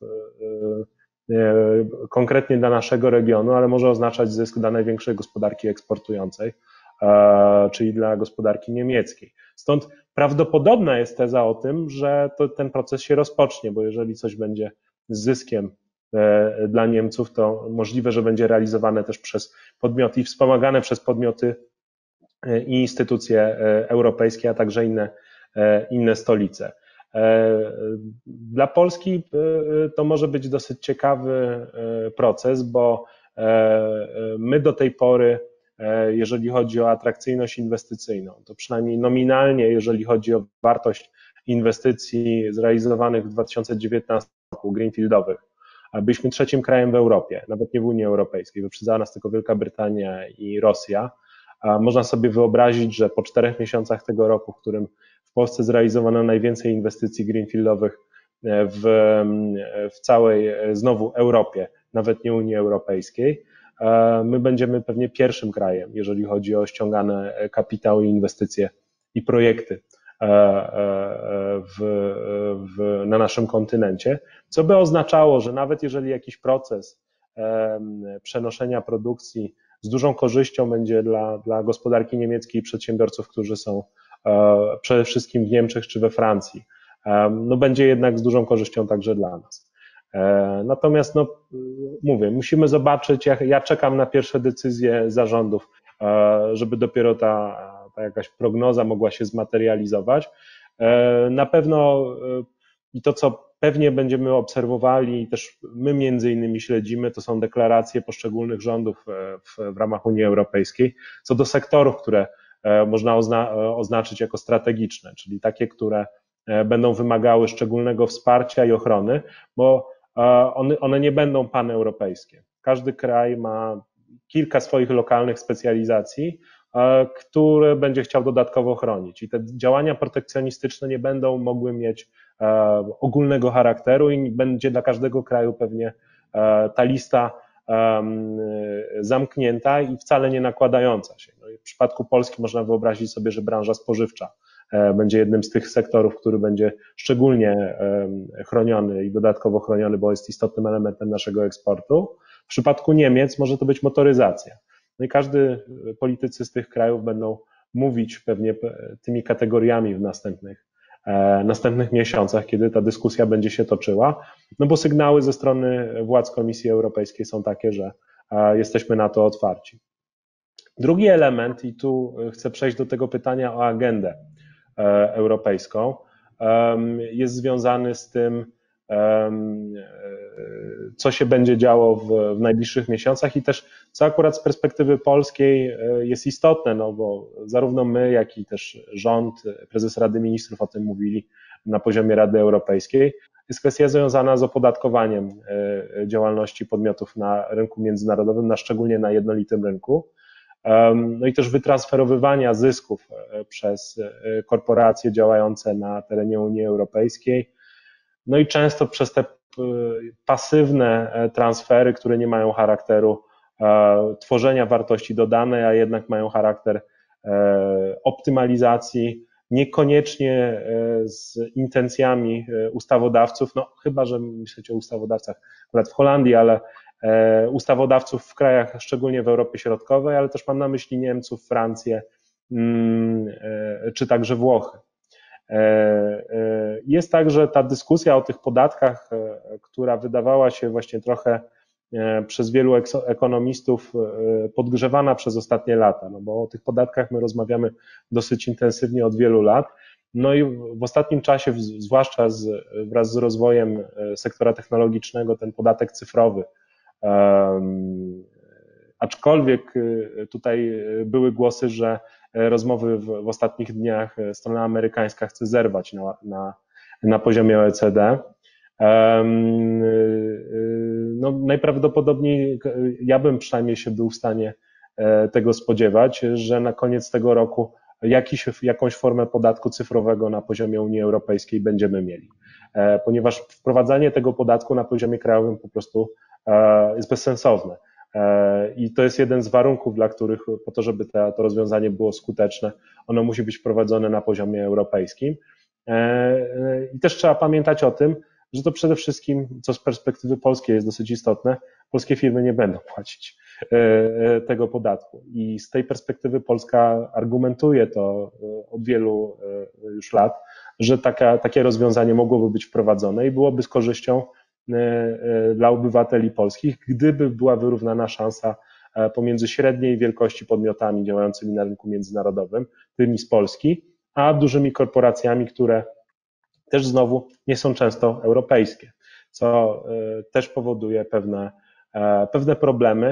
konkretnie dla naszego regionu, ale może oznaczać zysk dla największej gospodarki eksportującej, czyli dla gospodarki niemieckiej. Stąd prawdopodobna jest teza o tym, że to, ten proces się rozpocznie, bo jeżeli coś będzie z zyskiem dla Niemców, to możliwe, że będzie realizowane też przez podmioty i wspomagane przez podmioty i instytucje europejskie, a także inne, inne stolice. Dla Polski to może być dosyć ciekawy proces, bo my do tej pory, jeżeli chodzi o atrakcyjność inwestycyjną, to przynajmniej nominalnie, jeżeli chodzi o wartość inwestycji zrealizowanych w dwa tysiące dziewiętnastym roku, greenfieldowych, byliśmy trzecim krajem w Europie, nawet nie w Unii Europejskiej, wyprzedzała nas tylko Wielka Brytania i Rosja. Można sobie wyobrazić, że po czterech miesiącach tego roku, w którym w Polsce zrealizowano najwięcej inwestycji greenfieldowych w, w całej znowu Europie, nawet nie Unii Europejskiej, my będziemy pewnie pierwszym krajem, jeżeli chodzi o ściągane kapitał i inwestycje i projekty w, w, na naszym kontynencie, co by oznaczało, że nawet jeżeli jakiś proces przenoszenia produkcji z dużą korzyścią będzie dla, dla gospodarki niemieckiej i przedsiębiorców, którzy są przede wszystkim w Niemczech czy we Francji, no będzie jednak z dużą korzyścią także dla nas. Natomiast no, mówię, musimy zobaczyć, ja, ja czekam na pierwsze decyzje zarządów, żeby dopiero ta, ta jakaś prognoza mogła się zmaterializować. Na pewno i to, co pewnie będziemy obserwowali i też my między innymi śledzimy, to są deklaracje poszczególnych rządów w, w ramach Unii Europejskiej co do sektorów, które można ozna oznaczyć jako strategiczne, czyli takie, które będą wymagały szczególnego wsparcia i ochrony, bo one, one nie będą paneuropejskie. Każdy kraj ma kilka swoich lokalnych specjalizacji, które będzie chciał dodatkowo chronić i te działania protekcjonistyczne nie będą mogły mieć ogólnego charakteru i będzie dla każdego kraju pewnie ta lista zamknięta i wcale nie nakładająca się. No i w przypadku Polski można wyobrazić sobie, że branża spożywcza będzie jednym z tych sektorów, który będzie szczególnie chroniony i dodatkowo chroniony, bo jest istotnym elementem naszego eksportu. W przypadku Niemiec może to być motoryzacja. No i każdy, politycy z tych krajów będą mówić pewnie tymi kategoriami w następnych, następnych miesiącach, kiedy ta dyskusja będzie się toczyła, no bo sygnały ze strony władz Komisji Europejskiej są takie, że jesteśmy na to otwarci. Drugi element, i tu chcę przejść do tego pytania o agendę europejską, jest związany z tym, co się będzie działo w, w najbliższych miesiącach i też co akurat z perspektywy polskiej jest istotne, no bo zarówno my, jak i też rząd, prezes Rady Ministrów o tym mówili na poziomie Rady Europejskiej, jest kwestia związana z opodatkowaniem działalności podmiotów na rynku międzynarodowym, na szczególnie na jednolitym rynku. No i też wytransferowywania zysków przez korporacje działające na terenie Unii Europejskiej. No i często przez te pasywne transfery, które nie mają charakteru tworzenia wartości dodanej, a jednak mają charakter optymalizacji, niekoniecznie z intencjami ustawodawców, no chyba że myślicie o ustawodawcach akurat w Holandii, ale ustawodawców w krajach, szczególnie w Europie Środkowej, ale też mam na myśli Niemców, Francję czy także Włochy. Jest tak, że ta dyskusja o tych podatkach, która wydawała się właśnie trochę przez wielu ekonomistów podgrzewana przez ostatnie lata, no bo o tych podatkach my rozmawiamy dosyć intensywnie od wielu lat, no i w ostatnim czasie, zwłaszcza z, wraz z rozwojem sektora technologicznego, ten podatek cyfrowy, um, aczkolwiek tutaj były głosy, że rozmowy w, w ostatnich dniach strona amerykańska chce zerwać na, na, na poziomie O E C D. No, najprawdopodobniej ja bym przynajmniej się był w stanie tego spodziewać, że na koniec tego roku jakiś, jakąś formę podatku cyfrowego na poziomie Unii Europejskiej będziemy mieli, ponieważ wprowadzanie tego podatku na poziomie krajowym po prostu jest bezsensowne. I to jest jeden z warunków, dla których po to, żeby to, to rozwiązanie było skuteczne, ono musi być wprowadzone na poziomie europejskim. I też trzeba pamiętać o tym, że to przede wszystkim, co z perspektywy polskiej jest dosyć istotne, polskie firmy nie będą płacić tego podatku. I z tej perspektywy Polska argumentuje to od wielu już lat, że taka, takie rozwiązanie mogłoby być wprowadzone i byłoby z korzyścią dla obywateli polskich, gdyby była wyrównana szansa pomiędzy średniej wielkości podmiotami działającymi na rynku międzynarodowym, tymi z Polski, a dużymi korporacjami, które też znowu nie są często europejskie, co też powoduje pewne, pewne problemy.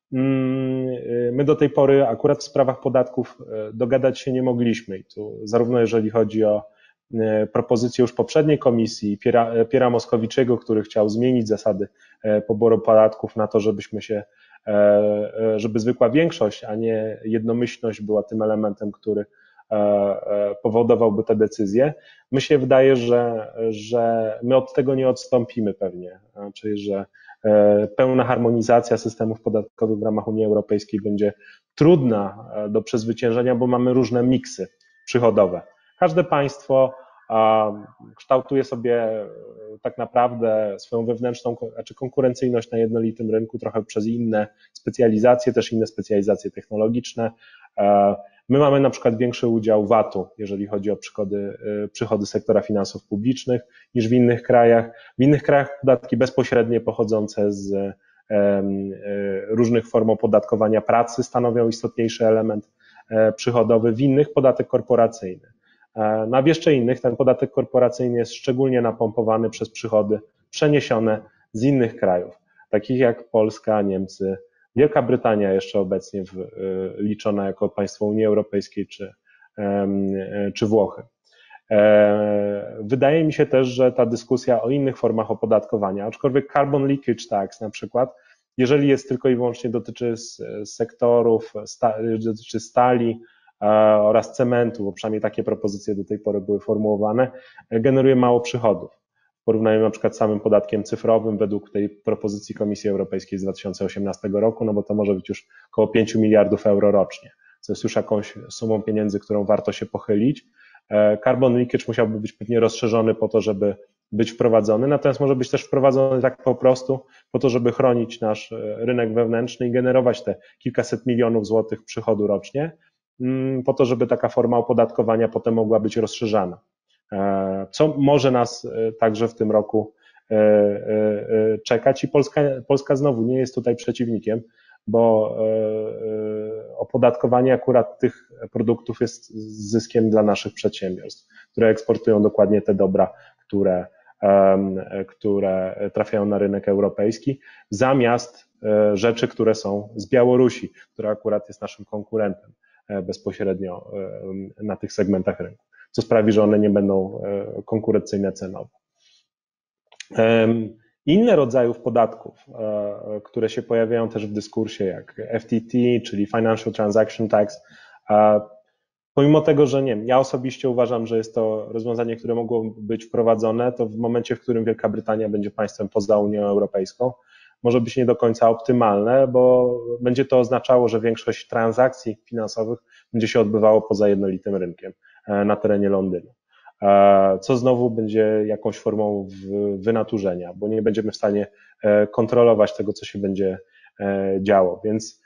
My do tej pory akurat w sprawach podatków dogadać się nie mogliśmy i tu zarówno jeżeli chodzi o propozycję już poprzedniej komisji Piera, Piera Moskowiczego, który chciał zmienić zasady poboru podatków na to, żebyśmy się, żeby zwykła większość, a nie jednomyślność była tym elementem, który powodowałby te decyzje. Mi się wydaje, że, że my od tego nie odstąpimy pewnie, czyli że pełna harmonizacja systemów podatkowych w ramach Unii Europejskiej będzie trudna do przezwyciężenia, bo mamy różne miksy przychodowe. Każde państwo kształtuje sobie tak naprawdę swoją wewnętrzną, znaczy konkurencyjność na jednolitym rynku trochę przez inne specjalizacje, też inne specjalizacje technologiczne. My mamy na przykład większy udział V A T-u, jeżeli chodzi o przychody, przychody sektora finansów publicznych niż w innych krajach. W innych krajach podatki bezpośrednie pochodzące z różnych form opodatkowania pracy stanowią istotniejszy element przychodowy, w innych podatek korporacyjny. No a w jeszcze innych ten podatek korporacyjny jest szczególnie napompowany przez przychody przeniesione z innych krajów, takich jak Polska, Niemcy, Wielka Brytania jeszcze obecnie w, liczona jako państwo Unii Europejskiej czy, czy Włochy. Wydaje mi się też, że ta dyskusja o innych formach opodatkowania, aczkolwiek carbon leakage tax na przykład, jeżeli jest tylko i wyłącznie dotyczy sektorów, dotyczy stali oraz cementu, bo przynajmniej takie propozycje do tej pory były formułowane, generuje mało przychodów. W porównaniu na przykład z samym podatkiem cyfrowym według tej propozycji Komisji Europejskiej z dwa tysiące osiemnastego roku, no bo to może być już około pięć miliardów euro rocznie, co jest już jakąś sumą pieniędzy, którą warto się pochylić. Carbon leakage musiałby być pewnie rozszerzony po to, żeby być wprowadzony, natomiast może być też wprowadzony tak po prostu po to, żeby chronić nasz rynek wewnętrzny i generować te kilkaset milionów złotych przychodu rocznie, po to, żeby taka forma opodatkowania potem mogła być rozszerzana. Co może nas także w tym roku czekać i Polska, Polska znowu nie jest tutaj przeciwnikiem, bo opodatkowanie akurat tych produktów jest zyskiem dla naszych przedsiębiorstw, które eksportują dokładnie te dobra, które, które trafiają na rynek europejski, zamiast rzeczy, które są z Białorusi, która akurat jest naszym konkurentem bezpośrednio na tych segmentach rynku, co sprawi, że one nie będą konkurencyjne cenowo. Inne rodzajów podatków, które się pojawiają też w dyskursie, jak F T T, czyli Financial Transaction Tax, pomimo tego, że nie wiem, ja osobiście uważam, że jest to rozwiązanie, które mogło być wprowadzone, to w momencie, w którym Wielka Brytania będzie państwem poza Unią Europejską, może być nie do końca optymalne, bo będzie to oznaczało, że większość transakcji finansowych będzie się odbywało poza jednolitym rynkiem na terenie Londynu, co znowu będzie jakąś formą wynaturzenia, bo nie będziemy w stanie kontrolować tego, co się będzie działo. Więc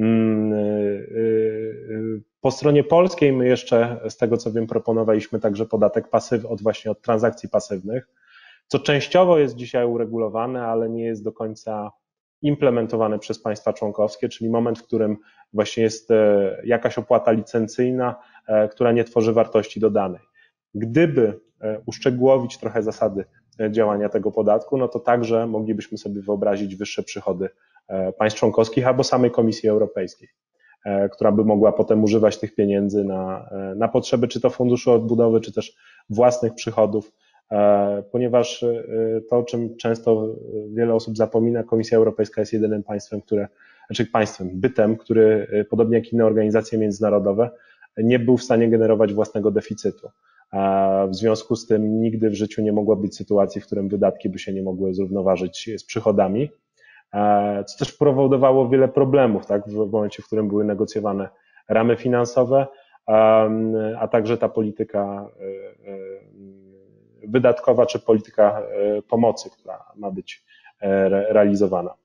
po stronie polskiej my jeszcze, z tego co wiem, proponowaliśmy także podatek pasyw od właśnie od transakcji pasywnych, co częściowo jest dzisiaj uregulowane, ale nie jest do końca implementowane przez państwa członkowskie, czyli moment, w którym właśnie jest jakaś opłata licencyjna, która nie tworzy wartości dodanej. Gdyby uszczegółowić trochę zasady działania tego podatku, no to także moglibyśmy sobie wyobrazić wyższe przychody państw członkowskich albo samej Komisji Europejskiej, która by mogła potem używać tych pieniędzy na, na potrzeby czy to funduszu odbudowy, czy też własnych przychodów, ponieważ to, o czym często wiele osób zapomina, Komisja Europejska jest jedynym państwem, które, znaczy państwem, bytem, który podobnie jak inne organizacje międzynarodowe nie był w stanie generować własnego deficytu. W związku z tym nigdy w życiu nie mogło być sytuacji, w którym wydatki by się nie mogły zrównoważyć z przychodami, co też powodowało wiele problemów, tak, w momencie, w którym były negocjowane ramy finansowe, a także ta polityka wydatkowa czy polityka pomocy, która ma być realizowana.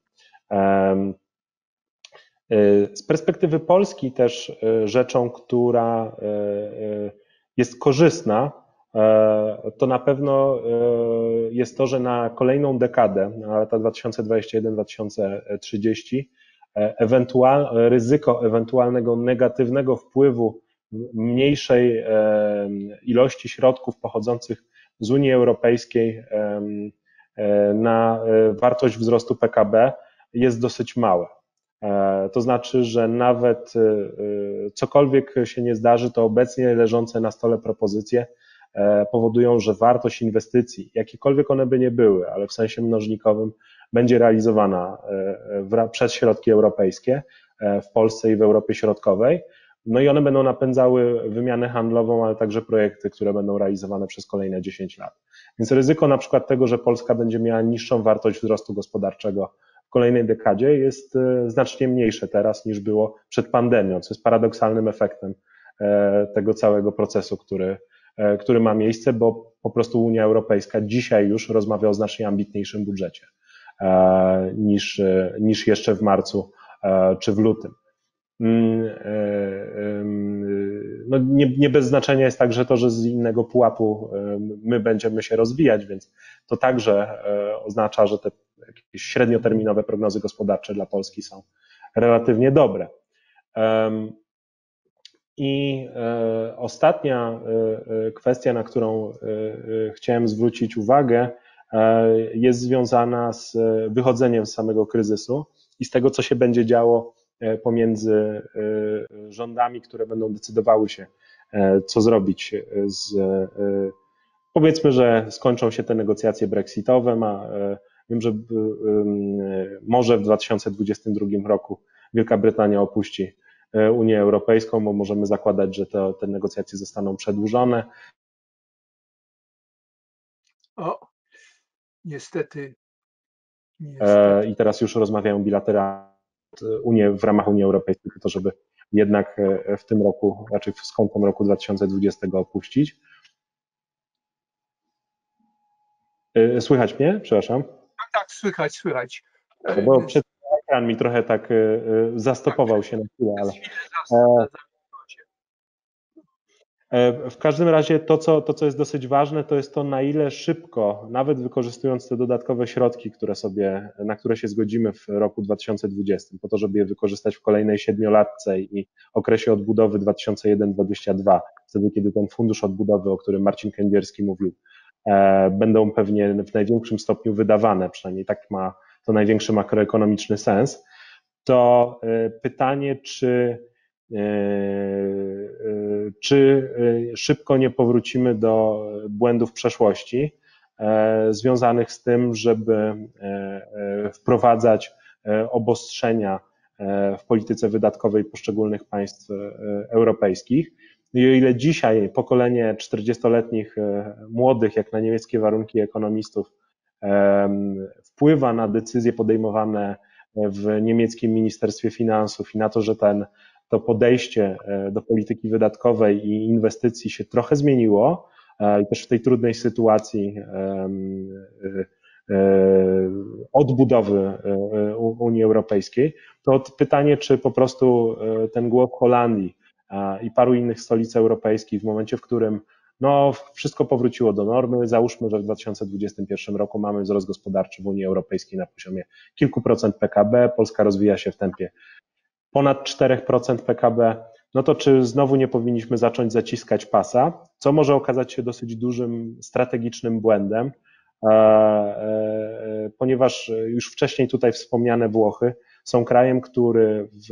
Z perspektywy Polski też rzeczą, która jest korzystna, to na pewno jest to, że na kolejną dekadę, na lata dwa tysiące dwudziesty pierwszy do dwa tysiące trzydziestego, ewentual, ryzyko ewentualnego negatywnego wpływu mniejszej ilości środków pochodzących z Unii Europejskiej na wartość wzrostu P K B jest dosyć małe. To znaczy, że nawet cokolwiek się nie zdarzy, to obecnie leżące na stole propozycje powodują, że wartość inwestycji, jakiekolwiek one by nie były, ale w sensie mnożnikowym, będzie realizowana przez środki europejskie w Polsce i w Europie Środkowej. No i one będą napędzały wymianę handlową, ale także projekty, które będą realizowane przez kolejne dziesięć lat. Więc ryzyko na przykład tego, że Polska będzie miała niższą wartość wzrostu gospodarczego w kolejnej dekadzie jest znacznie mniejsze teraz niż było przed pandemią, co jest paradoksalnym efektem tego całego procesu, który, który ma miejsce, bo po prostu Unia Europejska dzisiaj już rozmawia o znacznie ambitniejszym budżecie niż, niż jeszcze w marcu czy w lutym. No nie, nie bez znaczenia jest także to, że z innego pułapu my będziemy się rozwijać, więc to także oznacza, że te jakieś średnioterminowe prognozy gospodarcze dla Polski są relatywnie dobre. I ostatnia kwestia, na którą chciałem zwrócić uwagę, jest związana z wychodzeniem z samego kryzysu i z tego, co się będzie działo pomiędzy rządami, które będą decydowały się, co zrobić z, powiedzmy, że skończą się te negocjacje brexitowe, ma, wiem, że może w dwa tysiące dwudziestym drugim roku Wielka Brytania opuści Unię Europejską, bo możemy zakładać, że to, te negocjacje zostaną przedłużone. O, niestety, niestety. I teraz już rozmawiają bilateralnie Unię, w ramach Unii Europejskiej, to żeby jednak w tym roku, raczej z końcem roku dwa tysiące dwudziestego opuścić. Słychać mnie? Przepraszam. Tak, tak, słychać, słychać. Bo przed ekran mi trochę tak zastopował się na chwilę, ale... W każdym razie to co, to, co jest dosyć ważne, to jest to, na ile szybko, nawet wykorzystując te dodatkowe środki, które sobie, na które się zgodzimy w roku dwa tysiące dwudziestym, po to, żeby je wykorzystać w kolejnej siedmiolatce i okresie odbudowy dwa tysiące jeden do dwudziestego drugiego, wtedy kiedy ten fundusz odbudowy, o którym Marcin Kędzierski mówił, e, będą pewnie w największym stopniu wydawane, przynajmniej tak ma to największy makroekonomiczny sens, to e, pytanie, czy czy szybko nie powrócimy do błędów przeszłości związanych z tym, żeby wprowadzać obostrzenia w polityce wydatkowej poszczególnych państw europejskich. I o ile dzisiaj pokolenie czterdziestoletnich młodych, jak na niemieckie warunki ekonomistów, wpływa na decyzje podejmowane w niemieckim Ministerstwie Finansów i na to, że ten to podejście do polityki wydatkowej i inwestycji się trochę zmieniło i też w tej trudnej sytuacji odbudowy Unii Europejskiej, to pytanie, czy po prostu ten głos Holandii i paru innych stolic europejskich w momencie, w którym no, wszystko powróciło do normy, załóżmy, że w dwa tysiące dwudziestym pierwszym roku mamy wzrost gospodarczy w Unii Europejskiej na poziomie kilku procent P K B, Polska rozwija się w tempie ponad cztery procent P K B, no to czy znowu nie powinniśmy zacząć zaciskać pasa, co może okazać się dosyć dużym strategicznym błędem, ponieważ już wcześniej tutaj wspomniane Włochy są krajem, który w,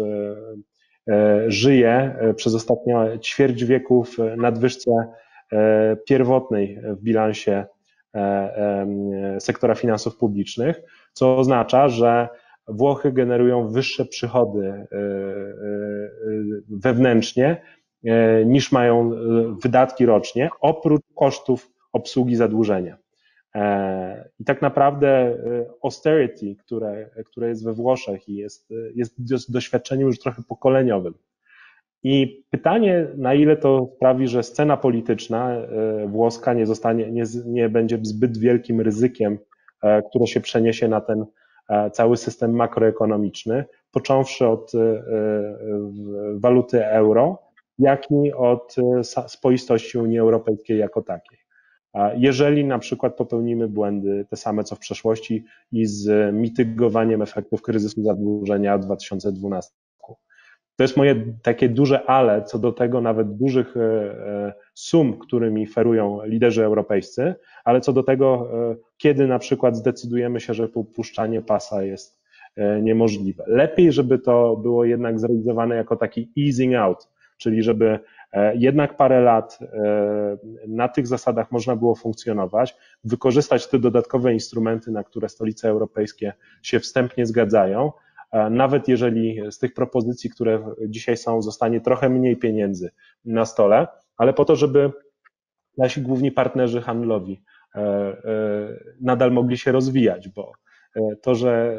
żyje przez ostatnie ćwierć wieku w nadwyżce pierwotnej w bilansie sektora finansów publicznych, co oznacza, że Włochy generują wyższe przychody wewnętrznie niż mają wydatki rocznie, oprócz kosztów obsługi zadłużenia. I tak naprawdę austerity, które, które jest we Włoszech i jest, jest doświadczeniem już trochę pokoleniowym. I pytanie, na ile to sprawi, że scena polityczna włoska nie zostanie, nie, nie będzie zbyt wielkim ryzykiem, które się przeniesie na ten cały system makroekonomiczny, począwszy od waluty euro, jak i od spoistości Unii Europejskiej jako takiej. Jeżeli na przykład popełnimy błędy te same co w przeszłości i z mitygowaniem efektów kryzysu zadłużenia w dwa tysiące dwunastym roku. To jest moje takie duże ale co do tego nawet dużych sum, którymi ferują liderzy europejscy, ale co do tego, kiedy na przykład zdecydujemy się, że popuszczanie pasa jest niemożliwe. Lepiej, żeby to było jednak zrealizowane jako taki easing out, czyli żeby jednak parę lat na tych zasadach można było funkcjonować, wykorzystać te dodatkowe instrumenty, na które stolice europejskie się wstępnie zgadzają, nawet jeżeli z tych propozycji, które dzisiaj są, zostanie trochę mniej pieniędzy na stole, ale po to, żeby nasi główni partnerzy handlowi nadal mogli się rozwijać, bo to, że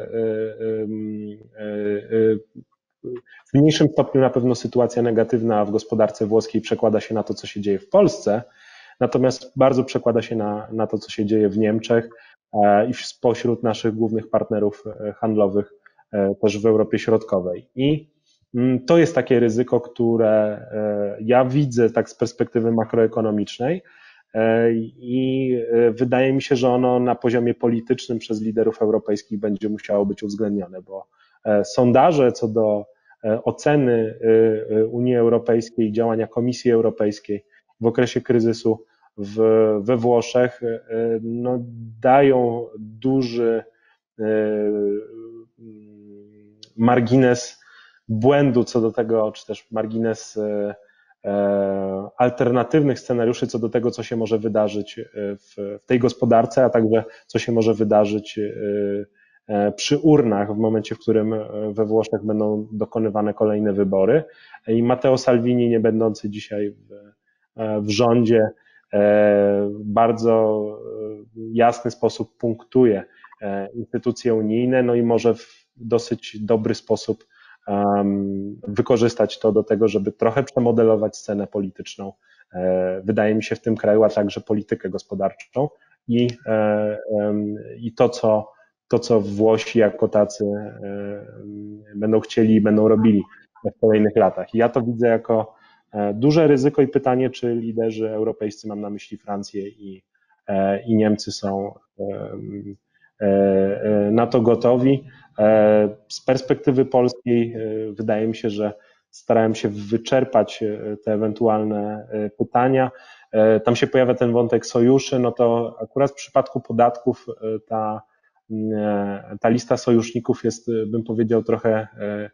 w mniejszym stopniu na pewno sytuacja negatywna w gospodarce włoskiej przekłada się na to, co się dzieje w Polsce, natomiast bardzo przekłada się na, na to, co się dzieje w Niemczech i spośród naszych głównych partnerów handlowych też w Europie Środkowej. I to jest takie ryzyko, które ja widzę tak z perspektywy makroekonomicznej i wydaje mi się, że ono na poziomie politycznym przez liderów europejskich będzie musiało być uwzględnione, bo sondaże co do oceny Unii Europejskiej, działania Komisji Europejskiej w okresie kryzysu w, we Włoszech no, dają duży margines błędu co do tego, czy też margines alternatywnych scenariuszy co do tego, co się może wydarzyć w, w tej gospodarce, a także co się może wydarzyć przy urnach w momencie, w którym we Włoszech będą dokonywane kolejne wybory. I Matteo Salvini, nie będący dzisiaj w, w rządzie, bardzo jasny sposób punktuje instytucje unijne, no i może w dosyć dobry sposób wykorzystać to do tego, żeby trochę przemodelować scenę polityczną, wydaje mi się, w tym kraju, a także politykę gospodarczą i, i to, co, to, co Włosi jako tacy będą chcieli i będą robili w kolejnych latach. I ja to widzę jako duże ryzyko i pytanie, czy liderzy europejscy, mam na myśli Francję i, i Niemcy, są na to gotowi. Z perspektywy polskiej wydaje mi się, że starałem się wyczerpać te ewentualne pytania. Tam się pojawia ten wątek sojuszy, no to akurat w przypadku podatków ta, ta lista sojuszników jest, bym powiedział, trochę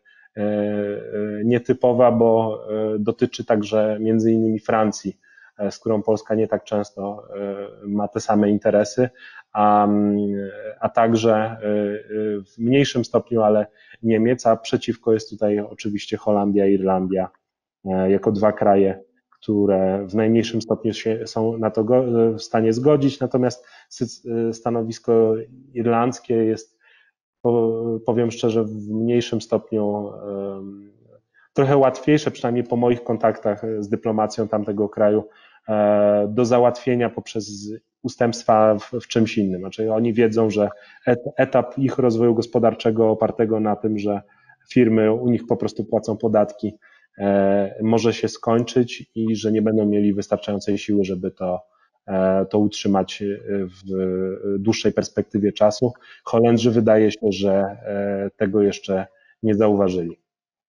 nietypowa, bo dotyczy także między innymi Francji, z którą Polska nie tak często ma te same interesy, a, a także w mniejszym stopniu, ale Niemiec, a przeciwko jest tutaj oczywiście Holandia i Irlandia jako dwa kraje, które w najmniejszym stopniu się są na to w stanie zgodzić, natomiast stanowisko irlandzkie jest, powiem szczerze, w mniejszym stopniu trochę łatwiejsze, przynajmniej po moich kontaktach z dyplomacją tamtego kraju, do załatwienia poprzez ustępstwa w, w czymś innym. Znaczy oni wiedzą, że etap ich rozwoju gospodarczego opartego na tym, że firmy u nich po prostu płacą podatki, może się skończyć i że nie będą mieli wystarczającej siły, żeby to, to utrzymać w dłuższej perspektywie czasu. Holendrzy wydaje się, że tego jeszcze nie zauważyli.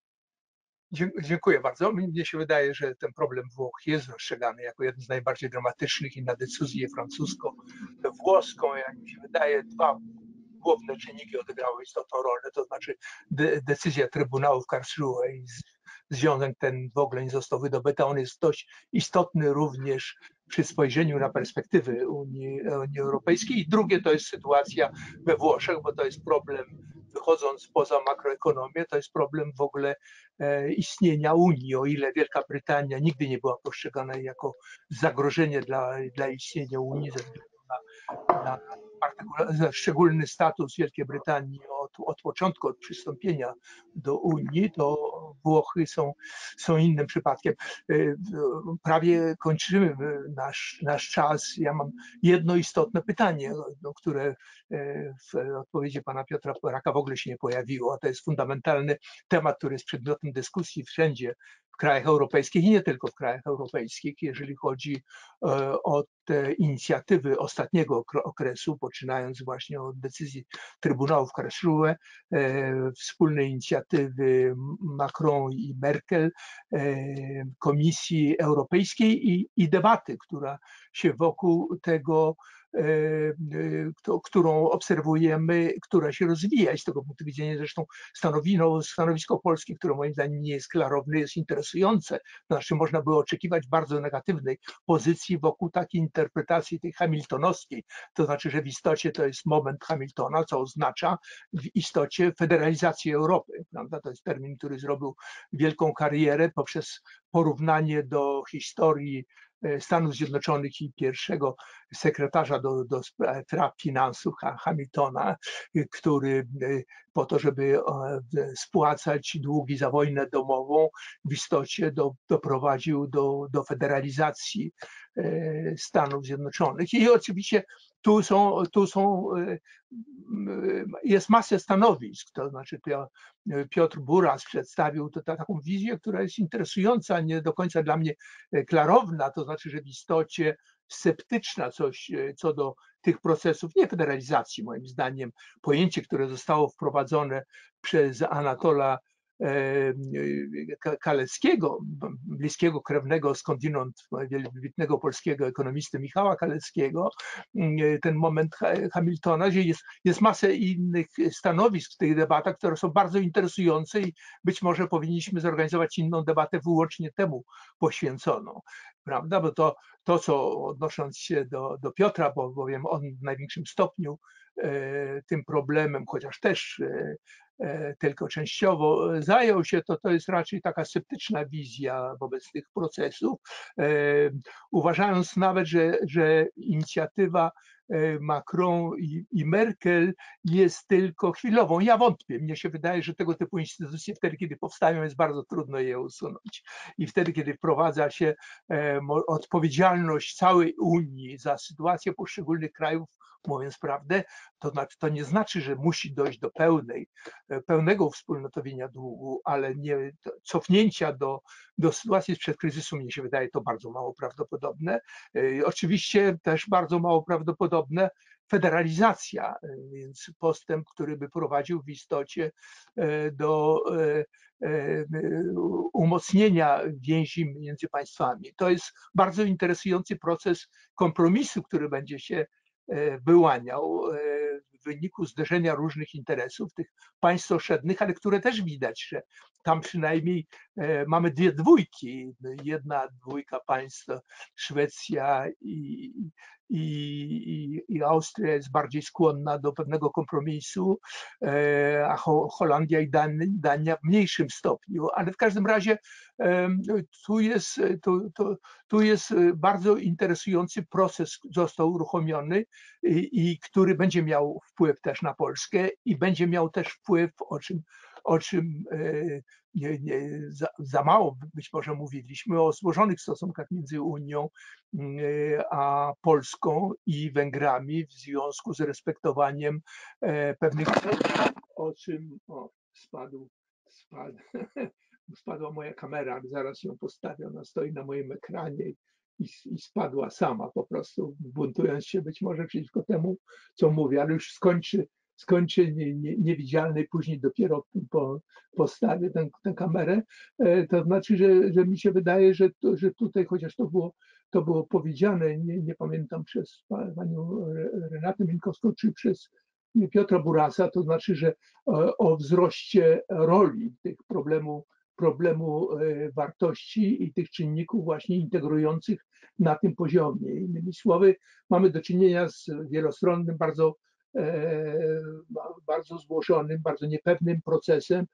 Dziękuję bardzo. Mnie się wydaje, że ten problem Włoch jest dostrzegany jako jeden z najbardziej dramatycznych i na decyzję francusko-włoską, jak mi się wydaje, dwa główne czynniki odegrały istotną rolę, to znaczy de decyzja Trybunału w Karlsruhe i związek ten w ogóle nie został wydobyty. On jest dość istotny również przy spojrzeniu na perspektywy Unii, Unii Europejskiej. I drugie to jest sytuacja we Włoszech, bo to jest problem, wychodząc poza makroekonomię, to jest problem w ogóle e, istnienia Unii. O ile Wielka Brytania nigdy nie była postrzegana jako zagrożenie dla, dla istnienia Unii ze względu na, na szczególny status Wielkiej Brytanii od, od początku, od przystąpienia do Unii, to Włochy są, są innym przypadkiem. Prawie kończymy nasz, nasz czas. Ja mam jedno istotne pytanie, no, które w odpowiedzi pana Piotra Poraka w ogóle się nie pojawiło, a to jest fundamentalny temat, który jest przedmiotem dyskusji wszędzie w krajach europejskich i nie tylko w krajach europejskich, jeżeli chodzi o te inicjatywy ostatniego okresu, poczynając właśnie od decyzji Trybunału w Karlsruhe, wspólnej inicjatywy Macron i Merkel, Komisji Europejskiej i, i debaty, która się wokół tego, którą obserwujemy, która się rozwija i z tego punktu widzenia zresztą stanowisko, stanowisko Polski, które moim zdaniem nie jest klarowne, jest interesujące. Znaczy można było oczekiwać bardzo negatywnej pozycji wokół takiej interpretacji tej hamiltonowskiej, to znaczy, że w istocie to jest moment Hamiltona, co oznacza w istocie federalizację Europy. Prawda? To jest termin, który zrobił wielką karierę poprzez porównanie do historii Stanów Zjednoczonych i pierwszego sekretarza do, do spraw finansów Hamiltona, który po to, żeby spłacać długi za wojnę domową, w istocie do, doprowadził do, do federalizacji Stanów Zjednoczonych. I oczywiście tu są, tu są, jest masę stanowisk, to znaczy Piotr Buras przedstawił to, taką wizję, która jest interesująca, nie do końca dla mnie klarowna, to znaczy, że w istocie sceptyczna coś co do tych procesów, nie federalizacji moim zdaniem, pojęcie, które zostało wprowadzone przez Anatola Kaleckiego, bliskiego krewnego skądinąd wybitnego polskiego ekonomisty Michała Kaleckiego, ten moment Hamiltona, że jest, jest masę innych stanowisk w tych debatach, które są bardzo interesujące i być może powinniśmy zorganizować inną debatę wyłącznie temu poświęconą, prawda? Bo to, to co odnosząc się do, do Piotra, bo bowiem on w największym stopniu e, tym problemem, chociaż też e, tylko częściowo zajął się, to to jest raczej taka sceptyczna wizja wobec tych procesów, uważając nawet, że, że inicjatywa Macron i, i Merkel jest tylko chwilową. Ja wątpię. Mnie się wydaje, że tego typu instytucje wtedy, kiedy powstają, jest bardzo trudno je usunąć. I wtedy, kiedy wprowadza się odpowiedzialność całej Unii za sytuację poszczególnych krajów, mówiąc prawdę, to, znaczy, to nie znaczy, że musi dojść do pełnej, pełnego wspólnotowienia długu, ale nie cofnięcia do, do sytuacji sprzed kryzysu, mnie się wydaje to bardzo mało prawdopodobne. Oczywiście też bardzo mało prawdopodobne federalizacja, więc postęp, który by prowadził w istocie do umocnienia więzi między państwami. To jest bardzo interesujący proces kompromisu, który będzie się wyłaniał w wyniku zderzenia różnych interesów tych państw sąsiednich, ale które też widać, że tam przynajmniej mamy dwie dwójki. Jedna dwójka państw, Szwecja i, i, i, i Austria jest bardziej skłonna do pewnego kompromisu, a Holandia i Dania w mniejszym stopniu, ale w każdym razie tu jest, tu, tu, tu jest bardzo interesujący proces, został uruchomiony i, i który będzie miał wpływ też na Polskę i będzie miał też wpływ, o czym, o czym nie, nie, za, za mało być może mówiliśmy, o złożonych stosunkach między Unią a Polską i Węgrami w związku z respektowaniem pewnych, o czym o, spadł, spadł, spadła moja kamera, ale zaraz ją postawię, ona stoi na moim ekranie i, i spadła sama po prostu, buntując się być może przeciwko temu, co mówię, ale już skończy, skończy nie, nie, niewidzialny, później dopiero po, postawię tę, tę kamerę. To znaczy, że, że mi się wydaje, że, to, że tutaj, chociaż to było, to było powiedziane, nie, nie pamiętam przez panią Renatę Minkowską, czy przez Piotra Burasa, to znaczy, że o, o wzroście roli tych problemów, problemu wartości i tych czynników właśnie integrujących na tym poziomie. Innymi słowy, mamy do czynienia z wielostronnym, bardzo, bardzo złożonym, bardzo niepewnym procesem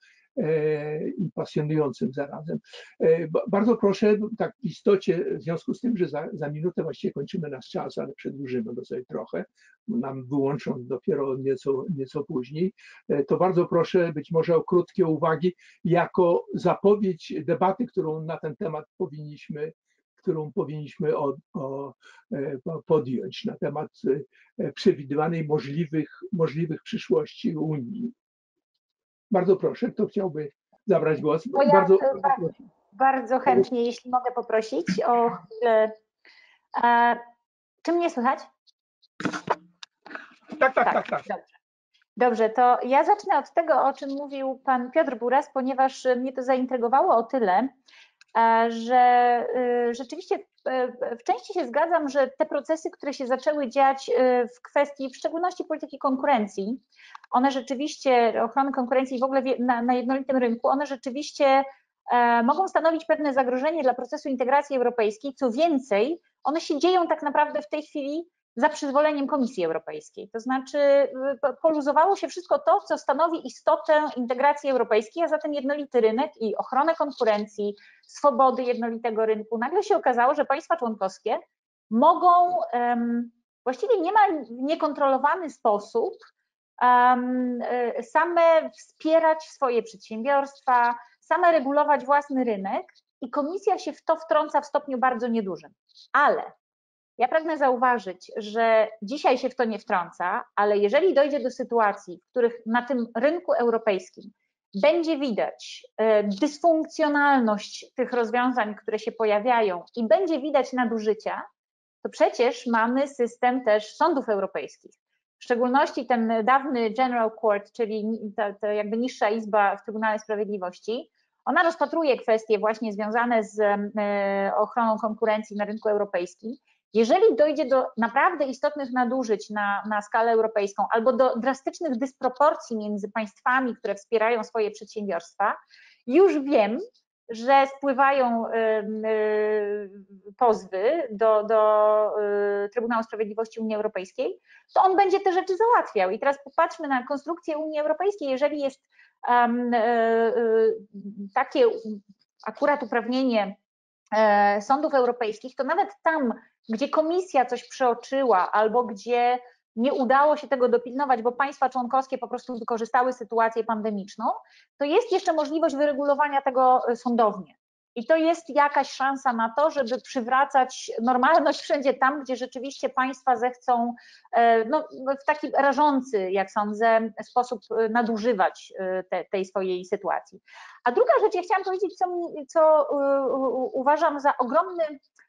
i pasjonującym zarazem. Bardzo proszę, tak w istocie, w związku z tym, że za, za minutę właściwie kończymy nasz czas, ale przedłużymy go sobie trochę, nam wyłączą dopiero nieco, nieco później, to bardzo proszę być może o krótkie uwagi jako zapowiedź debaty, którą na ten temat powinniśmy którą powinniśmy o, o, podjąć na temat przewidywanej możliwych, możliwych przyszłości Unii. Bardzo proszę, kto chciałby zabrać głos? Bo ja bardzo, bardzo, bardzo chętnie, jeśli mogę poprosić o chwilę. E, czy mnie słychać? Tak, tak, tak, tak. tak. Dobrze. Dobrze, to ja zacznę od tego, o czym mówił pan Piotr Buras, ponieważ mnie to zaintrygowało o tyle, że rzeczywiście w części się zgadzam, że te procesy, które się zaczęły dziać w kwestii w szczególności polityki konkurencji, one rzeczywiście, ochrony konkurencji w ogóle na, na jednolitym rynku, one rzeczywiście mogą stanowić pewne zagrożenie dla procesu integracji europejskiej. Co więcej, one się dzieją tak naprawdę w tej chwili za przyzwoleniem Komisji Europejskiej. To znaczy poluzowało się wszystko to, co stanowi istotę integracji europejskiej, a zatem jednolity rynek i ochronę konkurencji, swobody jednolitego rynku. Nagle się okazało, że państwa członkowskie mogą um, właściwie niemal w niekontrolowany sposób um, same wspierać swoje przedsiębiorstwa, same regulować własny rynek i Komisja się w to wtrąca w stopniu bardzo niedużym. Ale ja pragnę zauważyć, że dzisiaj się w to nie wtrąca, ale jeżeli dojdzie do sytuacji, w których na tym rynku europejskim będzie widać dysfunkcjonalność tych rozwiązań, które się pojawiają i będzie widać nadużycia, to przecież mamy system też sądów europejskich. w szczególności ten dawny General Court, czyli ta, ta jakby niższa izba w Trybunale Sprawiedliwości, ona rozpatruje kwestie właśnie związane z ochroną konkurencji na rynku europejskim. Jeżeli dojdzie do naprawdę istotnych nadużyć na, na skalę europejską albo do drastycznych dysproporcji między państwami, które wspierają swoje przedsiębiorstwa, już wiem, że spływają pozwy do, do Trybunału Sprawiedliwości Unii Europejskiej, to on będzie te rzeczy załatwiał. I teraz popatrzmy na konstrukcję Unii Europejskiej. Jeżeli jest um, takie akurat uprawnienie sądów europejskich, to nawet tam, gdzie komisja coś przeoczyła albo gdzie nie udało się tego dopilnować, bo państwa członkowskie po prostu wykorzystały sytuację pandemiczną, to jest jeszcze możliwość wyregulowania tego sądownie. I to jest jakaś szansa na to, żeby przywracać normalność wszędzie tam, gdzie rzeczywiście państwa zechcą no, w taki rażący, jak sądzę, sposób nadużywać te, tej swojej sytuacji. A druga rzecz, ja chciałam powiedzieć, co, co uważam za ogromny,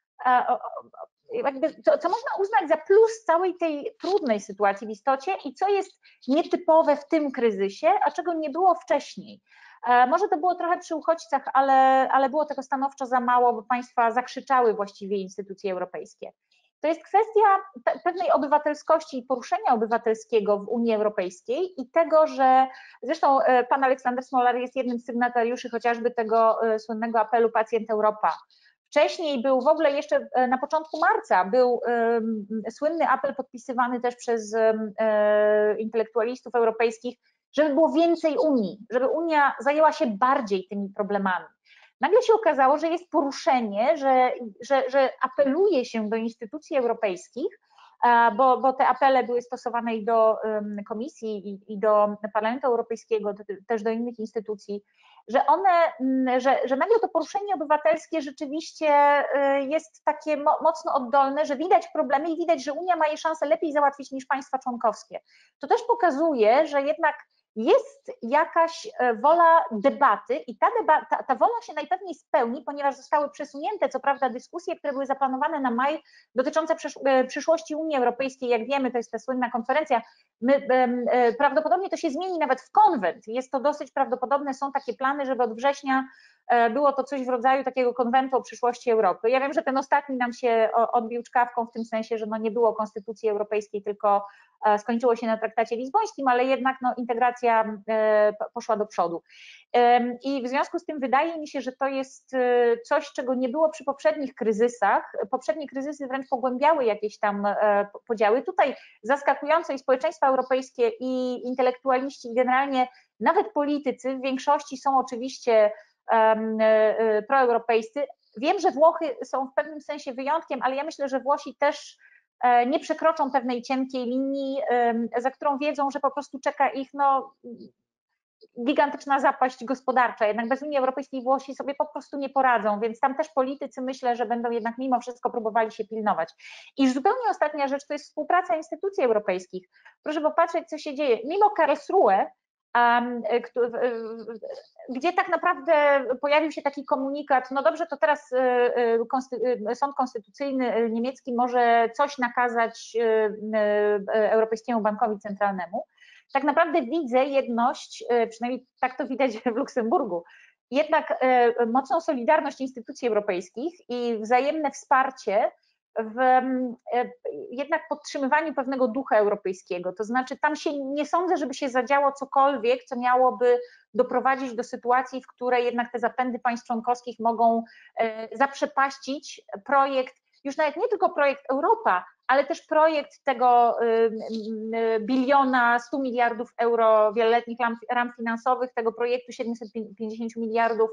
jakby, co, co można uznać za plus całej tej trudnej sytuacji w istocie i co jest nietypowe w tym kryzysie, a czego nie było wcześniej. Może to było trochę przy uchodźcach, ale, ale było tego stanowczo za mało, bo państwa zakrzyczały właściwie instytucje europejskie. To jest kwestia pewnej obywatelskości i poruszenia obywatelskiego w Unii Europejskiej i tego, że zresztą pan Aleksander Smolar jest jednym z sygnatariuszy chociażby tego słynnego apelu Pacjent Europa. Wcześniej był w ogóle jeszcze na początku marca był um, słynny apel podpisywany też przez um, intelektualistów europejskich, żeby było więcej Unii, żeby Unia zajęła się bardziej tymi problemami. Nagle się okazało, że jest poruszenie, że, że, że apeluje się do instytucji europejskich, bo, bo te apele były stosowane i do Komisji, i, i do Parlamentu Europejskiego, też do innych instytucji, że one, że, że nagle to poruszenie obywatelskie rzeczywiście jest takie mocno oddolne, że widać problemy i widać, że Unia ma je szansę lepiej załatwić niż państwa członkowskie. To też pokazuje, że jednak jest jakaś wola debaty i ta, debata, ta, ta wola się najpewniej spełni, ponieważ zostały przesunięte, co prawda, dyskusje, które były zaplanowane na maj dotyczące przysz, przyszłości Unii Europejskiej. Jak wiemy, to jest ta słynna konferencja. My, prawdopodobnie to się zmieni nawet w konwent. Jest to dosyć prawdopodobne, są takie plany, żeby od września było to coś w rodzaju takiego konwentu o przyszłości Europy. Ja wiem, że ten ostatni nam się odbił czkawką w tym sensie, że no nie było konstytucji europejskiej, tylko skończyło się na traktacie lizbońskim, ale jednak no, integracja poszła do przodu. I w związku z tym wydaje mi się, że to jest coś, czego nie było przy poprzednich kryzysach. Poprzednie kryzysy wręcz pogłębiały jakieś tam podziały. Tutaj zaskakująco i społeczeństwa europejskie, i intelektualiści, i generalnie nawet politycy w większości są oczywiście proeuropejscy. Wiem, że Włochy są w pewnym sensie wyjątkiem, ale ja myślę, że Włosi też nie przekroczą pewnej cienkiej linii, za którą wiedzą, że po prostu czeka ich no, gigantyczna zapaść gospodarcza. Jednak bez Unii Europejskiej Włosi sobie po prostu nie poradzą, więc tam też politycy myślę, że będą jednak mimo wszystko próbowali się pilnować. I zupełnie ostatnia rzecz to jest współpraca instytucji europejskich. Proszę popatrzeć, co się dzieje. Mimo Karlsruhe, Um, gdzie tak naprawdę pojawił się taki komunikat, no dobrze, to teraz Sąd Konstytucyjny niemiecki może coś nakazać Europejskiemu Bankowi Centralnemu. Tak naprawdę widzę jedność, przynajmniej tak to widać w Luksemburgu, jednak mocną solidarność instytucji europejskich i wzajemne wsparcie w jednak podtrzymywaniu pewnego ducha europejskiego, to znaczy tam się nie sądzę, żeby się zadziało cokolwiek, co miałoby doprowadzić do sytuacji, w której jednak te zapędy państw członkowskich mogą zaprzepaścić projekt, już nawet nie tylko projekt Europa, ale też projekt tego biliona, stu miliardów euro wieloletnich ram, ram finansowych, tego projektu siedemset pięćdziesiąt miliardów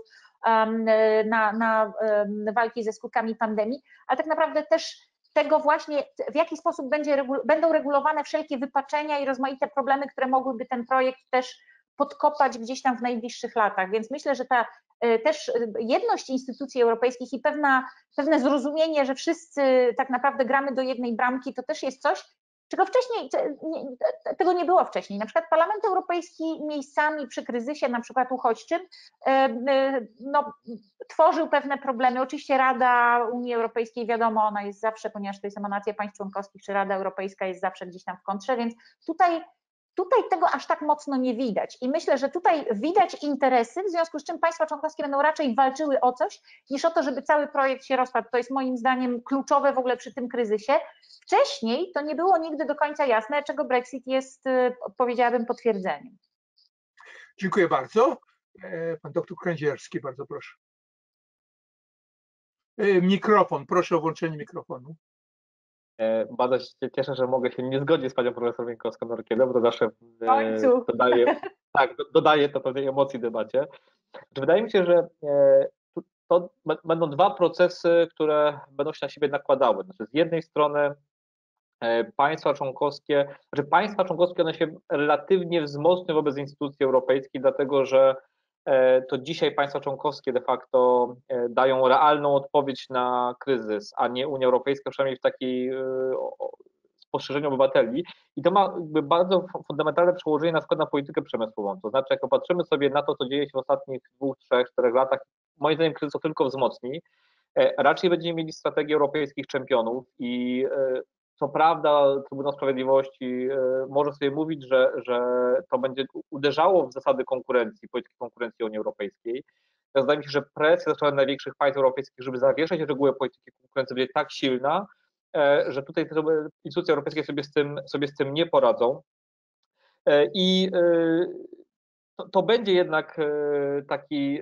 na, na walki ze skutkami pandemii, ale tak naprawdę też tego właśnie, w jaki sposób będzie, będą regulowane wszelkie wypaczenia i rozmaite problemy, które mogłyby ten projekt też podkopać gdzieś tam w najbliższych latach. Więc myślę, że ta też jedność instytucji europejskich i pewna, pewne zrozumienie, że wszyscy tak naprawdę gramy do jednej bramki, to też jest coś, czego wcześniej, tego nie było wcześniej. Na przykład Parlament Europejski miejscami przy kryzysie, na przykład uchodźczym, no, tworzył pewne problemy. Oczywiście Rada Unii Europejskiej, wiadomo, ona jest zawsze, ponieważ to jest emanacja państw członkowskich, czy Rada Europejska jest zawsze gdzieś tam w kontrze, więc tutaj Tutaj tego aż tak mocno nie widać i myślę, że tutaj widać interesy, w związku z czym państwa członkowskie będą raczej walczyły o coś, niż o to, żeby cały projekt się rozpadł. To jest moim zdaniem kluczowe w ogóle przy tym kryzysie. Wcześniej to nie było nigdy do końca jasne, czego Brexit jest, powiedziałabym, potwierdzeniem. Dziękuję bardzo. Pan doktor Kędzierski, bardzo proszę. Mikrofon, proszę o włączenie mikrofonu. Bardzo się cieszę, że mogę się nie zgodzić z panią profesor Bieńkowską-Norkiewicz, bo to zawsze dodaje, tak, dodaje to pewnej emocji debacie. Wydaje mi się, że to będą dwa procesy, które będą się na siebie nakładały. Znaczy, z jednej strony państwa członkowskie, że państwa członkowskie one się relatywnie wzmocnią wobec instytucji europejskich, dlatego że to dzisiaj państwa członkowskie de facto dają realną odpowiedź na kryzys, a nie Unia Europejska, przynajmniej w takiej spostrzeżeniu obywateli. I to ma bardzo fundamentalne przełożenie na przykład na politykę przemysłową. To znaczy, jak popatrzymy sobie na to, co dzieje się w ostatnich dwóch, trzech, czterech latach, moim zdaniem kryzys to tylko wzmocni. Raczej będziemy mieli strategię europejskich czempionów i co prawda Trybunał Sprawiedliwości może sobie mówić, że, że to będzie uderzało w zasady konkurencji, polityki konkurencji Unii Europejskiej. Ja zdaje mi się, że presja ze strony największych państw europejskich, żeby zawieszać reguły polityki konkurencji, będzie tak silna, że tutaj instytucje europejskie sobie z tym, sobie z tym nie poradzą. I to, to będzie jednak taki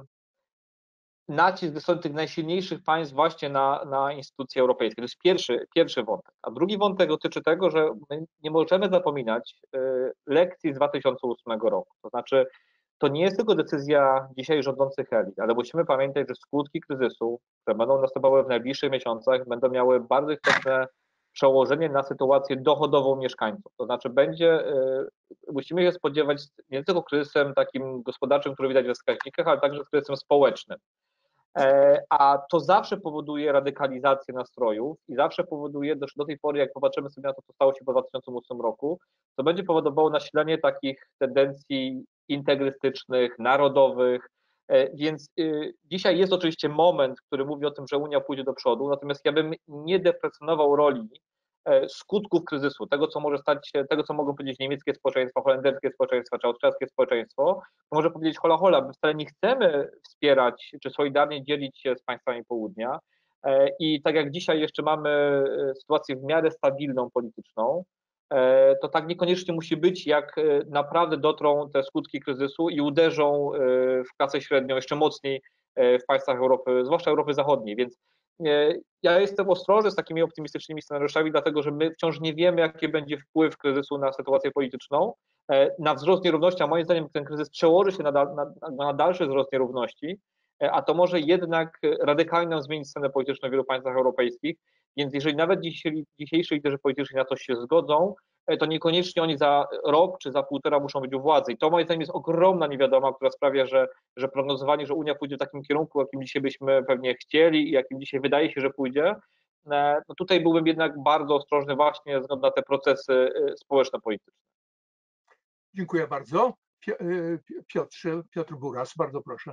nacisk ze strony tych najsilniejszych państw właśnie na, na instytucje europejskie. To jest pierwszy, pierwszy wątek. A drugi wątek dotyczy tego, że my nie możemy zapominać lekcji z dwa tysiące ósmego roku. To znaczy, to nie jest tylko decyzja dzisiaj rządzących elit, ale musimy pamiętać, że skutki kryzysu, które będą następowały w najbliższych miesiącach, będą miały bardzo istotne przełożenie na sytuację dochodową mieszkańców. To znaczy będzie, musimy się spodziewać nie tylko kryzysem takim gospodarczym, który widać we wskaźnikach, ale także z kryzysem społecznym. A to zawsze powoduje radykalizację nastrojów i zawsze powoduje, do, do tej pory, jak popatrzymy sobie na to, co stało się po dwa tysiące ósmym roku, to będzie powodowało nasilenie takich tendencji integrystycznych, narodowych, więc dzisiaj jest oczywiście moment, który mówi o tym, że Unia pójdzie do przodu, natomiast ja bym nie deprecjonował roli skutków kryzysu, tego, co może stać się, tego, co mogą powiedzieć niemieckie społeczeństwo, holenderskie społeczeństwo, czy austriackie społeczeństwo, może powiedzieć hola hola, my wcale nie chcemy wspierać, czy solidarnie dzielić się z państwami południa i tak jak dzisiaj jeszcze mamy sytuację w miarę stabilną polityczną, to tak niekoniecznie musi być, jak naprawdę dotrą te skutki kryzysu i uderzą w klasę średnią jeszcze mocniej w państwach Europy, zwłaszcza Europy Zachodniej, więc ja jestem ostrożny z takimi optymistycznymi scenariuszami, dlatego że my wciąż nie wiemy, jaki będzie wpływ kryzysu na sytuację polityczną, na wzrost nierówności, a moim zdaniem ten kryzys przełoży się na, na, na dalszy wzrost nierówności, a to może jednak radykalnie zmienić scenę polityczną w wielu państwach europejskich, więc jeżeli nawet dzisiejsi, dzisiejsi liderzy polityczni na coś się zgodzą, to niekoniecznie oni za rok czy za półtora muszą być u władzy. I to moim zdaniem jest ogromna niewiadoma, która sprawia, że, że prognozowanie, że Unia pójdzie w takim kierunku, jakim dzisiaj byśmy pewnie chcieli i jakim dzisiaj wydaje się, że pójdzie, no tutaj byłbym jednak bardzo ostrożny właśnie ze względu na te procesy społeczno-polityczne. Dziękuję bardzo. Piotrze, Piotr Buras, bardzo proszę.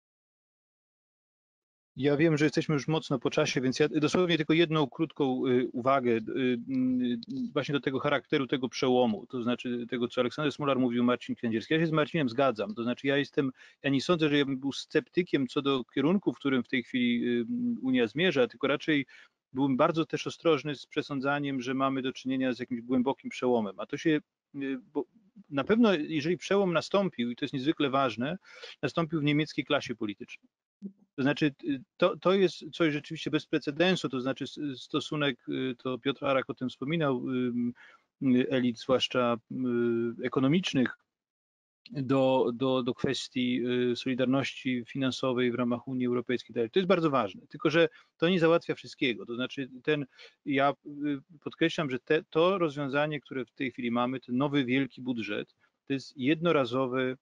Ja wiem, że jesteśmy już mocno po czasie, więc ja dosłownie tylko jedną krótką uwagę właśnie do tego charakteru tego przełomu, to znaczy tego, co Aleksander Smolar mówił, Marcin Kędzierski. Ja się z Marcinem zgadzam, to znaczy ja jestem, ja nie sądzę, że ja bym był sceptykiem co do kierunku, w którym w tej chwili Unia zmierza, tylko raczej byłbym bardzo też ostrożny z przesądzaniem, że mamy do czynienia z jakimś głębokim przełomem, a to się, bo na pewno jeżeli przełom nastąpił, i to jest niezwykle ważne, nastąpił w niemieckiej klasie politycznej. To znaczy, to, to jest coś rzeczywiście bez precedensu, to znaczy stosunek, to Piotr Arak o tym wspominał, elit, zwłaszcza ekonomicznych, do, do, do kwestii solidarności finansowej w ramach Unii Europejskiej. To jest bardzo ważne, tylko że to nie załatwia wszystkiego. To znaczy, ten, ja podkreślam, że te, to rozwiązanie, które w tej chwili mamy, ten nowy wielki budżet, to jest jednorazowy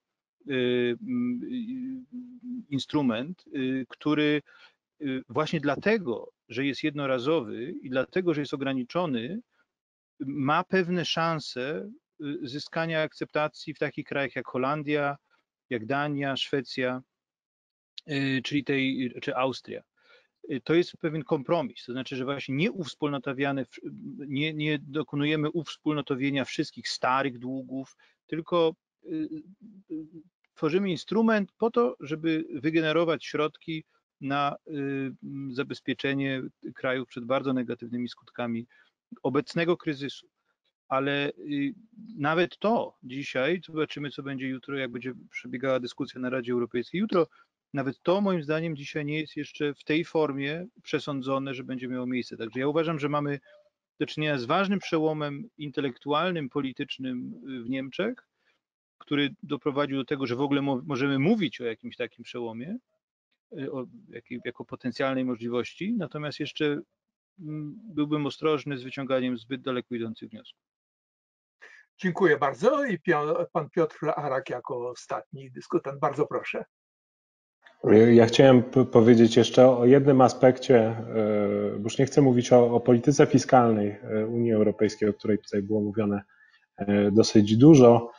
instrument, który właśnie dlatego, że jest jednorazowy i dlatego, że jest ograniczony, ma pewne szanse zyskania akceptacji w takich krajach jak Holandia, jak Dania, Szwecja, czyli tej, czy Austria. To jest pewien kompromis, to znaczy, że właśnie nie uwspólnotawiane, nie, nie dokonujemy uwspólnotowienia wszystkich starych długów, tylko tworzymy instrument po to, żeby wygenerować środki na zabezpieczenie krajów przed bardzo negatywnymi skutkami obecnego kryzysu. Ale nawet to dzisiaj, zobaczymy co będzie jutro, jak będzie przebiegała dyskusja na Radzie Europejskiej jutro, nawet to moim zdaniem dzisiaj nie jest jeszcze w tej formie przesądzone, że będzie miało miejsce. Także ja uważam, że mamy do czynienia z ważnym przełomem intelektualnym, politycznym w Niemczech, który doprowadził do tego, że w ogóle mo możemy mówić o jakimś takim przełomie, o jakiej, jako potencjalnej możliwości, natomiast jeszcze byłbym ostrożny z wyciąganiem zbyt daleko idących wniosków. Dziękuję bardzo i pan Piotr Arak jako ostatni dyskutant. Bardzo proszę. Ja chciałem powiedzieć jeszcze o jednym aspekcie, bo już nie chcę mówić o, o polityce fiskalnej Unii Europejskiej, o której tutaj było mówione dosyć dużo.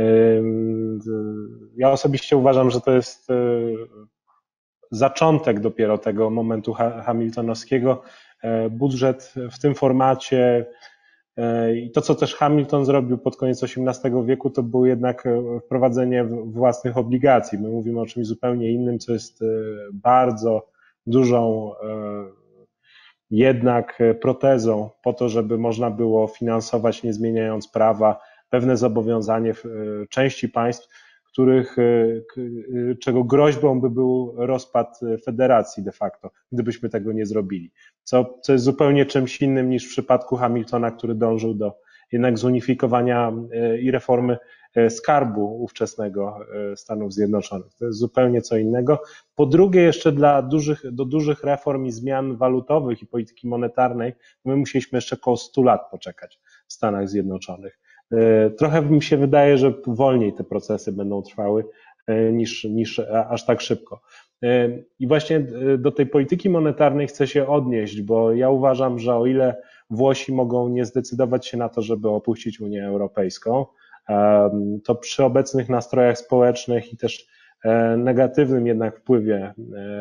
Ja osobiście uważam, że to jest zaczątek dopiero tego momentu hamiltonowskiego. Budżet w tym formacie i to, co też Hamilton zrobił pod koniec osiemnastego wieku, to było jednak wprowadzenie własnych obligacji. My mówimy o czymś zupełnie innym, co jest bardzo dużą jednak protezą po to, żeby można było finansować, nie zmieniając prawa, pewne zobowiązanie w części państw, których, czego groźbą by był rozpad federacji de facto, gdybyśmy tego nie zrobili. Co, co jest zupełnie czymś innym niż w przypadku Hamiltona, który dążył do jednak zunifikowania i reformy skarbu ówczesnego Stanów Zjednoczonych. To jest zupełnie co innego. Po drugie, jeszcze dla dużych, do dużych reform i zmian walutowych i polityki monetarnej my musieliśmy jeszcze około stu lat poczekać w Stanach Zjednoczonych. Trochę mi się wydaje, że wolniej te procesy będą trwały niż, niż aż tak szybko. I właśnie do tej polityki monetarnej chcę się odnieść, bo ja uważam, że o ile Włosi mogą nie zdecydować się na to, żeby opuścić Unię Europejską, to przy obecnych nastrojach społecznych i też negatywnym jednak wpływie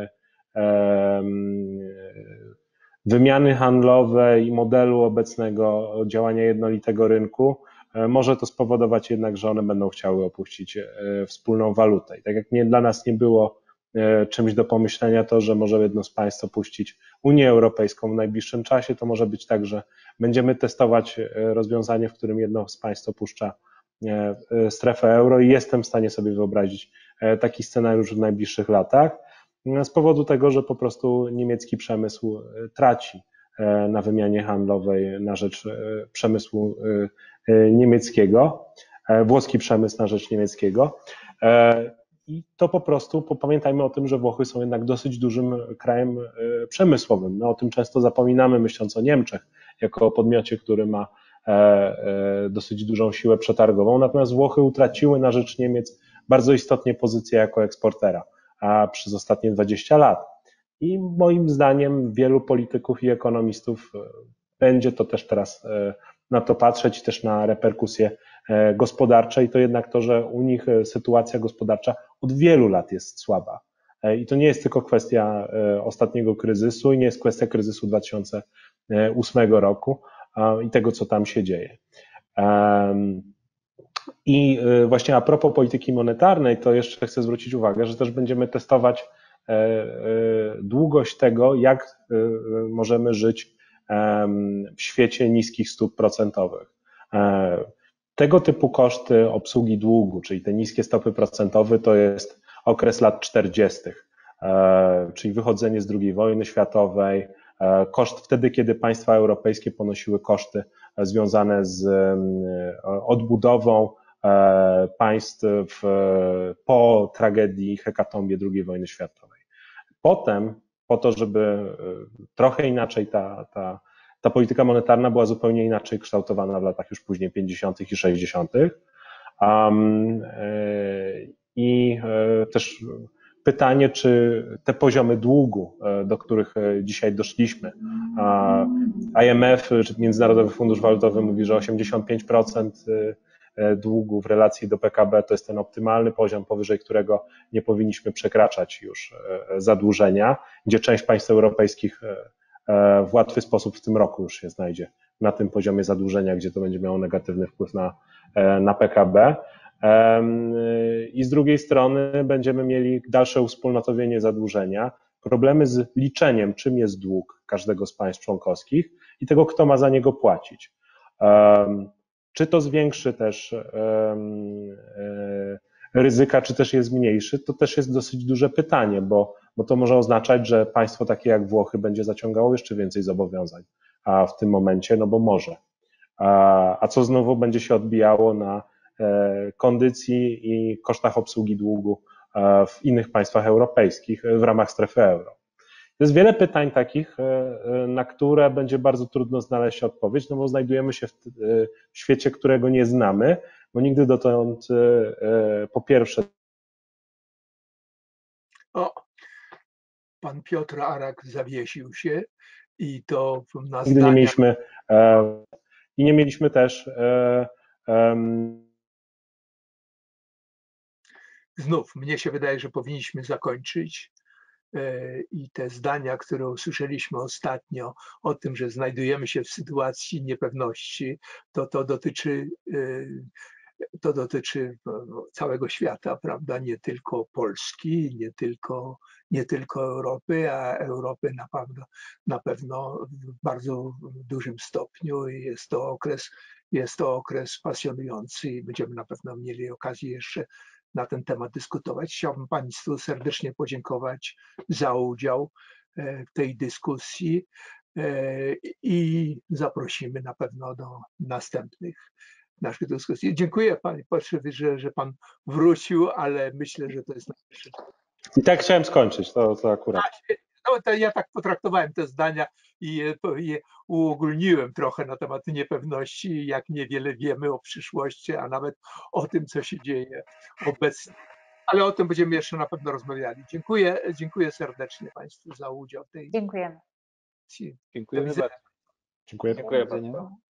wymiany handlowej i modelu obecnego działania jednolitego rynku, może to spowodować jednak, że one będą chciały opuścić wspólną walutę. I tak jak nie, dla nas nie było czymś do pomyślenia to, że może jedno z państw opuścić Unię Europejską w najbliższym czasie, to może być tak, że będziemy testować rozwiązanie, w którym jedno z państw opuszcza strefę euro i jestem w stanie sobie wyobrazić taki scenariusz w najbliższych latach z powodu tego, że po prostu niemiecki przemysł traci na wymianie handlowej na rzecz przemysłu niemieckiego, włoski przemysł na rzecz niemieckiego. I to po prostu, pamiętajmy o tym, że Włochy są jednak dosyć dużym krajem przemysłowym. My o tym często zapominamy, myśląc o Niemczech, jako o podmiocie, który ma dosyć dużą siłę przetargową, natomiast Włochy utraciły na rzecz Niemiec bardzo istotnie pozycję jako eksportera a przez ostatnie dwadzieścia lat. I moim zdaniem wielu polityków i ekonomistów będzie to też teraz na to patrzeć i też na reperkusje gospodarcze i to jednak to, że u nich sytuacja gospodarcza od wielu lat jest słaba. I to nie jest tylko kwestia ostatniego kryzysu i nie jest kwestia kryzysu dwa tysiące ósmego roku i tego, co tam się dzieje. I właśnie a propos polityki monetarnej, to jeszcze chcę zwrócić uwagę, że też będziemy testować długość tego, jak możemy żyć w świecie niskich stóp procentowych. Tego typu koszty obsługi długu, czyli te niskie stopy procentowe, to jest okres lat czterdziestych, czyli wychodzenie z drugiej wojny światowej, koszt wtedy, kiedy państwa europejskie ponosiły koszty związane z odbudową państw w, po tragedii hekatombie drugiej wojny światowej. Potem, po to, żeby trochę inaczej ta, ta, ta polityka monetarna była zupełnie inaczej kształtowana w latach już później pięćdziesiątych i sześćdziesiątych. Um, I też pytanie, czy te poziomy długu, do których dzisiaj doszliśmy, I M F, czy Międzynarodowy Fundusz Walutowy mówi, że osiemdziesiąt pięć procent długu w relacji do P K B to jest ten optymalny poziom, powyżej którego nie powinniśmy przekraczać już zadłużenia, gdzie część państw europejskich w łatwy sposób w tym roku już się znajdzie na tym poziomie zadłużenia, gdzie to będzie miało negatywny wpływ na, na P K B. I z drugiej strony będziemy mieli dalsze uwspólnotowienie zadłużenia, problemy z liczeniem, czym jest dług każdego z państw członkowskich i tego, kto ma za niego płacić. Czy to zwiększy też ryzyka, czy też je zmniejszy, to też jest dosyć duże pytanie, bo, bo to może oznaczać, że państwo takie jak Włochy będzie zaciągało jeszcze więcej zobowiązań a w tym momencie, no bo może. A, a co znowu będzie się odbijało na kondycji i kosztach obsługi długu w innych państwach europejskich w ramach strefy euro. Jest wiele pytań takich, na które będzie bardzo trudno znaleźć odpowiedź, no bo znajdujemy się w, w świecie, którego nie znamy, bo nigdy dotąd po pierwsze... O, pan Piotr Arak zawiesił się i to na Nigdy zdania... nie mieliśmy i nie mieliśmy też um, Znów, mnie się wydaje, że powinniśmy zakończyć i te zdania, które usłyszeliśmy ostatnio o tym, że znajdujemy się w sytuacji niepewności, to to dotyczy, to dotyczy całego świata, prawda? Nie tylko Polski, nie tylko, nie tylko Europy, a Europy na pewno, na pewno w bardzo dużym stopniu. Jest to okres, jest to okres pasjonujący i będziemy na pewno mieli okazję jeszcze na ten temat dyskutować. Chciałbym Państwu serdecznie podziękować za udział w tej dyskusji i zaprosimy na pewno do następnych naszych dyskusji. Dziękuję Panie Pośle, że, że Pan wrócił, ale myślę, że to jest najlepsze. I tak chciałem skończyć, to, to akurat. No, to ja tak potraktowałem te zdania i je, je uogólniłem trochę na temat niepewności, jak niewiele wiemy o przyszłości, a nawet o tym, co się dzieje obecnie. Ale o tym będziemy jeszcze na pewno rozmawiali. Dziękuję, dziękuję serdecznie Państwu za udział w tej. Dziękujemy. Dziękujemy bardzo. Dziękuję. Dziękuję bardzo.